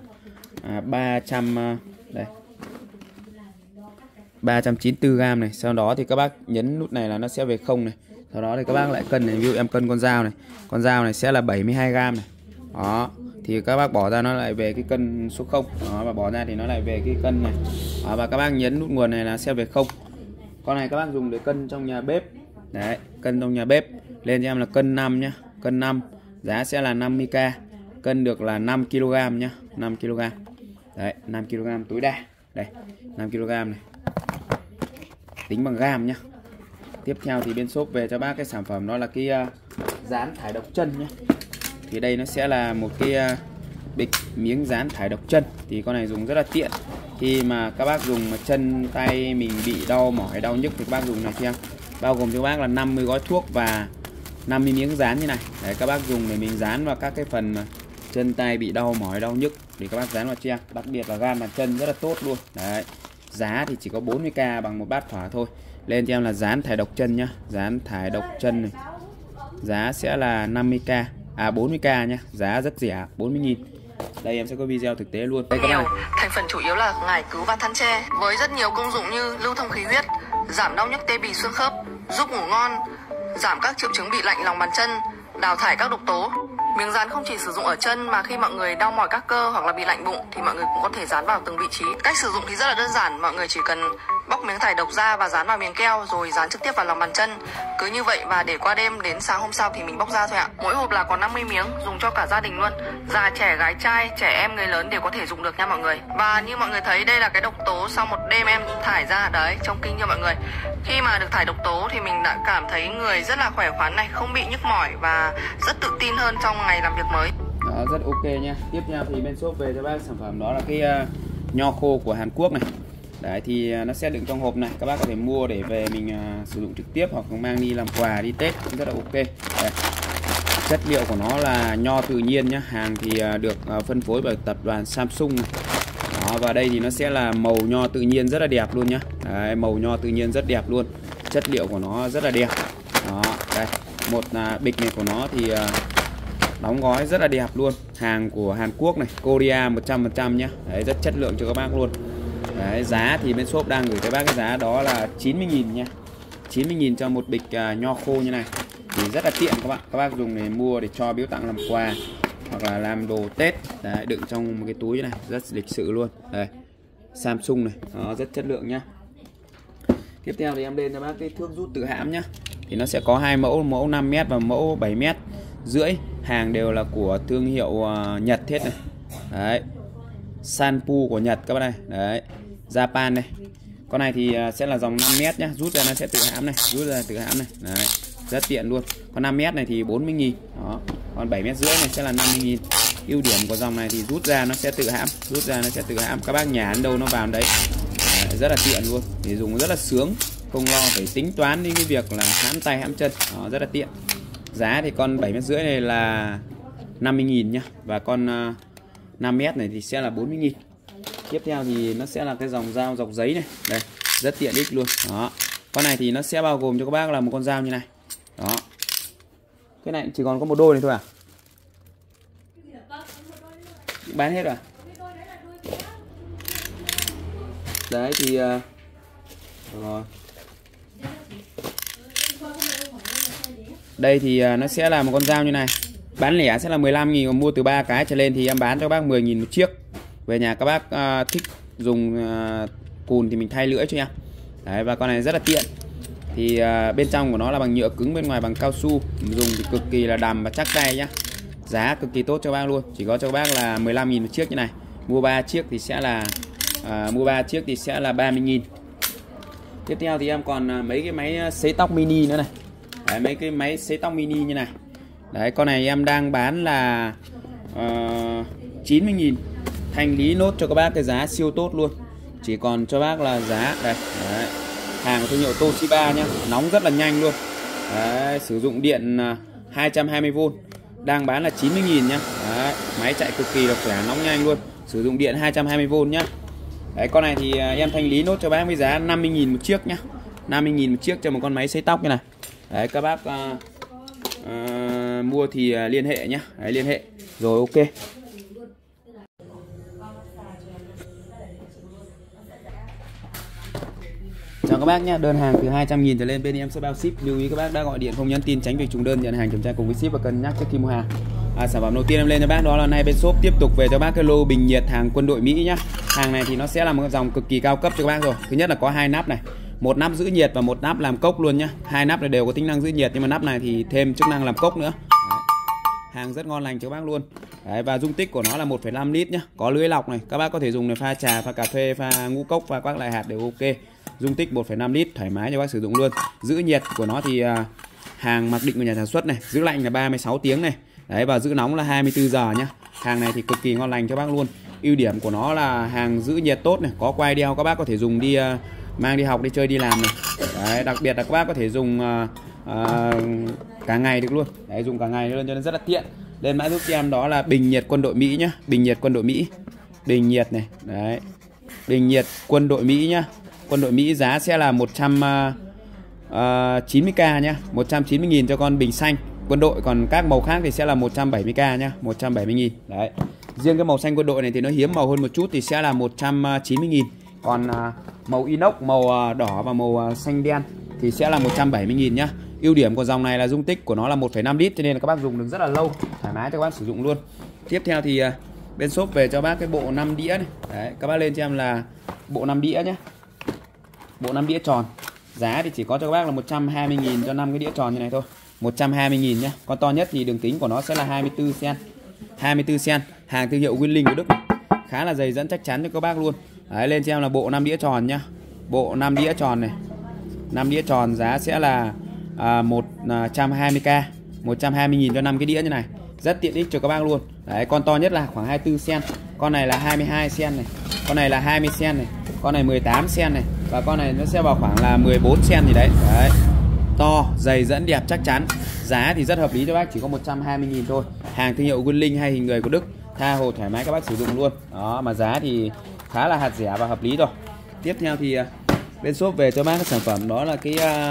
394g này. Sau đó thì các bác nhấn nút này là nó sẽ về 0 này. Sau đó thì các bác lại cân này, ví dụ em cân con dao này. Con dao này sẽ là 72g này. Đó, thì các bác bỏ ra nó lại về cái cân số 0. Đó, và bỏ ra thì nó lại về cái cân này. Đó, và các bác nhấn nút nguồn này là sẽ về 0. Con này các bác dùng để cân trong nhà bếp. Đấy, cân trong nhà bếp. Lên cho em là cân 5 nhá, cân 5. Giá sẽ là 50k. Cân được là 5kg nhá, 5kg. Đấy, 5kg tối đa. Đây, 5kg này. Tính bằng gam nhá. Tiếp theo thì bên shop về cho bác cái sản phẩm đó là cái dán thải độc chân nhá. Thì đây nó sẽ là một cái bịch miếng dán thải độc chân. Thì con này dùng rất là tiện. Khi mà các bác dùng mà chân tay mình bị đau mỏi, đau nhức thì các bác dùng này cho em. Bao gồm cho bác là 50 gói thuốc và 50 miếng dán như này. Đấy, các bác dùng để mình dán vào các cái phần mà chân tay bị đau mỏi, đau nhức để các bác dán vào cho em. Đặc biệt là gan bàn chân rất là tốt luôn. Đấy, giá thì chỉ có 40k bằng một bát phở thôi. Lên cho em là dán thải độc chân nhá, dán thải độc chân này. Giá sẽ là 50k, 40k nhá, giá rất rẻ, 40.000. Đây em sẽ có video thực tế luôn. Đây các bạn. Thành phần chủ yếu là ngải cứu và than tre, với rất nhiều công dụng như lưu thông khí huyết, giảm đau nhức tê bì xương khớp, giúp ngủ ngon, giảm các triệu chứng bị lạnh lòng bàn chân, đào thải các độc tố. Miếng dán không chỉ sử dụng ở chân mà khi mọi người đau mỏi các cơ hoặc là bị lạnh bụng thì mọi người cũng có thể dán vào từng vị trí. Cách sử dụng thì rất là đơn giản, mọi người chỉ cần bóc miếng thải độc ra và dán vào miếng keo rồi dán trực tiếp vào lòng bàn chân. Cứ như vậy và để qua đêm, đến sáng hôm sau thì mình bóc ra thôi ạ. Mỗi hộp là có 50 miếng, dùng cho cả gia đình luôn. Già trẻ, gái trai, trẻ em, người lớn đều có thể dùng được nha mọi người. Và như mọi người thấy đây là cái độc tố sau một đêm em thải ra đấy, trong kinh cho mọi người. Khi mà được thải độc tố thì mình đã cảm thấy người rất là khỏe khoắn này, không bị nhức mỏi và rất tự tin hơn trong ngày làm việc mới. Đó, rất ok nha. Tiếp theo thì bên shop về cho bác sản phẩm đó là cái nho khô của Hàn Quốc này. Đấy thì nó sẽ đựng trong hộp này, các bác có thể mua để về mình sử dụng trực tiếp hoặc mang đi làm quà đi Tết cũng rất là ok. Đấy. Chất liệu của nó là nho tự nhiên nhá, hàng thì được phân phối bởi tập đoàn Samsung này. Đó, và đây thì nó sẽ là màu nho tự nhiên rất là đẹp luôn nhá. Đấy, màu nho tự nhiên rất đẹp luôn, chất liệu của nó rất là đẹp. Đó, đây một bịch này của nó thì đóng gói rất là đẹp luôn, hàng của Hàn Quốc này, Korea 100% nhá. Đấy, rất chất lượng cho các bác luôn. Đấy, giá thì bên shop đang gửi tới bác cái giá đó là 90.000 nha, 90.000 cho một bịch nho khô như này. Thì rất là tiện các bác dùng để mua để cho biếu tặng làm quà hoặc là làm đồ Tết. Đấy, đựng trong một cái túi này rất lịch sự luôn. Đây, Samsung này, nó rất chất lượng nhá. Tiếp theo thì em lên cho bác cái thước rút tự hãm nhá. Thì nó sẽ có hai mẫu, mẫu 5m và mẫu 7m rưỡi. Hàng đều là của thương hiệu Nhật hết này. Đấy, Sanpu của Nhật các bác này. Đấy, Japan này. Con này thì sẽ là dòng 5m nhá, rút ra nó sẽ tự hãm này, rút ra tự hãm này. Đấy, rất tiện luôn. Con 5m này thì 40.000. Đó, còn 7m rưỡi này sẽ là 50.000. Ưu điểm của dòng này thì rút ra nó sẽ tự hãm, rút ra nó sẽ tự hãm. Các bác nhả đâu nó vào đấy. Đấy, rất là tiện luôn, thì dùng rất là sướng, không lo phải tính toán đến cái việc là hãm tay hãm chân. Đó, rất là tiện. Giá thì con 7m rưỡi này là 50.000 nhá, và con 5m này thì sẽ là 40.000. Tiếp theo thì nó sẽ là cái dòng dao dọc giấy này. Đây, rất tiện ích luôn. Đó, con này thì nó sẽ bao gồm cho các bác là một con dao như này. Đó, cái này chỉ còn có một đôi này thôi à? Bán hết rồi. Đấy thì rồi. Đây thì nó sẽ là một con dao như này. Bán lẻ sẽ là 15.000, còn mua từ 3 cái trở lên thì em bán cho các bác 10.000 một chiếc. Về nhà các bác thích dùng cùn thì mình thay lưỡi cho em. Đấy, và con này rất là tiện. Thì bên trong của nó là bằng nhựa cứng, bên ngoài bằng cao su, dùng thì cực kỳ là đầm và chắc tay nhá. Giá cực kỳ tốt cho bác luôn, chỉ có cho bác là 15.000 một chiếc như này. Mua 3 chiếc thì sẽ là 30.000. Tiếp theo thì em còn mấy cái máy sấy tóc mini nữa này. Đấy, mấy cái máy sấy tóc mini như này. Đấy, con này em đang bán là 90.000. Thanh lý nốt cho các bác cái giá siêu tốt luôn. Chỉ còn cho bác là giá đây. Đấy, hàng của thương hiệu Toshiba nhá, nóng rất là nhanh luôn. Đấy, sử dụng điện 220V, đang bán là 90.000 nhá. Đấy, máy chạy cực kỳ là khỏe, nóng nhanh luôn, sử dụng điện 220V nhá. Đấy, con này thì em thanh lý nốt cho bác với giá 50.000 một chiếc nhá. 50.000 một chiếc cho một con máy sấy tóc như này. Đấy, các bác mua thì liên hệ nhá. Đấy, liên hệ rồi, ok. Chào các bác nhé, đơn hàng từ 200.000 trở lên bên em sẽ bao ship. Lưu ý các bác đã gọi điện không nhắn tin tránh việc trùng đơn, nhận hàng kiểm tra cùng với ship và cân nhắc trước khi mua hàng. Sản phẩm đầu tiên em lên cho bác đó là nay bên shop tiếp tục về cho bác cái lô bình nhiệt hàng quân đội Mỹ nhá. Hàng này thì nó sẽ là một dòng cực kỳ cao cấp cho các bác rồi. Thứ nhất là có 2 nắp này, một nắp giữ nhiệt và một nắp làm cốc luôn nhá. 2 nắp này đều có tính năng giữ nhiệt, nhưng mà nắp này thì thêm chức năng làm cốc nữa. Đấy, hàng rất ngon lành cho các bác luôn. Đấy, và dung tích của nó là 1,5 lít nhá, có lưới lọc này, các bác có thể dùng để pha trà, pha cà phê, pha ngũ cốc, pha các loại hạt đều ok. Dung tích 1,5 lít thoải mái cho bác sử dụng luôn. Giữ nhiệt của nó thì hàng mặc định của nhà sản xuất này, giữ lạnh là 36 tiếng này. Đấy, và giữ nóng là 24 giờ nhá. Hàng này thì cực kỳ ngon lành cho bác luôn. Ưu điểm của nó là hàng giữ nhiệt tốt này, có quai đeo, các bác có thể dùng đi mang đi học, đi chơi, đi làm này. Đấy, đặc biệt là các bác có thể dùng cả ngày được luôn. Đấy, dùng cả ngày luôn cho nên rất là tiện. Lên mã giúp cho em đó là bình nhiệt quân đội Mỹ nhá. Bình nhiệt quân đội Mỹ. Bình nhiệt này. Đấy, bình nhiệt quân đội Mỹ nhá. Quân đội Mỹ giá sẽ là 190k nhá, 190.000 cho con bình xanh quân đội, còn các màu khác thì sẽ là 170k nhá, 170.000. Đấy, riêng cái màu xanh quân đội này thì nó hiếm màu hơn một chút thì sẽ là 190.000. Còn màu inox, màu đỏ và màu xanh đen thì sẽ là 170.000 nhá. Ưu điểm của dòng này là dung tích của nó là 1,5 lít cho nên là các bác dùng được rất là lâu, thoải mái cho các bác sử dụng luôn. Tiếp theo thì bên shop về cho bác cái bộ 5 đĩa này. Đấy, các bác lên cho em là bộ 5 đĩa nhé. Bộ 5 đĩa tròn. Giá thì chỉ có cho các bác là 120.000 cho 5 cái đĩa tròn như này thôi. 120.000 nhé. Con to nhất thì đường kính của nó sẽ là 24 cm. 24 cm. Hàng thương hiệu Winling của Đức. Khá là dày dẫn chắc chắn cho các bác luôn. Đấy, lên cho em là bộ 5 đĩa tròn nhá. Bộ 5 đĩa tròn này. 5 đĩa tròn giá sẽ là 120k. 120.000 cho 5 cái đĩa như này. Rất tiện ích cho các bác luôn. Đấy, con to nhất là khoảng 24 cm. Con này là 22 cm này. Con này là 20 cm này. Con này 18 cm này. Và con này nó sẽ vào khoảng là 14 cm gì đấy. Đấy, to, dày dẫn đẹp chắc chắn. Giá thì rất hợp lý cho bác, chỉ có 120.000 thôi. Hàng thương hiệu Winling hay hình người của Đức, tha hồ thoải mái các bác sử dụng luôn. Đó, mà giá thì khá là hạt rẻ và hợp lý rồi. Tiếp theo thì bên shop về cho bác cái sản phẩm đó là cái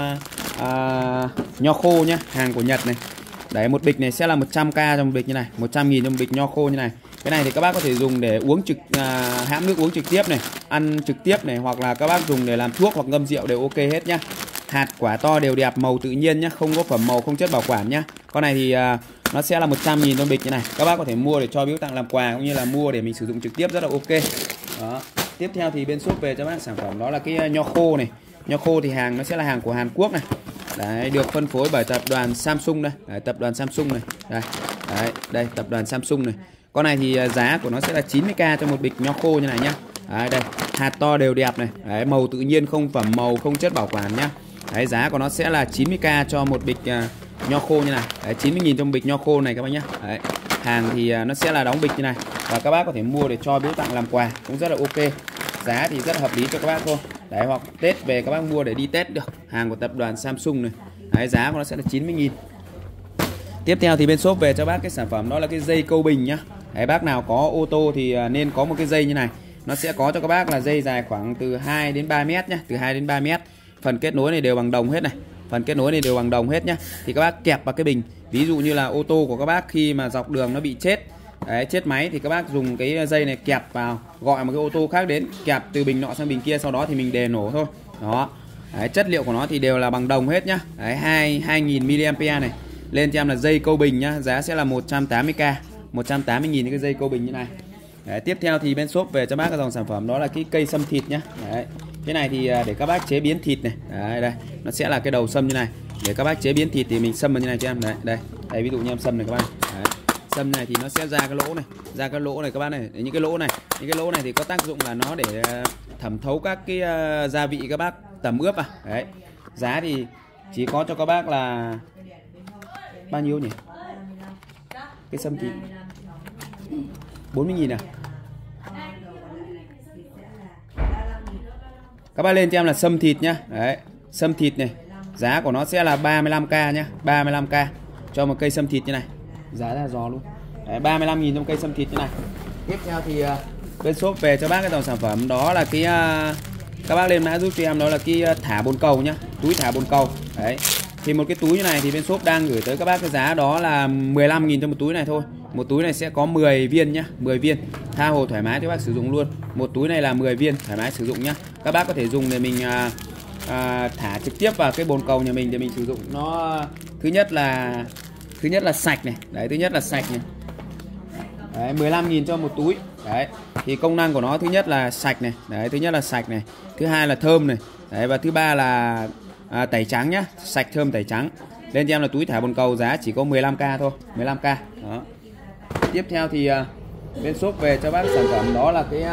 nho khô nhá, hàng của Nhật này. Đấy, một bịch này sẽ là 100k trong bịch như này, 100.000 trong bịch nho khô như này. Cái này thì các bác có thể dùng để uống hãm nước uống trực tiếp này, ăn trực tiếp này, hoặc là các bác dùng để làm thuốc hoặc ngâm rượu đều ok hết nhá. Hạt quả to đều đẹp, màu tự nhiên nhá, không có phẩm màu, không chất bảo quản nhá. Con này thì nó sẽ là 100.000 trong bịch như này. Các bác có thể mua để cho biếu tặng làm quà cũng như là mua để mình sử dụng trực tiếp rất là ok. Đó. Tiếp theo thì bên shop về cho bác sản phẩm đó là cái nho khô này. Nho khô thì hàng nó sẽ là hàng của Hàn Quốc này. Đấy, được phân phối bởi tập đoàn Samsung đây. Đấy, tập đoàn Samsung này. Đây. Đấy, đây tập đoàn Samsung này. Con này thì giá của nó sẽ là 90k cho một bịch nho khô như này nhá. Đấy, đây, hạt to đều đẹp này. Đấy, màu tự nhiên, không phẩm màu, không chất bảo quản nhá. Đấy, giá của nó sẽ là 90k cho một bịch nho khô như này. Đấy, 90.000 trong bịch nho khô này các bác nhá. Đấy, hàng thì nó sẽ là đóng bịch như này và các bác có thể mua để cho biếu tặng làm quà cũng rất là ok. Giá thì rất là hợp lý cho các bác thôi. Đấy, hoặc Tết về các bác mua để đi Tết được. Hàng của tập đoàn Samsung này. Đấy, giá của nó sẽ là 90.000. Tiếp theo thì bên shop về cho bác cái sản phẩm đó là cái dây câu bình nhá. Đấy, bác nào có ô tô thì nên có một cái dây như này. Nó sẽ có cho các bác là dây dài khoảng từ 2 đến 3 mét nhá, từ 2 đến 3 mét. Phần kết nối này đều bằng đồng hết này. Phần kết nối này đều bằng đồng hết nhá. Thì các bác kẹp vào cái bình. Ví dụ như là ô tô của các bác khi mà dọc đường nó bị chết, đấy, chết máy thì các bác dùng cái dây này kẹp vào, gọi một cái ô tô khác đến, kẹp từ bình nọ sang bình kia, sau đó thì mình đề nổ thôi. Đó. Đấy, chất liệu của nó thì đều là bằng đồng hết nhá. Đấy, 2000 mAh này. Lên cho em là dây câu bình nhá, giá sẽ là 180k. 180.000 cái dây câu bình như này. Đấy, tiếp theo thì bên shop về cho bác cái dòng sản phẩm đó là cái cây sâm thịt nhá. Đấy, cái này thì để các bác chế biến thịt này. Đấy, đây nó sẽ là cái đầu sâm như này, để các bác chế biến thịt thì mình sâm vào như này cho em. Đấy, đây ví dụ như em sâm này các bác. Đấy, sâm này thì nó sẽ ra cái lỗ này, các bác này. Những cái lỗ này thì có tác dụng là nó để thẩm thấu các cái gia vị các bác tẩm ướp à. Đấy, giá thì chỉ có cho các bác là bao nhiêu nhỉ? Cái sâm thịt 40.000 à? Các bác lên cho em là sâm thịt nhá. Đấy, sâm thịt này, giá của nó sẽ là 35k nhá, 35k cho một cây sâm thịt như này. Giá ra giò luôn. Đấy, 35.000 cho một cây sâm thịt như này. Tiếp theo thì bên shop về cho bác cái dòng sản phẩm đó là cái các bác lên mã giúp cho em đó là cái thả bồn cầu nhá, túi thả bồn cầu. Đấy, thì một cái túi như này thì bên shop đang gửi tới các bác cái giá đó là 15.000 cho một túi này thôi. Một túi này sẽ có 10 viên nhá, 10 viên tha hồ thoải mái cho bác sử dụng luôn. Một túi này là 10 viên thoải mái sử dụng nhá. Các bác có thể dùng để mình thả trực tiếp vào cái bồn cầu nhà mình để mình sử dụng. Nó thứ nhất là sạch này. Đấy, thứ nhất là sạch này. Đấy, 15.000 cho một túi. Đấy, thì công năng của nó thứ nhất là sạch này. Đấy, thứ nhất là sạch này, thứ hai là thơm này. Đấy, và thứ ba là tẩy trắng nhá, sạch thơm tẩy trắng. Lên cho em là túi thả bồn cầu giá chỉ có 15k thôi, 15k. Đó. Tiếp theo thì bên shop về cho bác sản phẩm đó là cái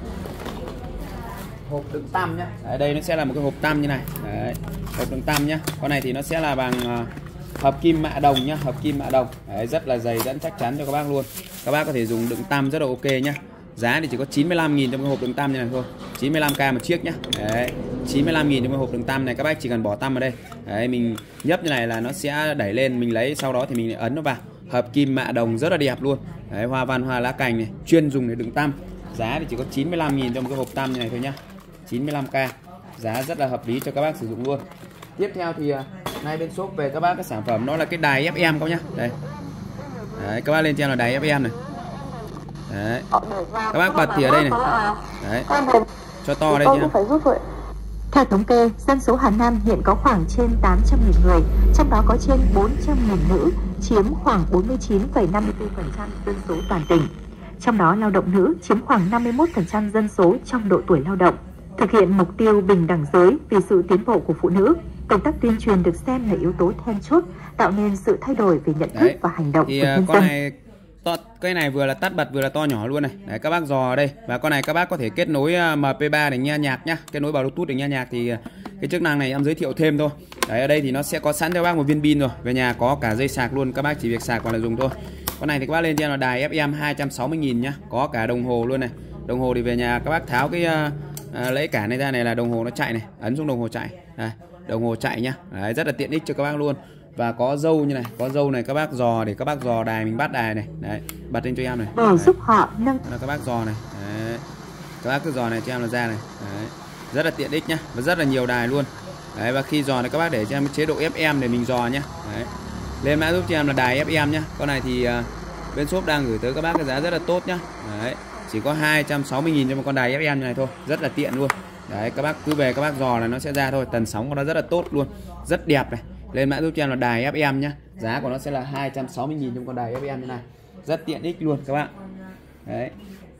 hộp đựng tăm nhá. Đấy, đây nó sẽ là một cái hộp tăm như này. Đấy, hộp đựng tăm nhá. Con này thì nó sẽ là bằng hợp kim mạ đồng nhá, hợp kim mạ đồng. Đấy, rất là dày dẫn chắc chắn cho các bác luôn. Các bác có thể dùng đựng tăm rất là ok nhá. Giá thì chỉ có 95.000 trong cái hộp đựng tăm như này thôi, 95k một chiếc nhá. Đấy, 95.000 trong cái hộp đựng tăm này, các bác chỉ cần bỏ tăm vào đây. Đấy, mình nhấp như này là nó sẽ đẩy lên, mình lấy sau đó thì mình ấn nó vào. Hợp kim mạ đồng rất là đẹp luôn. Đấy, hoa văn hoa lá cành này, chuyên dùng để đựng tăm. Giá thì chỉ có 95.000 trong cái hộp tăm như này thôi nhá. 95k. Giá rất là hợp lý cho các bác sử dụng luôn. Tiếp theo thì nay bên shop về các bác cái sản phẩm đó là cái đài FM các nhá. Đây. Đấy, các bác lên cho em là đài FM này. Đấy. Các bác bật thì ở đây này. Đấy. Cho to đây nhá. Theo thống kê, dân số Hà Nam hiện có khoảng trên 800.000 người, trong đó có trên 400.000 nữ, chiếm khoảng 49,54% dân số toàn tỉnh. Trong đó lao động nữ chiếm khoảng 51% dân số trong độ tuổi lao động. Thực hiện mục tiêu bình đẳng giới vì sự tiến bộ của phụ nữ, công tác tuyên truyền được xem là yếu tố then chốt tạo nên sự thay đổi về nhận thức và hành động của nhân dân. Cái này vừa là tắt bật vừa là to nhỏ luôn này. Đấy, các bác dò ở đây. Và con này các bác có thể kết nối MP3 để nghe nhạc nhá, kết nối Bluetooth để nghe nhạc. Thì cái chức năng này em giới thiệu thêm thôi. Đấy, ở đây thì nó sẽ có sẵn cho bác một viên pin rồi, về nhà có cả dây sạc luôn, các bác chỉ việc sạc vào là dùng thôi. Con này thì các bác lên cho em là đài FM 260.000 nhá, có cả đồng hồ luôn này. Đồng hồ thì về nhà các bác tháo cái lấy cả này ra, này là đồng hồ nó chạy này, ấn xuống đồng hồ chạy. Đây, đồng hồ chạy nhá. Đấy, rất là tiện ích cho các bác luôn. Và có dâu như này, có dâu này các bác dò để các bác dò đài, mình bắt đài này. Đấy, bật lên cho em này. Để giúp họ nâng là các bác dò này. Đấy, các bác cứ dò này cho em là ra này. Đấy, rất là tiện ích nhá, và rất là nhiều đài luôn. Đấy, và khi dò này các bác để cho em chế độ FM để mình dò nhá. Đấy, lên mã giúp cho em là đài FM nhá. Con này thì bên shop đang gửi tới các bác cái giá rất là tốt nhá. Đấy, chỉ có 260.000 cho một con đài FM như này thôi, rất là tiện luôn. Đấy, các bác cứ về các bác dò là nó sẽ ra thôi, tần sóng của nó rất là tốt luôn, rất đẹp này. Lên mã giúp cho em là đài FM nhá. Giá của nó sẽ là 260.000 trong con đài FM như này. Rất tiện ích luôn các bạn. Đấy.